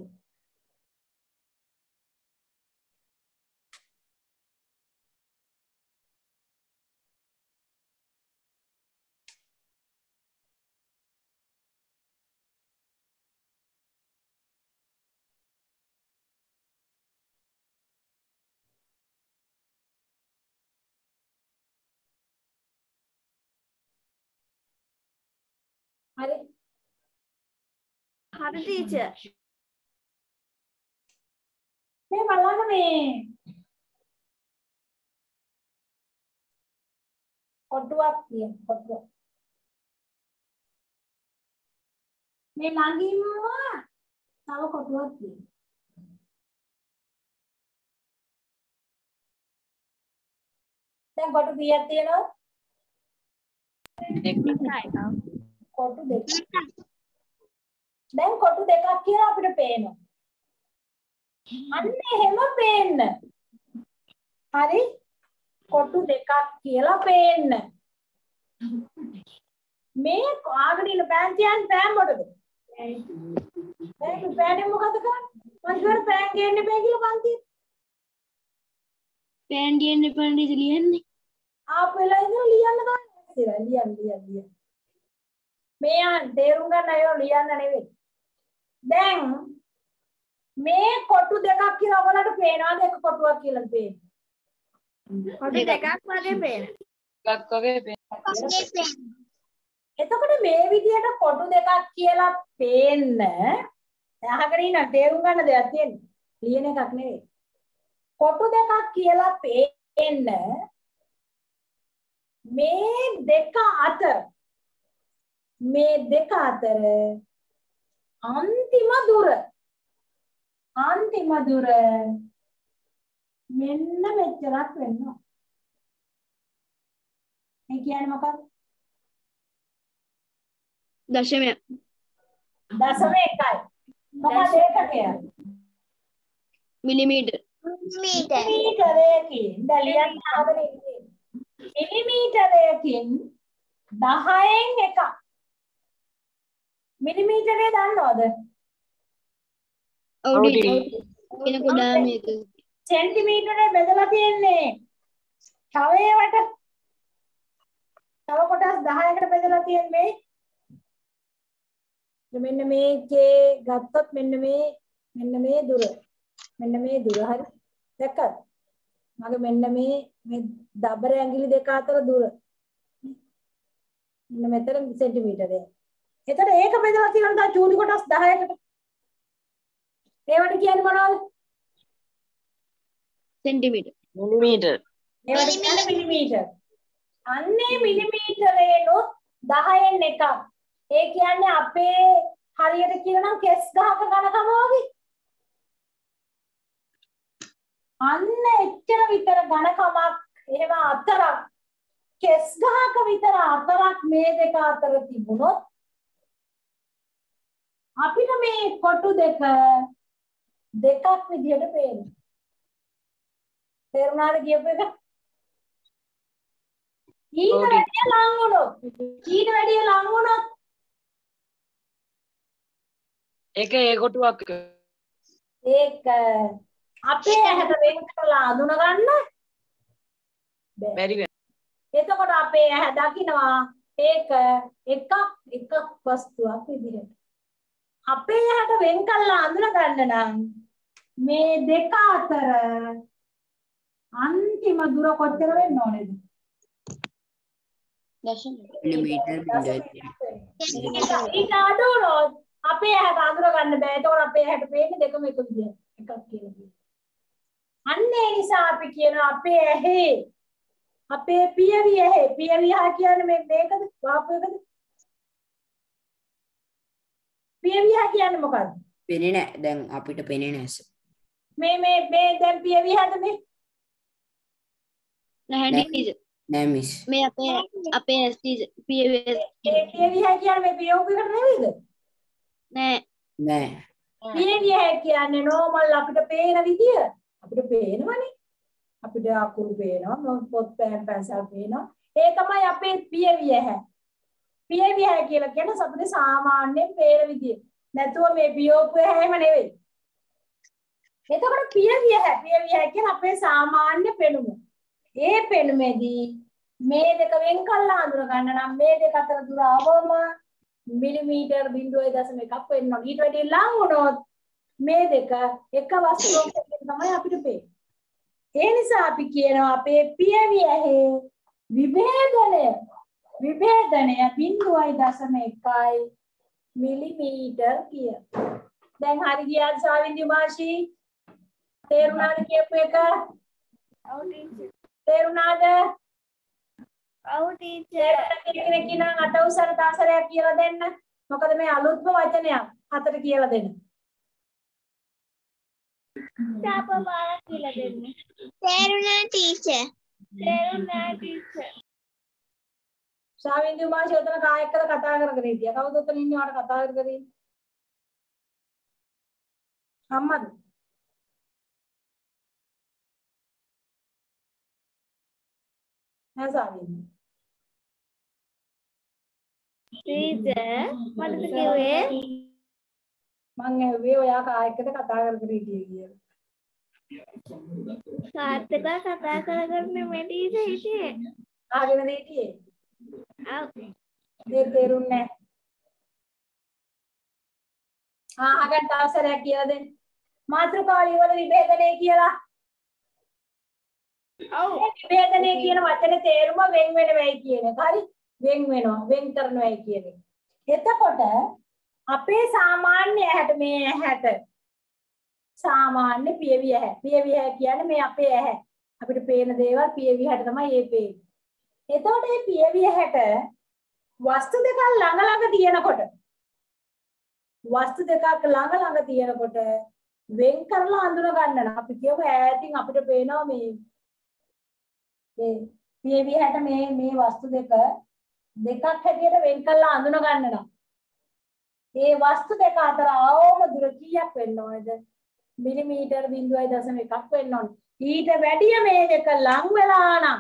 හරි. හරි ටීචර්. මේ බලන්න මේ කොටුවක් තියෙන කොටුව. මේ ළඟින්ම තව කොටුවක් තියෙනවා. දැන් කොටු කීයක් තියෙනවද? කොටු දෙකක්. දැන් කොටු දෙකක් කියලා අපිට පේනවා. අන්න එහෙම පේන්න. හරි? කොටු දෙකක් කියලා පේන්න. මේ ආගෙන ඉන්න පෑන් තියන් පෑන් මොකටද? පෑන් පෑනේ මොකද කරන්නේ? මං කියවන පෑන් ගේන්න බෑ කියලා පන්ති. පෑන් ගේන්න එපා නේද ලියන්නේ? ආපු වෙලාව ඉඳලා ලියන්න තමයි. ලියන්න ලියන්න ලියන්න. මේ තේරුම් ගන්න අය ලියන්න නෙවෙයි. දැන් මේ කොටු දෙකක් කියලා ඔයාලට පේනවාද? එක කොටුවක් කියලා පේන්නේ. කොටු දෙකක් වගේ පේන. එකක් වගේ පේනවා. එතකොට මේ විදියට කොටු දෙකක් කියලා පේන්න අහගෙන ඉන්න තේරුම් ගන්න දෙයක් තියෙනවා. ලියන එකක් නෙවෙයි. කොටු දෙකක් කියලා පේන්න මේ දෙක අතර මේ දෙක අතර අන්තිම දුර අන්තිම දුර මෙන්න මෙච්චරක් වෙනවා. මේ කියන්නේ මොකක්ද? දශමය. දශම එකයි. මොකද ඒකකය? මිලිමීටර්. මිලිමීටරයකින් දැලියන් ආවද ඉන්නේ. මිලිමීටරයකින් දහයෙන් එකක්. මිලිමීටරේ දන්නවද? ඔව් ඩී. එන කොඩා මේක. සෙන්ටිමීටරේ බෙදලා තියෙන්නේ. තවයවට තව කොටස් දහයකට බෙදලා තියෙන්නේ. මෙන්න මේකේ ගත්තොත් මෙන්න මේ මෙන්න මේ දුර මෙන්න මේ දුර හරි දැක්කද මගේ මෙන්න මේ මේ දබර ඇඟිලි දෙක අතර දුර මෙන්න මෙතන සෙන්ටිමීටරය. එතන ඒක බෙදලා තියෙනවා චූටි කොටස් දහයකට. ඒවට කියන්නේ මොනවද? සෙන්ටිමීටර්. මිලිමීටර්. ඒවට කියන්නේ මිලිමීටර්. අන්නේ මිලිමීටරේනොත් දහයෙන් එකක්. ඒ කියන්නේ අපේ හරියට කියනවා නම් කෙස් ගහක ඝනකම වගේ. අන්න එච්චර විතර ඝනකමක් එහෙම අතරක් කෙස් ගහක විතර අතරක් මේ දෙක අතර තිබුණොත් අපිට මේ කොටු දෙක දෙකක් විදිහට පේනවා. තේරුණාද කියපු එක? ඊට වැඩිය ලං වුණොත් ඊට වැඩිය ලං වුණොත් ඒක ඒ කොටුවක් ඒක අපේ ඇහැට වෙන් කරලා අඳුන ගන්න බැරි වෙනවා. එතකොට අපේ ඇහැ දකිනවා ඒක එකක් එකක් වස්තුවක් විදිහට. අපේ ඇහැට වෙන් කරලා අඳුන ගන්න නම් මේ දෙක අතර අන්තිම දුර කොච්චර වෙන්න ඕනේද? දශම. මිලිමීටර් ඊට අඩු වුණොත් අපේ ඇහැට අඳුර ගන්න බෑ. ඒතකොට අපේ ඇහැට පේන්නේ දෙකම එක විදියට එකක් කියලා කියනවා. අන්න ඒ නිසා අපි කියනවා අපේ ඇහි අපේ පියවි ඇහි පියවි ඇහ කියන්නේ මේ මේකද වාපු එකද? පියවි ඇහ කියන්නේ මොකද්ද? පෙනේ නැහැ. දැන් අපිට පෙනේ නැහැ. මේ මේ මේ දැන් පියවි ඇහද මේ? නැහැ ඩී. නෑ මිස්. මේ අපේ අපේ එස් ටී පීඑස් ඒ පියවි ඇහ කියන්නේ මේ පියවි එකට නෙවෙයිද? නෑ. නෑ. පියවි ඇහ කියන්නේ normal අපිට පේන විදිය. අපිට පේනවනේ. අපිට අකුරු පේනවා, පොත් පෑන් පැන්සල් පේනවා. ඒ තමයි අපේ පියවි ඇහ. පියවි ඇහ කියලා කියන්නේ අපිට සාමාන්‍යයෙන් පේන විදිය. නැතුව මේ පියෝපු ඇහැම නෙවෙයි. එතකොට පියවි ඇහ, පියවි ඇහ කියන්නේ අපේ සාමාන්‍ය පෙනුම. ඒ පෙනුමේදී මේ දෙක වෙන් කළා අඳුර ගන්න නම් මේ දෙක අතර දුර අවම මිලිමීටර් zero point one එකක් වෙන්න ඕන. ඊට වැඩි ලං වුණොත් මේ දෙක එක වස්තුවකින් තමයි අපිට පේන්නේ. ඒ නිසා අපි කියනවා අපේ පියවි ඇහි විභේදනය විභේදනය zero point one එකයි මිලිමීටර් කිය. දැන් හරි ගියාද සාවින්දි මාෂි? තේරුණාද කියපු එක? ඔව් ටීචර්. තේරුණාද? ඔව් ටීචර්. කෙනෙක් කියනවා අට උසර දාසරයක් කියලා දෙන්න. මොකද මේ අලුත්ම වචනයක් හතර කියලා දෙන්න. සාපමාලා කියලා දෙන්න. තේරුණා ටීචර්. තේරුණා ටීචර්. ශාවින්දු මාෂි උතන කායකද කතා කර කර හිටියා. කවුද උතන ඉන්නේ වාට කතා කර කර ඉන්නේ? අම්මද? නෑ ශාවින්දු. ටීචර් මටද කිව්වේ? මං ඇහුවේ ඔයා කායකද කතා කර කර හිටියේ කියලා. කාත් එක්ක කතා කරගෙන මේ ටීචර් හිටියේ. ආගෙන හිටියේ. ඔව්. දෙය තේරුන්නේ නැහැ. ආ අගන් තාසරයක් කියලා දෙන්න. මාත්‍රකාලිය වල විභේදනය කියලා. ඔව්. විභේදනය කියන වචනේ තේරුම වෙන වෙන වෙයි කියන එක. හරි. වෙන් වෙනවා වෙන් කරනවායි කියන්නේ. එතකොට අපේ සාමාන්‍ය ඇහැට මේ ඇහැට සාමාන්‍ය පියවි ඇහැ. පියවි ඇහැ කියන්නේ මේ අපේ ඇහැ. අපිට පේන දේවල් පියවි ඇහැට තමයි ඒ පේන්නේ. එතකොට මේ පියවි ඇහැට වස්තු දෙකක් ළඟ ළඟ තියෙනකොට වස්තු දෙකක් ළඟ ළඟ තියෙනකොට වෙන් කරලා හඳුන ගන්න. අපි කියමු ඈතින් අපිට පේනවා මේ මේ පියවි ඇහැට මේ මේ වස්තු දෙක දෙකක් හැටියට වෙන් කරලා හඳුන ගන්න නම් මේ වස්තු දෙක අතර අවම දුර කීයක් වෙන්න ඕනේද? මිලිමීටර් බිංදුවයි දශම එකක් වෙන්න ඕනේ. ඊට වැඩිය මේ දෙක ලං වෙලා නම්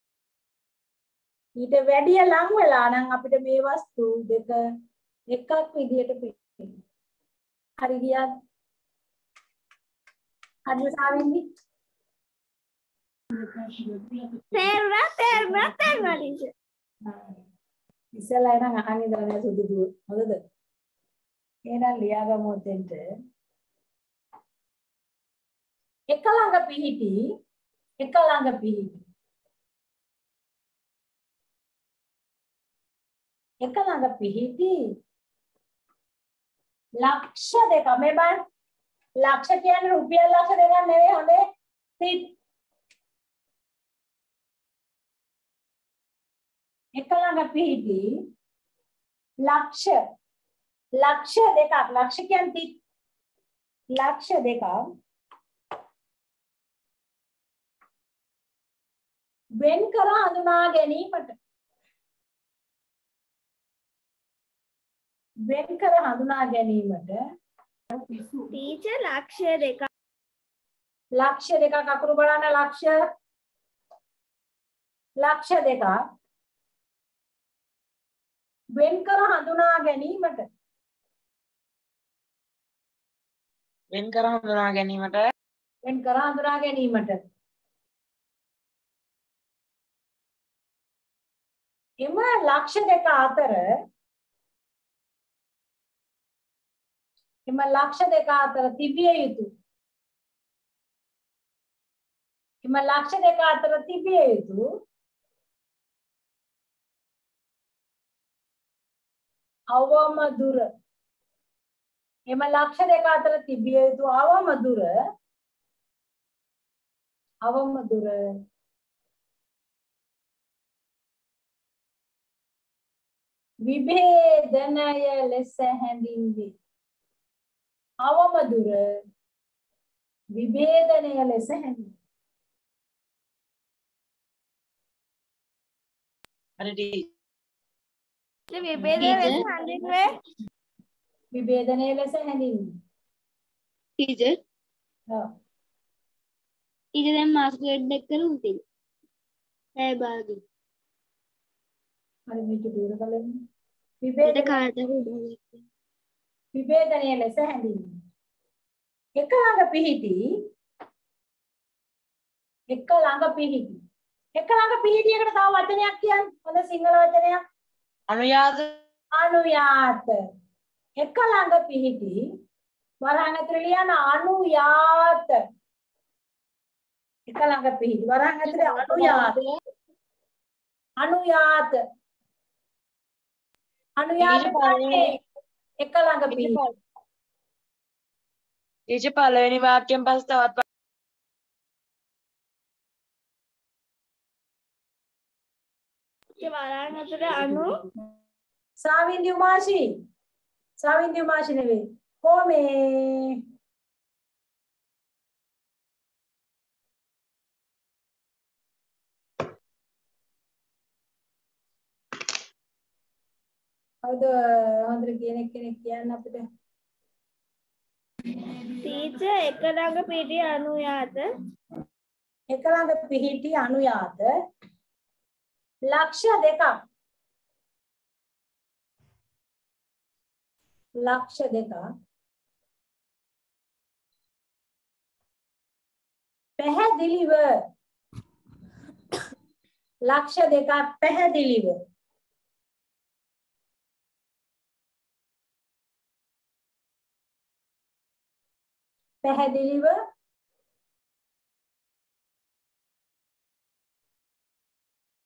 ඊට වැඩිය ලං වෙලා නම් අපිට මේ වස්තු දෙක එකක් විදියට පේනවා. හරි ගියාද? හරි සාවින්දි? තේරුණා තේරුණා තේරුණා ටීචර්. ඉස්සෙල්ලා එනං අහන්න ඉඳලා නෑ සුදුදු. හොඳද? එහෙනම් ලියාගමු දෙන්න. එක ළඟ පිහිටි එක ළඟ පිහිටි එක ළඟ පිහිටි ලක්ෂ දෙක මේ බලන්න ලක්ෂ කියන්නේ රුපියල් ලක්ෂ දෙකක් නෙවෙයි හොඳේ සිත් එක ළඟ පිහිටි ලක්ෂ ලක්ෂ දෙකක් ලක්ෂ කියන්නේ ලක්ෂ දෙකක් වෙන් කර හඳුනා ගැනීමට වෙන් කර හඳුනා ගැනීමට ටීචර් ලක්ෂය දෙක ලක්ෂ දෙකක් අකුරු බලන්න ලක්ෂ ලක්ෂ දෙකක් වෙන් කර හඳුනා ගැනීමට වෙන් කර හඳුනා ගැනීමට වෙන් කර හඳුනා ගැනීමට එම ලක්ෂ දෙක අතර එම ලක්ෂ දෙක අතර තිබිය යුතු එම ලක්ෂ දෙක අතර තිබිය යුතු අවම දුර එම ලක්ෂ දෙක අතර තිබිය යුතු අවම දුර අවම දුර විභේදනය ලෙස හැඳින්වේ. අවම දුර විභේදනය ලෙස හැඳින්වේ. හරි ටීචර්. විභේදනය ලෙස හැඳින්වේ. විභේදනය ලෙස හැඳින්වේ. ටීචර් ඔව්. ටීචර් දැන් මාස් ග්‍රේඩ් එක කරු උතින්. ඒ බාගි. හරි මේක දුර බලන්න. ඒක විභේදනය කාටද උදේ. විභේදනය ලෙස හැඳින්වේ. එක ළඟ පිහිටි එක ළඟ පිහිටි එක ළඟ පිහිටියකට තව වචනයක් කියන්න. හොඳ සිංහල වචනයක්. අනුයාද අනුයාත. එක ළඟ පිහිටි වරහන් ඇතුලේ ලියන අනුයාත. එක ළඟ පිහිටි වරහන් ඇතුලේ අනුයාත. අනුයාත. අනුයාත කියන්නේ එක ළඟ පිහිටි. ටීචර් පළවෙනි වාක්‍යයෙන් පස්සේ තවත් වරාන් අතර අනු සාවින්දි උමාෂි සාවින්දි උමාෂි නෙවෙයි කොමේ හවුද හොඳට කියන කෙනෙක් කියන්න අපිට ටීචර් එක ළඟ පිටි අනුයාත එක ළඟ පිහිටි අනුයාත ලක්ෂ දෙකක් ලක්ෂ දෙකක් පැහැදිලිව ලක්ෂ දෙකක් පැහැදිලිව පැහැදිලිව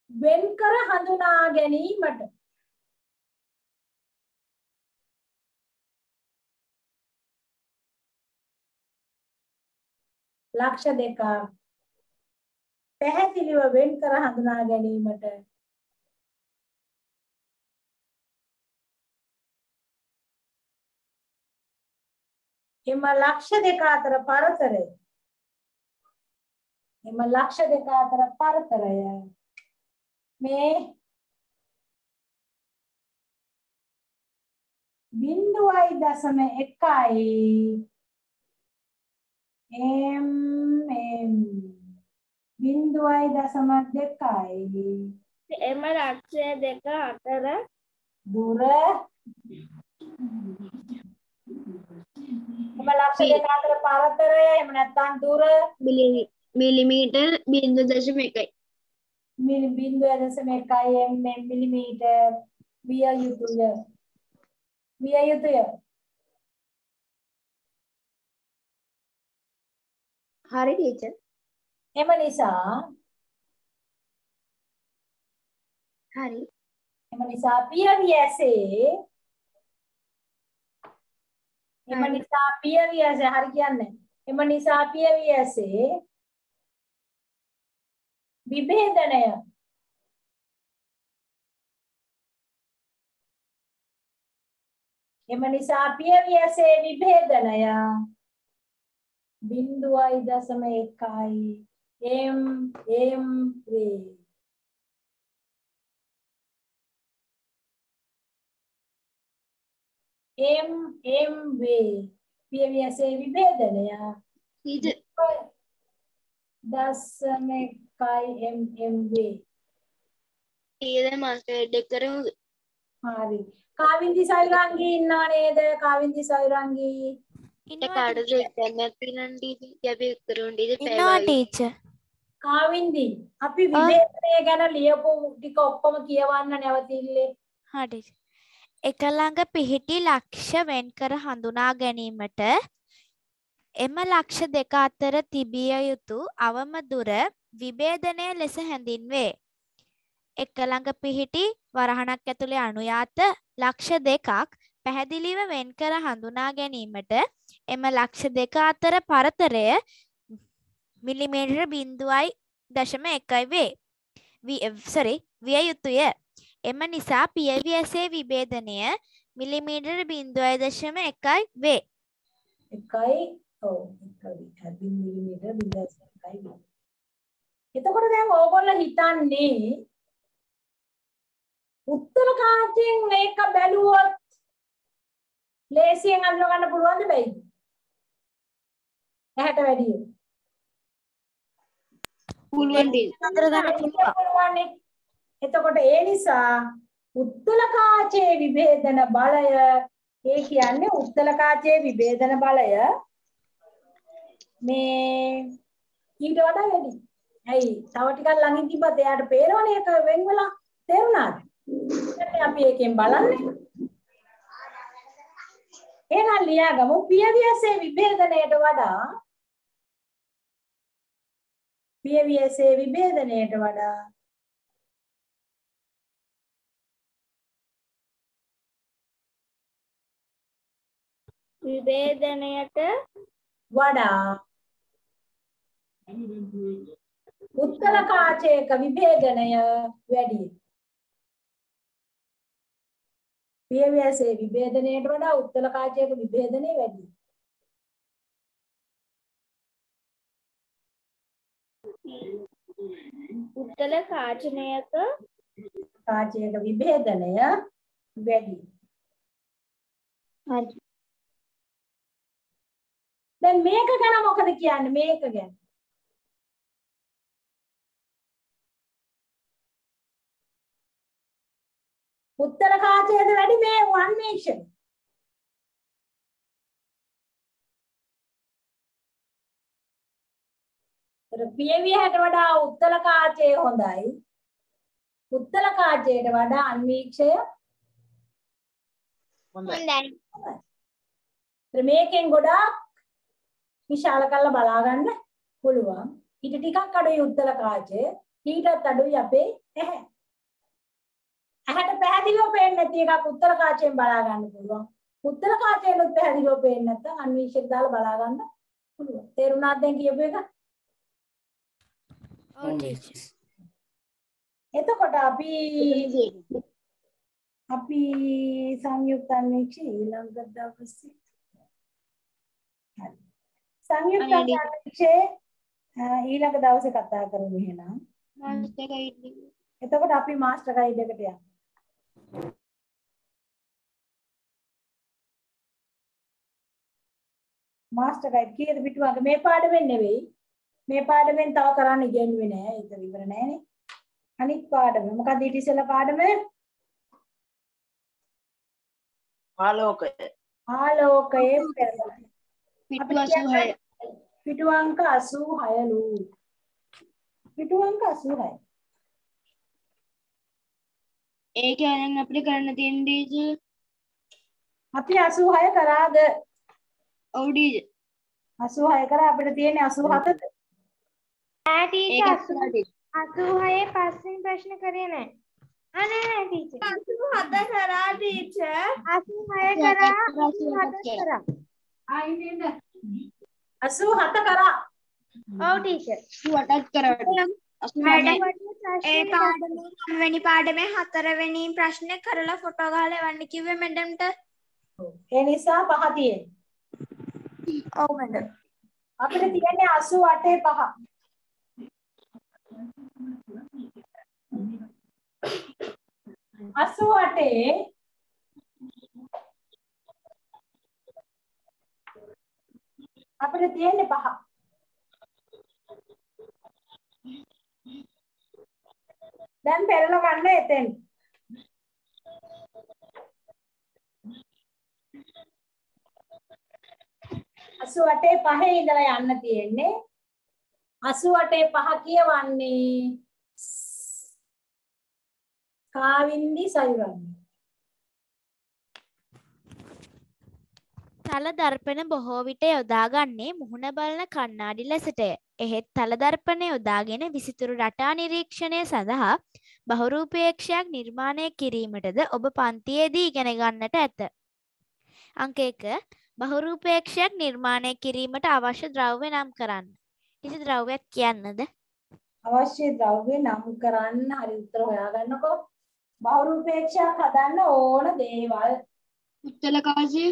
වෙන් කර හඳුනා ගැනීමට ලක්ෂ දෙකක් පැහැදිලිව වෙන් කර හඳුනා ගැනීමට එම ලක්ෂ දෙක අතර පරතරය එම ලක්ෂ දෙක අතර පරතරය මේ බිංදුවයි දශම එකයි එම් එම් බිංදුවයි දශම දෙකයි එම ලක්ෂය දෙක අතර දුර එම ලක්ෂ දෙක අතර පරතරය එහෙම නැත්නම් දුර මිලිමීටර් බිංදුව දශම එකයි. මිලි බිංදුව දශම එකයි එම් එම් මිලිමීටර් විය යුතුය විය යුතුය හරි ටීචර්. එම නිසා හරි. එම නිසා පියවි ඇසේ එම නිසා පියවි ඇසේ හරි කියන්නේ එම නිසා පියවි ඇසේ විභේදනය එම නිසා පියවි ඇසේ විභේදනය බිංදුවයි දශම එකයි එම් එම් වේ එම් එම් වේ පියවි ඇසේ විභේදනය ටීචර් දශම එකයි එම් එම් වේ ඊයේ මාස්ටර් හෙඩ් කරමුද? හරි කාවින්දි සයිරංගී ඉන්නා නේද කාවින්දි සයිරංගී ඊට කාටද එක්කක් නැතිනම් ටීචර් අපි උත්තරුන් ටීචර් ඉන්නවා ටීචර්. කාවින්දි අපි විභේදනය ගැන ලියපු ටික ඔක්කොම කියවන්න නැවතිල්ලේ හා ටීචර්. එක ළඟ පිහිටි ලක්ෂ වෙන් කර හඳුනා ගැනීමට එම ලක්ෂ දෙක අතර තිබිය යුතු අවම දුර විභේදනය ලෙස හැඳින්වේ. එක ළඟ පිහිටි වරහණක් ඇතුලේ අනුයාත ලක්ෂ දෙකක් පැහැදිලිව වෙන් කර හඳුනා ගැනීමට එම ලක්ෂ දෙක අතර පරතරය මිලිමීටර බිංදුවයි දශම එකයි වේ. sorry විය යුතුය. එම නිසා පියවි ඇසේ විභේදනය මිලිමීටර බිංදුවයි දශම එකයි වේ. එකයි ඔව් එකයි මිලිමීටර බිංදුවයි දශම එකයි වේ. එතකොට දැන් ඕගොල්ලෝ හිතන්නේ උත්තර කාචයෙන් මේක බැලුවොත් ලේසියෙන් අඳුර ගන්න පුළුවන්ද බැයිද? ඇහැට වැඩිය. පුළුවන් ටීචර්. අතර ගන්න පුළුවන්. එතකොට ඒ නිසා උත්තර කාචයේ විභේදන බලය ඒ කියන්නේ උත්තර කාචයේ විභේදන බලය මේ ඊට වඩා වැඩි. ඇයි? තව ටිකක් ළඟින් තිබ්බත් එයාට පේනවනේ ඒක වෙන් වෙලා තේරුණාද? දැන් අපි එකෙන් බලන්නේ. එහෙනම් ලියාගමු පියවි ඇසේ විභේදනයට වඩා පියවි ඇසේ විභේදනයට වඩා විභේදනයට වඩා උත්තර කාචයක විභේදනය වැඩි. පියවි ඇසේ විභේදනයට වඩා උත්තර කාචයක විභේදනය වැඩි. උත්තර කාචනයක කාචයක විභේදනය වැඩි. හරි. දැන් මේක ගැන මොකද කියන්නේ මේක ගැන? උත්තර කාචයද වැඩි මේ one nation. ඒතර පියවි හැට වඩා උත්තර කාචය හොඳයි. උත්තර කාචයට වඩා අන්වීක්ෂය හොඳයි. ඒතර මේකෙන් ගොඩාක් විශාල කරලා බලා ගන්න පුළුවන්. ඊට ටිකක් අඩුයි උත්තර කාචය. ඊටත් අඩුයි අපේ ඇහැ. ඇහැට පැහැදිලිව පේන්නේ නැති එකක් උත්තර කාචයෙන් බලා ගන්න පුළුවන්. උත්තර කාචයෙන් උත් පැහැදිලිව පේන්නේ නැත්නම් අන්වීක්ෂක දාලා බලා ගන්න පුළුවන්. තේරුණාද දැන් කියපු එක? ඔව් ටීචර්. එතකොට අපි අපි සංයුක්ත අන්වීක්ෂය ඊළඟ දවසේ හරි. සංයුක්ත අන්වීක්ෂය ඊළඟ දවසේ කතා කරමු එහෙනම්. මාස්ටර් ගයිඩ් එක. එතකොට අපි මාස්ටර් ගයිඩ් එකට යමු. මාස්ටර් ගයිඩ් කීයද පිටුවක මේ පාඩමෙන් නෙවෙයි. මේ පාඩමෙන් තව කරන්න ඉගෙනුවේ නෑ. ඒක විතර නෑනේ. අනිත් පාඩම මොකක්ද ඊට ඉස්සෙල්ලා පාඩම? ආලෝකය. ආලෝකයේ පෙරළන. පිටු අසූහය. පිටු අංක අසූහය ලු. පිටු අංක අසූහය. ඒ කියන්නේ අපිට කරන්න තියෙන ටීචර් අපි අසූහය කරාද? ඔව් ටීචර්. අසූහය කරා අපිට තියෙන්නේ අසූහතද? ඈ ටීචර් අසූහයේ පස්වෙනි ප්‍රශ්න කරේ නැහැ. අනේ නෑ ටීචර්. අසූහත කරා ටීචර්. අසූහය කරා අසූහත කරා. ආයිනෙන්ද අසූහත කරා. ඔව් ටීචර්. අසූහතත් කරා. ඒ පාඩමේ තුන්වෙනි පාඩමේ හතරවෙනි ප්‍රශ්නේ කරලා ෆොටෝ ගහලා එවන්න කිව්වේ මැඩම්ට. ඒ නිසා පහ තියෙන්නේ. ඔව් මැඩම්. අපිට තියෙන්නේ අසූ අටේ පහ. අසූ අටේ අපිට තියෙන්නේ පහ. දැන් පෙරලා ගන්න එතෙන්. අසූ අටේ පහේ ඉඳලා යන්න තියෙන්නේ. අසූ අටේ පහ කියවන්නේ කාවින්දි සයුරන්නේ. තල දර්පණ බොහෝ විට යොදාගන්නේ මුහුණ බලන කණ්ණාඩි ලෙසටය. එහෙත් තල දර්පණ යොදාගෙන විසිතුරු රටා නිරීක්ෂණය සඳහා බහුරූපේක්ෂයක් නිර්මාණය කිරීමටද ඔබ පන්තියේදී ඉගෙන ගන්නට ඇත. අංක එක බහුරූපේක්ෂයක් නිර්මාණය කිරීමට අවශ්‍ය ද්‍රව්‍ය නම් කරන්න. කිසි ද්‍රව්‍යයක් කියන්නද? අවශ්‍ය ද්‍රව්‍ය නම් කරන්න. හරි උත්තර හොයාගන්නකෝ. බහුරූපේක්ෂයක් හදන්න ඕන දේවල්. උත්තර කාසිය.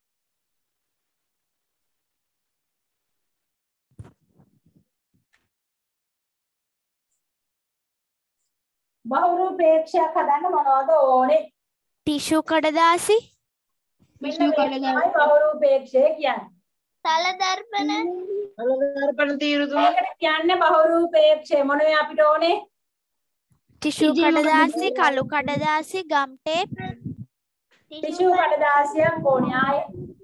බහුරූපේක්ෂයක් හදන්න මොනවද ඕනේ? ටිෂු කඩදාසි. ටිෂු කඩදාසි. බහුරූපේක්ෂය කියන්නේ. තල දර්පණ. තල දර්පණ තීරු තුන. ඒකට කියන්නේ බහුරූපේක්ෂය. මොනවද අපිට ඕනේ? ටිෂු කඩදාසි, කළු කඩදාසි, ගම් ටේප්. ටිෂු කඩදාසියක් ඕනේ. ආයේ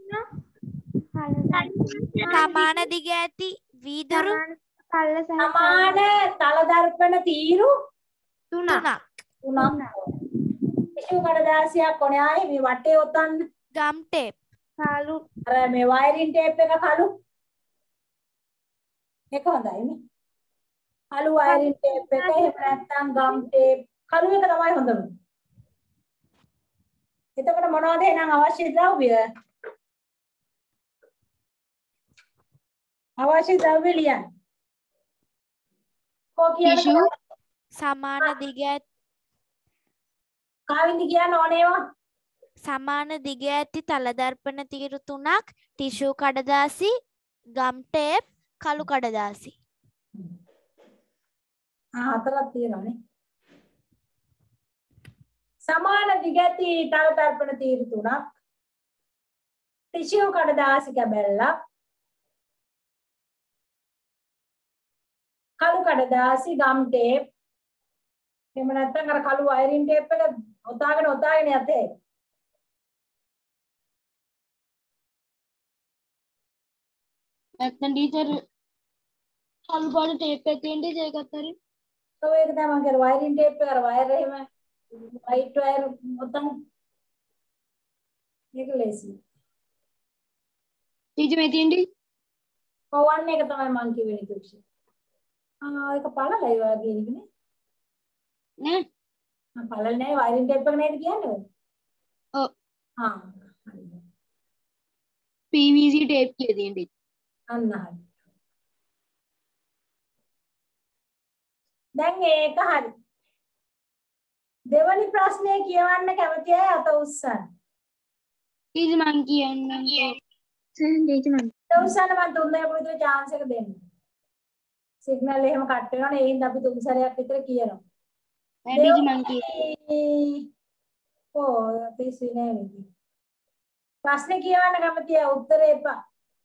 සමාන දිග ඇති වීදුරු සමාන තල දර්පණ තීරු තුනක්. තුනක්. ටිෂු කඩදාසියක් ඕනේ. ආයේ මේ වටේ ඔතන්න. ගම් ටේප්. කාලු අර මේ වයරින් ටේප් එක කළු. ඒක හොඳයි නේ. කළු වයරින් ටේප් එක එහෙම නැත්නම් ගම් ටේප් කළු එක තමයි හොඳම. එතකොට මොනවද එහෙනම් අවශ්‍ය ද්‍රව්‍ය? අවශ්‍ය ද්‍රව්‍ය ලියන්න. කො කියන්නේ සමාන දිග ඇති කාවින්ද කියන්න ඕනේවා. සමාන දිග ඇති තල දර්පණ තීරු තුනක්, ටිෂු කඩදාසි, ගම් ටේප්, කළු කඩදාසි. ආ හතරක් තියෙනවානේ. සමාන දිග ඇති තල දර්පණ තීරු තුනක්, ටිෂු කඩදාසි කැබැල්ලක්, කළු කඩදාසි, ගම් ටේප්. එහෙම නැත්නම් අර කළු වයරින් ටේප් එක ඔතාගෙන ඔතාගෙන යතේ. නැත්නම් ටීචර් කළු පාට ටේප් එක තියෙන ටීචර් ඒකත් හරි. ඔය ඒක තමයි මම කියන්නේ වයරින් ටේප් එක අර වයර් එහෙම වයිට් වයර් ඔතන ඒක ලේසි. ටීචර් මේ තියෙන්නේ පවන් එක තමයි මම කිව්වේ නිකුක්ෂ. ආ ඒක පළලයි වගේ නේ. නෑ මම පළල නෑ වයරින් ටේප් එක නේද කියන්නේ? ඔව්. ආ හරි. P V C tape කියලා තියෙනවා. අන්න හරි. දැන් ඒක හරි. දෙවනි ප්‍රශ්නේ කියවන්න කැමති අය අත උස්සන්න. ඊට මං කියන්නම්කෝ. සෙන්ඩේට මං. අත උස්සන්න මම තුන් දෙනෙකුට විතර chance එක දෙන්න. සිග්නල් එහෙම කට් වෙනවනේ ඒ හින්දා අපි තුන් සැරයක් විතර කියනවා. වැඩිද මං කියන්න. ඕ පිස්සු නෑ නේද? ප්‍රශ්නේ කියවන්න කැමති අය උත්තරේ එපා.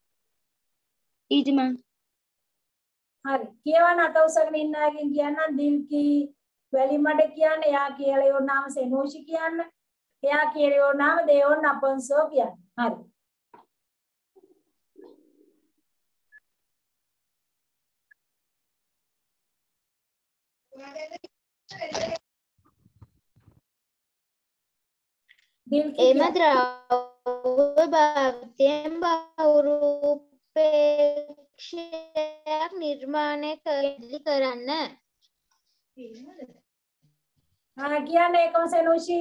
ඊට මං. හරි. කියවන්න අත උස්සගෙන ඉන්න අයගෙන් කියන්නම් දිල්කී වැලිමඩ කියන්න. එයා කියලා යෝ නාම සෙනෝෂි කියන්න. එයා කියලා යෝ නාම දේවොන් අපන්සෝ කියන්න. හරි. එම ද්‍රව්‍ය භාවිතයෙන් බහුරූපේක්ෂයක් නිර්මාණය කරන්න. ආ කියන්නේ ඒකම සෙනෝෂි.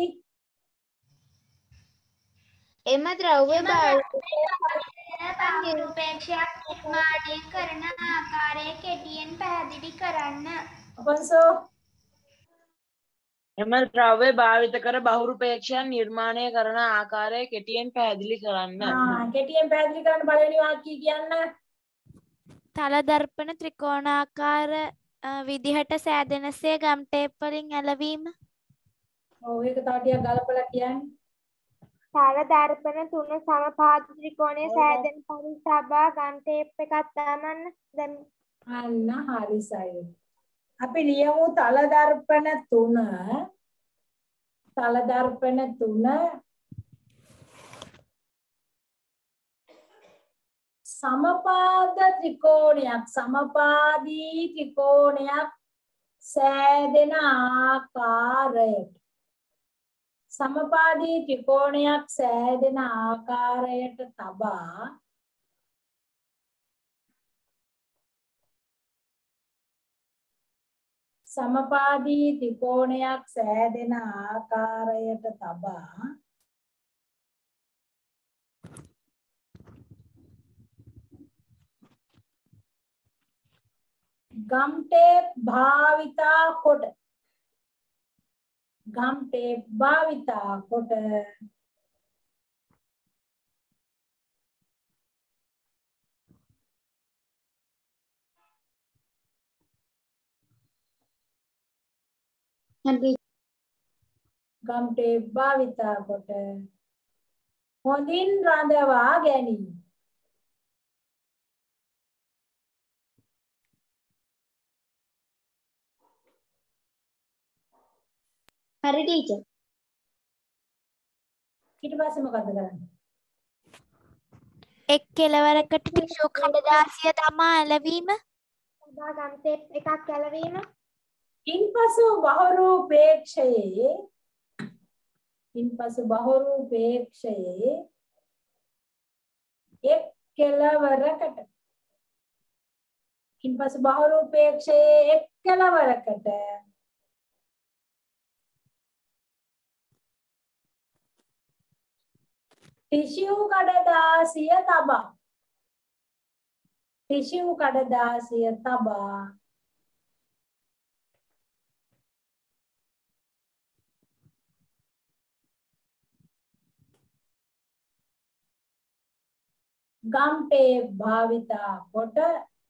එම ද්‍රව්‍ය භාවිතයෙන් නිරූපේක්ෂයක් නිර්මාණය කරන ආකාරය කෙටියෙන් පැහැදිලි කරන්න. අපන්සෝ එම ද්‍රව්‍ය භාවිත කර බහුරූපේක්ෂයන් නිර්මාණය කරන ආකාරය කෙටියෙන් පැහැදිලි කරන්න. ආ කෙටියෙන් පැහැදිලි කරන්න පළවෙනි වාක්‍යය කියන්න. තල දර්පණ ත්‍රිකෝණාකාර විදිහට සෑදෙනසේ ගම් ටේප් වලින් ඇලවීම. ඔව් ඒක තව ටිකක් ගලපලා කියන්න. තල දර්පණ තුන සමපාද ත්‍රිකෝණයේ සෑදෙන පරිදි තබා ගම් ටේප් එකක් දාමන්න. දැන් අන්න හරි සයි. අපි ලියමු තල දර්පණ තුන තල දර්පණ තුන සමපාද ත්‍රිකෝණයක් සමපාදී ත්‍රිකෝණයක් සෑදෙන ආකාරයට සමපාදී ත්‍රිකෝණයක් සෑදෙන ආකාරයට තබා සමපාදී ත්‍රිකෝණයක් සෑදෙන ආකාරයට තබා ගම් ටේප් භාවිතා කොට ගම් ටේප් භාවිතා කොට ගම් ටේප් භාවිතා කොට හොඳින් රඳවා ගැනීම. හරි ටීචර්. ඊට පස්සේ මොකද කරන්නේ? එක් කෙලවරකට ටිෂු කඩදාසිය දමා ඇලවීම. තබා ගම් ටේප් එකක් ඇලවීම. ඉන්පසු බහුරූපේක්ෂයේ ඉන්පසු බහුරූපේක්ෂයේ එක් කෙලවරකට ඉන්පසු බහුරූපේක්ෂයේ එක් කෙලවරකට ටිෂු කඩදාසිය තබා ටිෂු කඩදාසිය තබා ගම් ටේප් භාවිතා කොට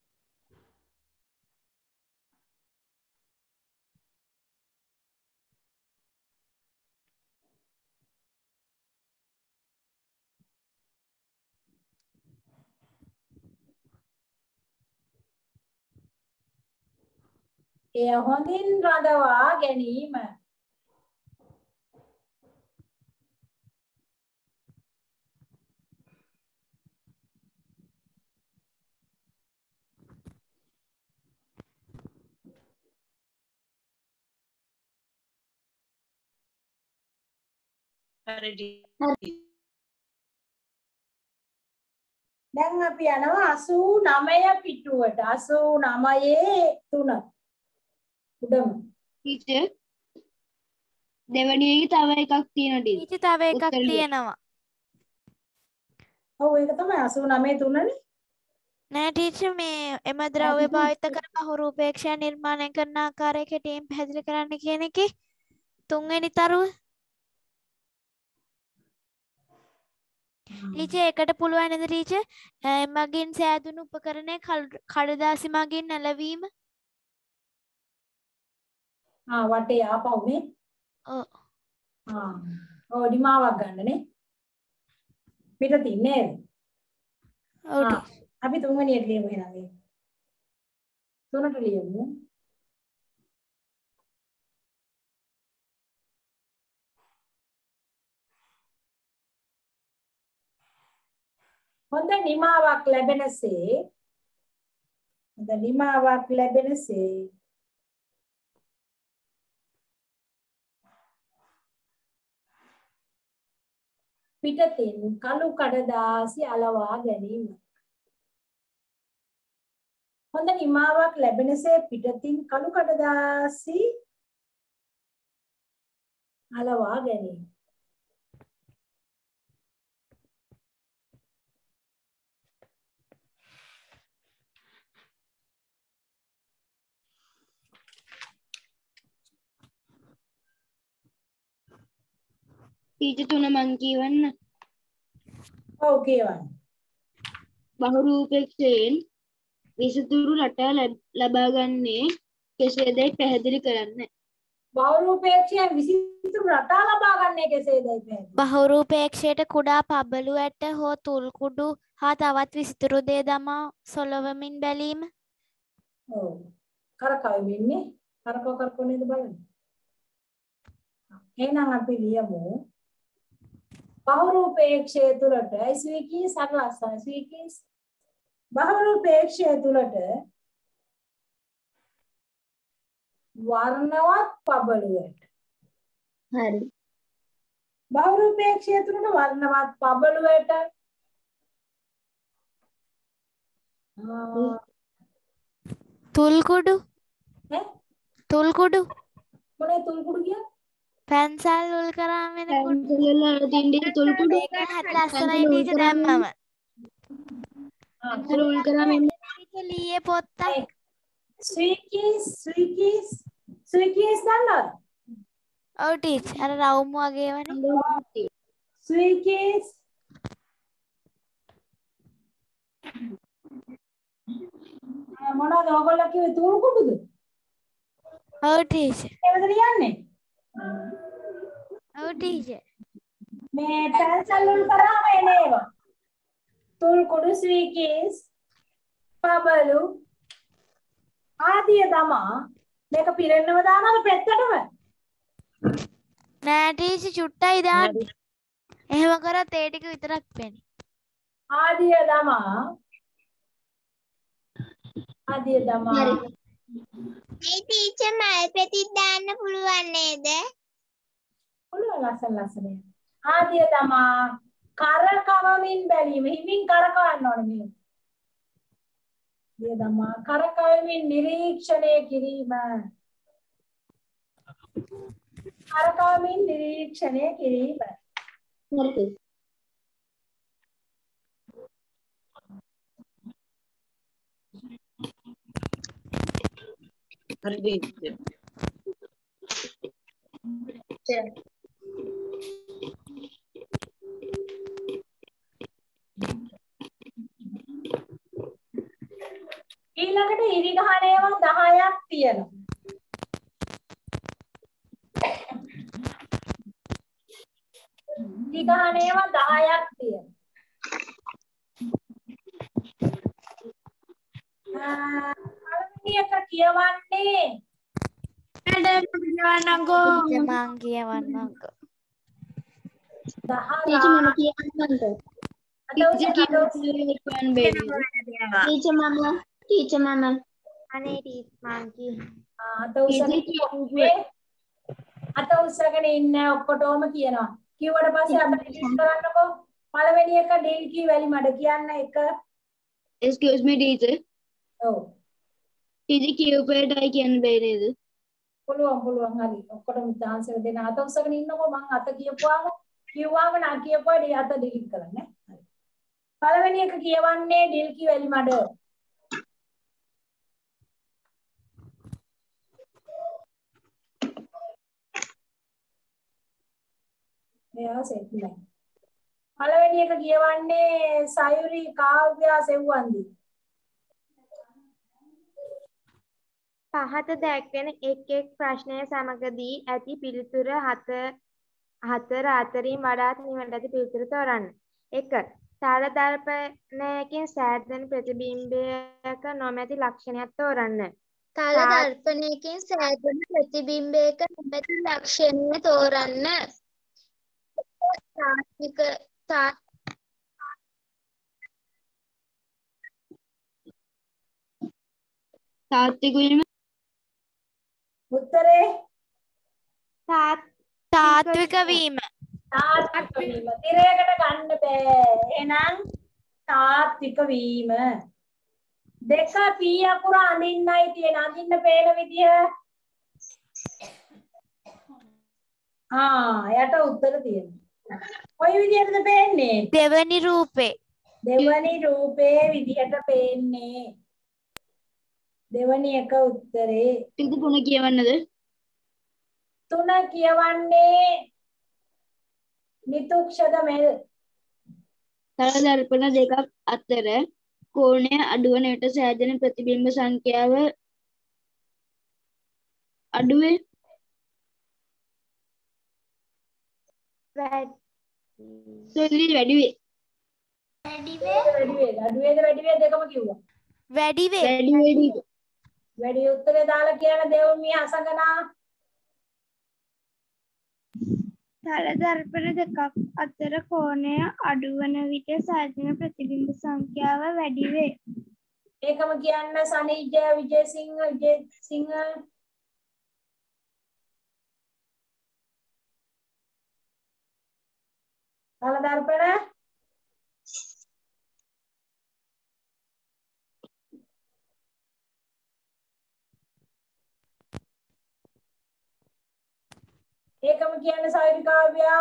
එය හොඳින් රඳවා ගැනීම. දැන් අපි යනවා අසූ නවය පිටුවට. අසූ නවයේ තුන උඩම. ටීචර් දෙවැනි එකේ තව එකක් තියෙනවා ටීචර්. ඊට තව එකක් උත්තර ලියන්න. තියෙනවා. ඔව් ඒක තමයි අසූ නවය තුනනේ. නෑ ටීචර් මේ එම ද්‍රව්‍ය භාවිත කර බහුරූපේක්ෂය නිර්මාණය කරන ආකාරය කෙටියෙන් පැහැදිලි කරන්න කියන එකේ තුන්වෙනි තරුව. ටීචර් ඒකට පුළුවන් නේද ටීචර්? මගින් සෑදුණු උපකරණයේ කඩදාසි මගින් නැලවීම. ආ වටේ ආපහුනේ. ඔව්. ආ ඔව් ඩිමාවක් ගන්නනේ. පිට තින්නේ. ඔව් ආ ටීචර්. අපි තුන්වෙනියට ලියමු එහෙනම් ඒක. තුනට ලියමු. හොඳ නිමාවක් ලැබෙනසේ හොඳ නිමාවක් ලැබෙනසේ පිටතින් කළු කඩදාසි අලවා ගැනීම. හොඳ නිමාවක් ලැබෙනසේ පිටතින් කළු කඩදාසි අලවා ගැනීම. ටීචර් තුන මං කියවන්න. ඔව් කියවන්න. බහුරූපේක්ෂයෙන් විසිතුරු රටා ලබා ගන්නේ කෙසේදයි පැහැදිලි කරන්න. බහුරූපේක්ෂයෙන් විසිතුරු රටා ලබා ගන්නේ කෙසේදයි පැහැදිලි. බහුරූපේක්ෂයට කුඩා පබළු ඇට හෝ තුල් කුඩු හා තවත් විසිතුරු දේ දමා සොලවමින් බැලීම. ඔව්. කරකවෙන්නේ කරකව කරකව නේද බලන්නේ. එහෙනම් අපි ලියමු බහුරූපේක්ෂය තුළට ස්වීකී සරලස්සන ස්වීකී බහුරූපේක්ෂය තුළට වර්ණවත් පබළුවට හරි. බහුරූපේක්ෂය තුළට වර්ණවත් පබළුවට තුල් කුඩු ඈ තුල් කුඩු මොනේ තුල් කුඩු කියන්නේ? පැන්සල් උල් කරාම වෙන කුඩු. පැන්සල් වල තියෙන තුල් කුඩු ඒක හරි ලස්සනයි ටීචර් දැම්මම. පැන්සල් උල් කරාම එන්නේ ටීචර් ලීයේ පොත්තක්. ස්වීකීස් ස්වීකීස් ස්වීකීස් දන්නවද? ඔව් ටීචර් අර රවුම් වගේ වනේ. ස්වීකීස් මොනවද ඔයගොල්ලෝ කිව්වේ තුල් කුඩුද? ඔව් ටීචර්. ඒවද ලියන්නේ? ඔව් ටීචර්. මේ පැන්සල් උල් කරාම එන ඒවා. තුල් කුඩු ස්වීකීස් පබළු ආදිය තමා මේක පිරෙන්නව දානවද පැත්තටම? නෑ ටීචර් චුට්ටයි දාන්නේ. එහෙම කරත් ඒ ටික විතරක් පෙනේ. ආදිය තමා ආදිය තමා ඒ ටීචර් මල් පෙතිත් දාන්න පුළුවන් නේද? පුළුවන් ලස්සන ලස්සන. ආදිය තමා කරකවමින් බැලීම හිමින් කරකවන්න ඕනේ මේ. ආදිය තමා කරකවමින් නිරීක්ෂණය කිරීම. කරකවමින් නිරීක්ෂණය කිරීම. හරි. හරි ඊළඟට ඉරි ගහන ඒවා දහයක් තියෙනවා. ඉරි ගහන ඒවා දහයක් තියෙනවා. පළවෙනි එක කියවන්නේ මැඩම් කියවන්නකෝ. ටීචර් මං කියවන්නම්කෝ. ටීචර් මම දහ කියන්නම්ද? අද උදේ ටීචර් කියන්න බැරි. ටීචර් මම ටීචර් මම අනේ ටීචර් මං කිය. අත උසගෙන කිව්වේ අත උසගෙන ඉන්න ඔක්කොටම කියනවා. කිව්වට පස්සේ අත ඩිලීට් කරන්නකෝ. පළවෙනි එක ඩීල් කී වැලි මඩ කියන්න එක. excuse me teacher. ඔව්. ටීචර් කියූපේටයි කියන්න බැරි නේද? පුළුවන් පුළුවන් හරි. ඔක්කොටම chance එක දෙන්න. අත උස්සගෙන ඉන්නකෝ මං අත කියපුවාම කිව්වාම නා කියපුවා ඩි අත ඩිලීට් කරන්න. හරි. පළවෙනි එක කියවන්නේ ඩිල්කි වැලි මඩ. මෙයා සෙට් නෑ. පළවෙනි එක කියවන්නේ සයුරි කාව්‍යා සෙව්වන්දි. පහත දැක්වෙන එක් එක් ප්‍රශ්නය සමගදී ඇති පිළිතුර හත හතර අතරින් වඩාත් නිවැරදි ඇති පිළිතුර තෝරන්න. එක. තාල දර්පණයකින් සෑදෙන ප්‍රතිබිම්බයක නොමැති ලක්ෂණයක් තෝරන්න. තල දර්පණයකින් සෑදෙන ප්‍රතිබිම්බයක නොමැති ලක්ෂණය තෝරන්න. තාත්වික තා තාත්වික වීම උත්තරේ තාත් තාත්වික වීම. තාත්වික වීම. තිරයකට ගන්න බෑ. එහෙනම් තාත්වික වීම. දෙක පී අකුර අඳින්නයි තියෙන. අඳින්න පේන විදිය. ආ යට උත්තර තියෙනවා. කොයි විදියටද පේන්නේ? දෙවනි රූපේ. දෙවනි රූපේ විදියට පේන්නේ. දෙවනි එක උත්තරේ. ටික තුන කියවන්නද? තුන කියවන්නේ නිතුක්ෂද මෙල්. තල දර්පණ දෙකක් අතර කෝණය අඩුවන විට සෑදෙන ප්‍රතිබිම්බ සංඛ්‍යාව අඩුවේ. සොල්ලි වැඩි වේ. වැඩි වැඩි වේ. අඩු වේද වැඩි වේ දෙකම කිව්වා. වැඩි වේ. වැඩි වැඩි. වැඩි උත්තරේ දාලා කියන දෙවුමිය අසංගනා. තල දර්පණ දෙකක් අතර කෝණය අඩුවන විට සෑදෙන ප්‍රතිබිම්බ සංඛ්‍යාව වැඩි වේ. ඒකම කියන්න සනීජ විජේසිංහ විජේසිංහ තල දර්පණ ඒකම කියන්න සයුරි කාව්‍යා.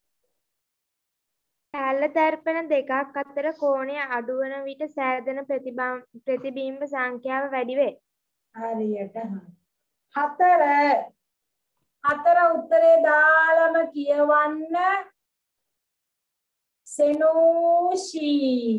තල දර්පණ දෙකක් අතර කෝණය අඩුවන විට සෑදෙන ප්‍රතිබිම්බ සංඛ්‍යාව වැඩි වේ. හරියට හතර හතර උත්තරේ දාලම කියවන්න සෙනෝෂී.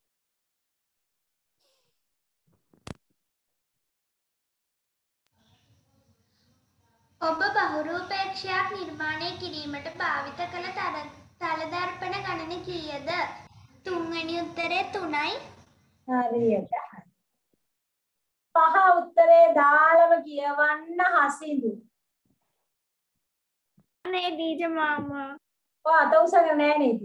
ඔබ බහුරූපේක්ෂයක් නිර්මාණය කිරීමට භාවිත කළ තල දර්පණ ගණන කීයද? තුන්වෙනි උත්තරේ තුනයි. හරියට පහ උත්තරේ දාලම කියවන්න හසිඳු. අනේ දීජ මාමා. ඔය අත උසගෙන නෑ නේද?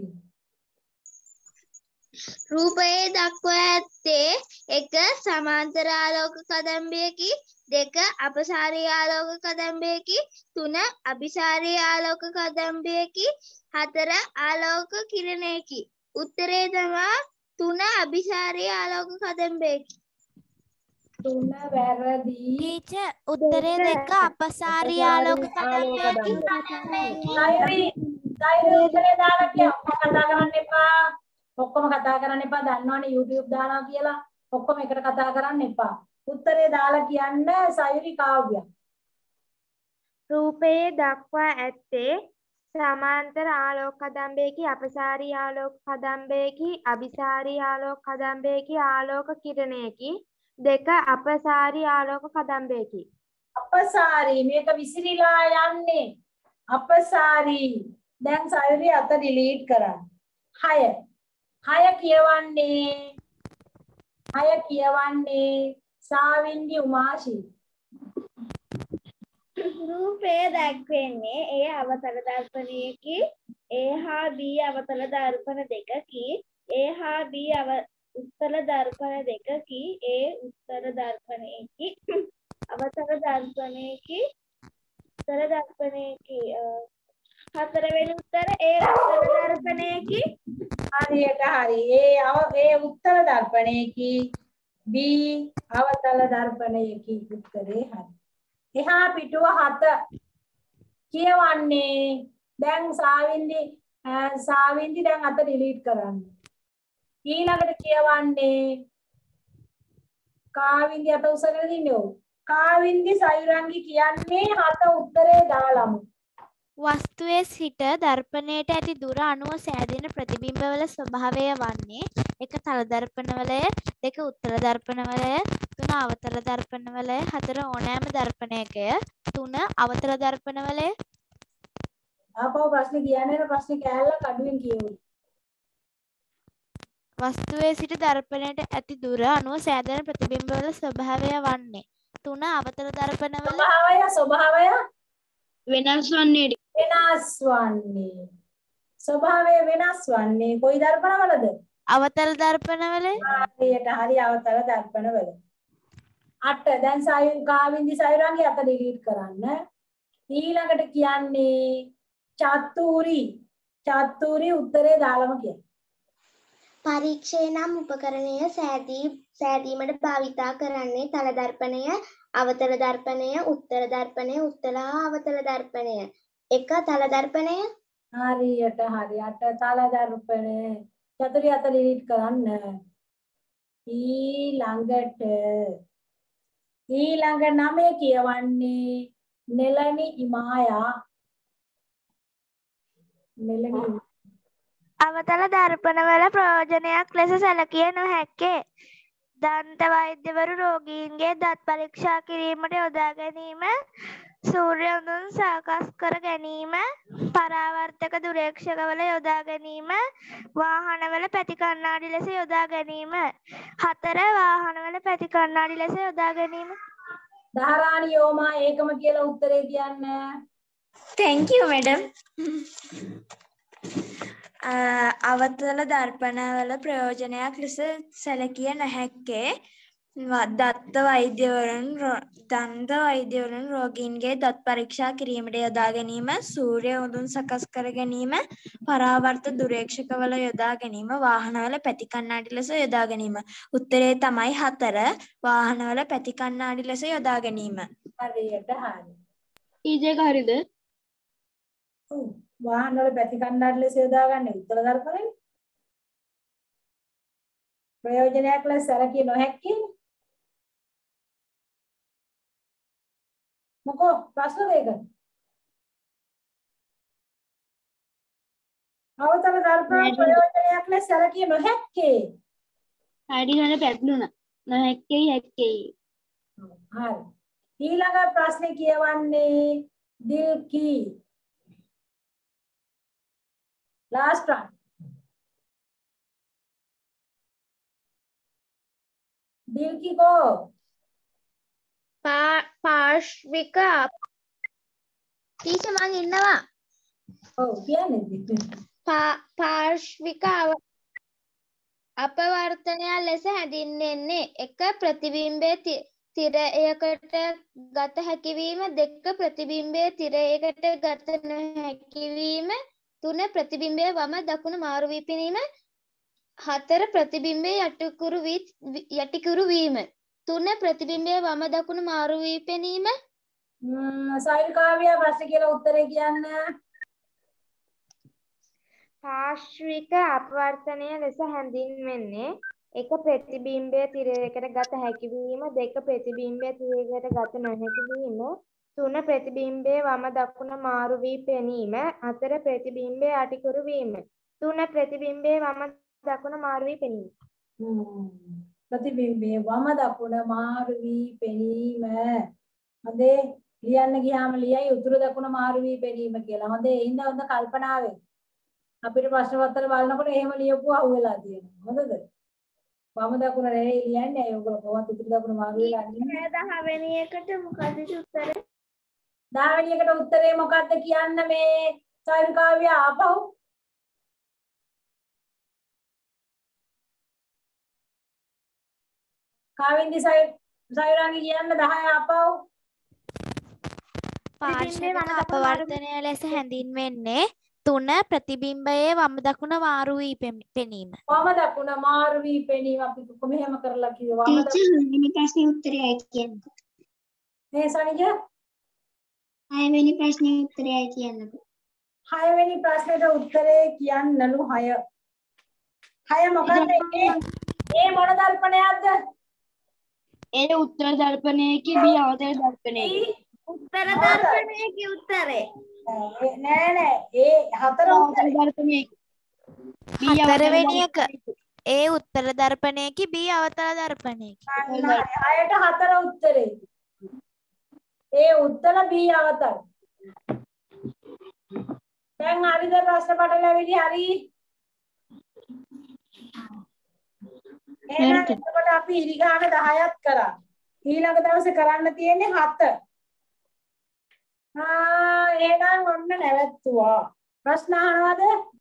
රූපයේ දක්වා ඇත්තේ එක සමාන්තර ආලෝක කදම්බයකි, දෙක අපසාරී ආලෝක කදම්බයකි, තුන අபிසාරී ආලෝක කදම්බයකි, හතර ආලෝක කිරණයකි. උත්තරේ තමා තුන අபிසාරී ආලෝක කදම්බයකි. තුන වැරදි. ටීචර් උත්තරේ දෙක අපසාරී ආලෝක කදම්බයකි. සයුරි සයුරි උත්තරේ දාලා කියව. කතා කරන්න එපා. ඔක්කොම කතා කරන්න එපා. දන්නවනේ YouTube දානවා කියලා. ඔක්කොම එකට කතා කරන්න එපා. උත්තරේ දාලා කියන්න සයුරි කාව්‍ය. රූපයේ දක්වා ඇත්තේ සමාන්තර ආලෝක කදම්බයකි, අපසාරී ආලෝක කදම්බයකි, අபிසාරී ආලෝක කදම්බයකි, ආලෝක කිරණයකි, දෙක අපසාරී ආලෝක කදම්බයකි. අපසාරී මේක විසිරීලා යන්නේ. අපසාරී. දැන් සයුරි අත ඩිලීට් කරන්න. හය. හය කියවන්නේ. හය කියවන්නේ සාවින්දි උමාශී. රූපය දැක්වෙන්නේ ඒ අවතල දර්පණයකි, ඒ හා බී අවතල දර්පණ දෙකකි, ඒ හා බී අව උත්තර දර්පණ දෙකකි, ඒ උත්තර දර්පණයකි, අවතල දර්පණයකි, උත්තර දර්පණයකි. හතරවෙනි උත්තර ඒ උත්තර දර්පණයකි. හරියට හරි. ඒ අව ඒ උත්තර දර්පණයකි. B අවතල දර්පණයකි. උත්තරේ හරි. එහා පිටුව හත කියවන්නේ දැන් සාවින්දි සාවින්දි දැන් අත ඩිලීට් කරන්න. ඊළඟට කියවන්නේ කාවින්දි අත උසගෙන දින්නේ ඔව්. කාවින්දි සයුරංගි කියන්නේ හත උත්තරේ දාලමු. වස්තුවේ සිට දර්පණයට ඇති දුර අනුව සෑදෙන ප්‍රතිබිම්බවල ස්වභාවය වන්නේ එක තල දර්පණවලය, දෙක උත්තර දර්පණවලය, තුන අවතල දර්පණවලය, හතර ඕනෑම දර්පණයකය, තුන අවතල දර්පණවලය. ආපහු ප්‍රශ්නේ කියන්නේ න ප්‍රශ්නේ කෑල්ලක් අඩුවෙන් කියවුවා. වස්තුවේ සිට දර්පණයට ඇති දුර අනුව සෑදෙන ප්‍රතිබිම්බවල ස්වභාවය වන්නේ තුන අවතල දර්පණවල ස්වභාවය ස්වභාවය වෙනස් වන්නේ වෙනස් වන්නේ ස්වභාවය වෙනස් වන්නේ කොයි දර්පණවලද? අවතල දර්පණවල. හරියට හරි අවතල දර්පණවල. අට දැන් සයු කාවින්දි සයුරංගේ අත ඩිලීට් කරන්න. ඊළඟට කියන්නේ චතුරි චතුරි උත්තරේ දාලම කියන්න. පරීක්ෂේ නම් උපකරණය සෑදී සෑදීමට භාවිතා කරන්නේ තල දර්පණය, අවතල දර්පණය, උත්තර දර්පණය, උත්තර හා අවතල දර්පණය. එක තල දර්පණය. හරියට හරියට තල දර්පණය. චතුරි අත ඩිලීට් කරන්න. ඊළඟට ඊළඟ නමේ කියවන්නේ නෙලනි ඉමායා. නෙලනි අවතල දර්පණවල ප්‍රයෝජනයක් ලෙස සැලකිය නොහැක්කේ දන්ත වෛද්‍යවරු රෝගීන්ගේ දත් පරීක්ෂා කිරීමට යොදා ගැනීම, සූර්ය උණුන් සකස් කර ගැනීම, පරාවර්තක දුරේක්ෂකවල යොදා ගැනීම, වාහනවල පැති කණ්ණාඩි ලෙස යොදා ගැනීම. හතර වාහනවල පැති කණ්ණාඩි ලෙස යොදා ගැනීම. දහරාණි යෝමා ඒකම කියලා උත්තරේ කියන්න. Thank you madam. අවතල දර්පණවල ප්‍රයෝජනයක් ලෙස සැලකිය නොහැක්කේ දත්ත වෛද්‍යවරුන් දන්ත වෛද්‍යවරුන් රෝගීන්ගේ දත් පරීක්ෂා කිරීමට යොදා ගැනීම, සූර්ය උණුන් සකස් කර ගැනීම, පරාවර්ත දුරේක්ෂකවල යොදා ගැනීම, වාහනවල පැති කණ්ණාඩි ලෙස යොදා ගැනීම. උත්තරේ තමයි හතර වාහනවල පැති කණ්ණාඩි ලෙස යොදා ගැනීම. හරියට හරි. ඊජේක හරිද? ඔව්. වාහන වල පැති කණ්ණාඩි ලෙස යොදා ගන්න උත්තර දර්පණය. ප්‍රයෝජනයක් ලෙස සැලකිය නොහැක්කේ. මොකෝ ප්‍රශ්න දෙක. අවතල දර්පණ ප්‍රයෝජනයක් ලෙස සැලකිය නොහැක්කේ. හරි නේද පැටලුණා. නොහැක්කේ හැක්කේ. හරි. ඊළඟ ප්‍රශ්නේ කියවන්නේ Dilki. Last one. Dilki ko. පාර්ශ්වික ටීචර් මං ඉන්නවා. ඔව් කියන්නේ. පාර්ශ්වික අපවර්තනය ලෙස හැඳින්වෙන්නේ එක ප්‍රතිබිම්බයේ තිරයකට ගත හැකිවීම, දෙක ප්‍රතිබිම්බයේ තිරයකට ගත නොහැකිවීම, තුන ප්‍රතිබිම්බයේ වම දකුණ මාරු වී පෙනීම, හතර ප්‍රතිබිම්බයේ යටිකුරු වී යටිකුරු වීම, තුන ප්‍රතිබිම්බයේ වම දකුණ මාරු වී පෙනීම. ම්ම් සයිල් කාව්‍ය ප්‍රශ්න කියලා උත්තරේ කියන්න. පාර්ශ්වික අපවර්තනය ලෙස හැඳින්වෙන්නේ එක ප්‍රතිබිම්බයේ තිරයකට ගත හැකිවීම, දෙක ප්‍රතිබිම්බයේ තිරයකට ගත නොහැකිවීම, තුන ප්‍රතිබිම්බයේ වම දකුණ මාරු වී පෙනීම, හතර ප්‍රතිබිම්බයේ යටිකුරු වීම, තුන ප්‍රතිබිම්බයේ වම දකුණ මාරු වී පෙනීම. ප්‍රතිබිම්බයේ වම දකුණ මාරු වී පෙනීම. හොඳේ ලියන්න ගියාම ලියයි උතුරු දකුණ මාරු වී පෙනීම කියලා. හොඳේ ඉන්න හොඳ කල්පනාවෙන් අපිට ප්‍රශ්න පත්‍ර බලනකොට එහෙම ලියපුවා අහුවෙලා තියෙනවා. හොඳද? වම දකුණ නෙවෙයි ලියන්නේ. ඒගොල්ලෝ කොහොමද උතුරු දකුණ මාරු වෙලා ඉන්නේ? දහ වෙනි එකට මොකද උත්තරේ? දහ වෙනි එකට උත්තරේ මොකක්ද කියන්න මේ සයිල් කාව්‍ය ආපහු. කාවින්දි සයිල් සයිරාංගි කියන්න දහ ආපහු. පාර්ශ්වික අපවර්තනය ලෙස හැඳින්වෙන්නේ තුන ප්‍රතිබිම්බයේ වම දකුණ මාරු වී පෙනීම. වම දකුණ මාරු වී පෙනීම අපි කොහොම කරලා කිව්වා? වම ටීචර් මේ ප්‍රශ්නේ උත්තරය කියන්න. මේ සනිජ හයවෙනි ප්‍රශ්නේ උත්තරයයි කියන්නකෝ. හයවෙනි ප්‍රශ්නෙට උත්තරේ කියන්නලු හය. හය මොකක්ද ඒ? ඒ මොන දර්පණයක්ද? ඒ උත්තර දර්පණයේකේ B අවතල දර්පණයේකේ. උත්තර දර්පණයේකේ උත්තරේ. නෑ නෑ ඒ හතර උත්තරේ දර්පණයේකේ. හතරවෙනි එක ඒ උත්තර දර්පණයේකේ B අවතල දර්පණයේකේ. හයට හතර උත්තරේ. ඒ උත්තර B අවතල. දැන් හරිද ප්‍රශ්න පටලැවිලි හරි? එහෙනම් එතකොට අපි ඉරිගාන දහයක් කරා. ඊළඟ දවසේ කරන්න තියෙන්නේ හත. ආ එහෙනම් ඔන්න නැවතුවා. ප්‍රශ්න අහනවද?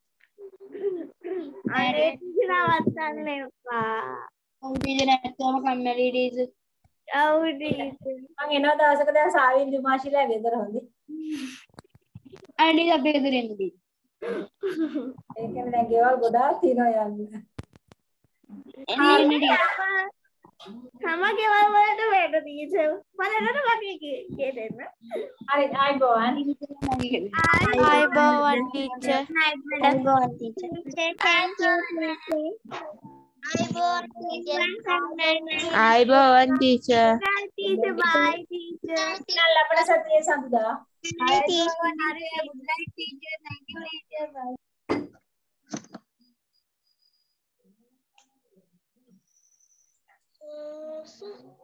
අනේ නවත්තන්න එපා. ඔව් ටීචර් නැත්තම කම්මැලි ටීචර්. ඔව් ටීචර්. මම එන දවසක දැන් සාවින්දු මාෂිලා ගෙදර හොඳේ. අනේ අපේ ගෙදර එන්න දී. ඒ කියන්නේ දැන් ගෙවල් ගොඩාක් තියෙනවා යන්න. එන්න ටීචර්. හැම ගෙවල් වලට වේද ටීචර්. බලන්න වගේ කියදෙන්න. හරි ආයිබෝවන්. ආයිබෝවන් ටීචර්. ආයිබෝවන් ටීචර්. thank you teacher. ආයිබෝවන් ටීචර්. ආයිබෝවන් ටීචර්. teacher bye teacher. දැන් ලබන සතියේ සඳුදා. bye teacher. good night teacher. thank you teacher. bye. So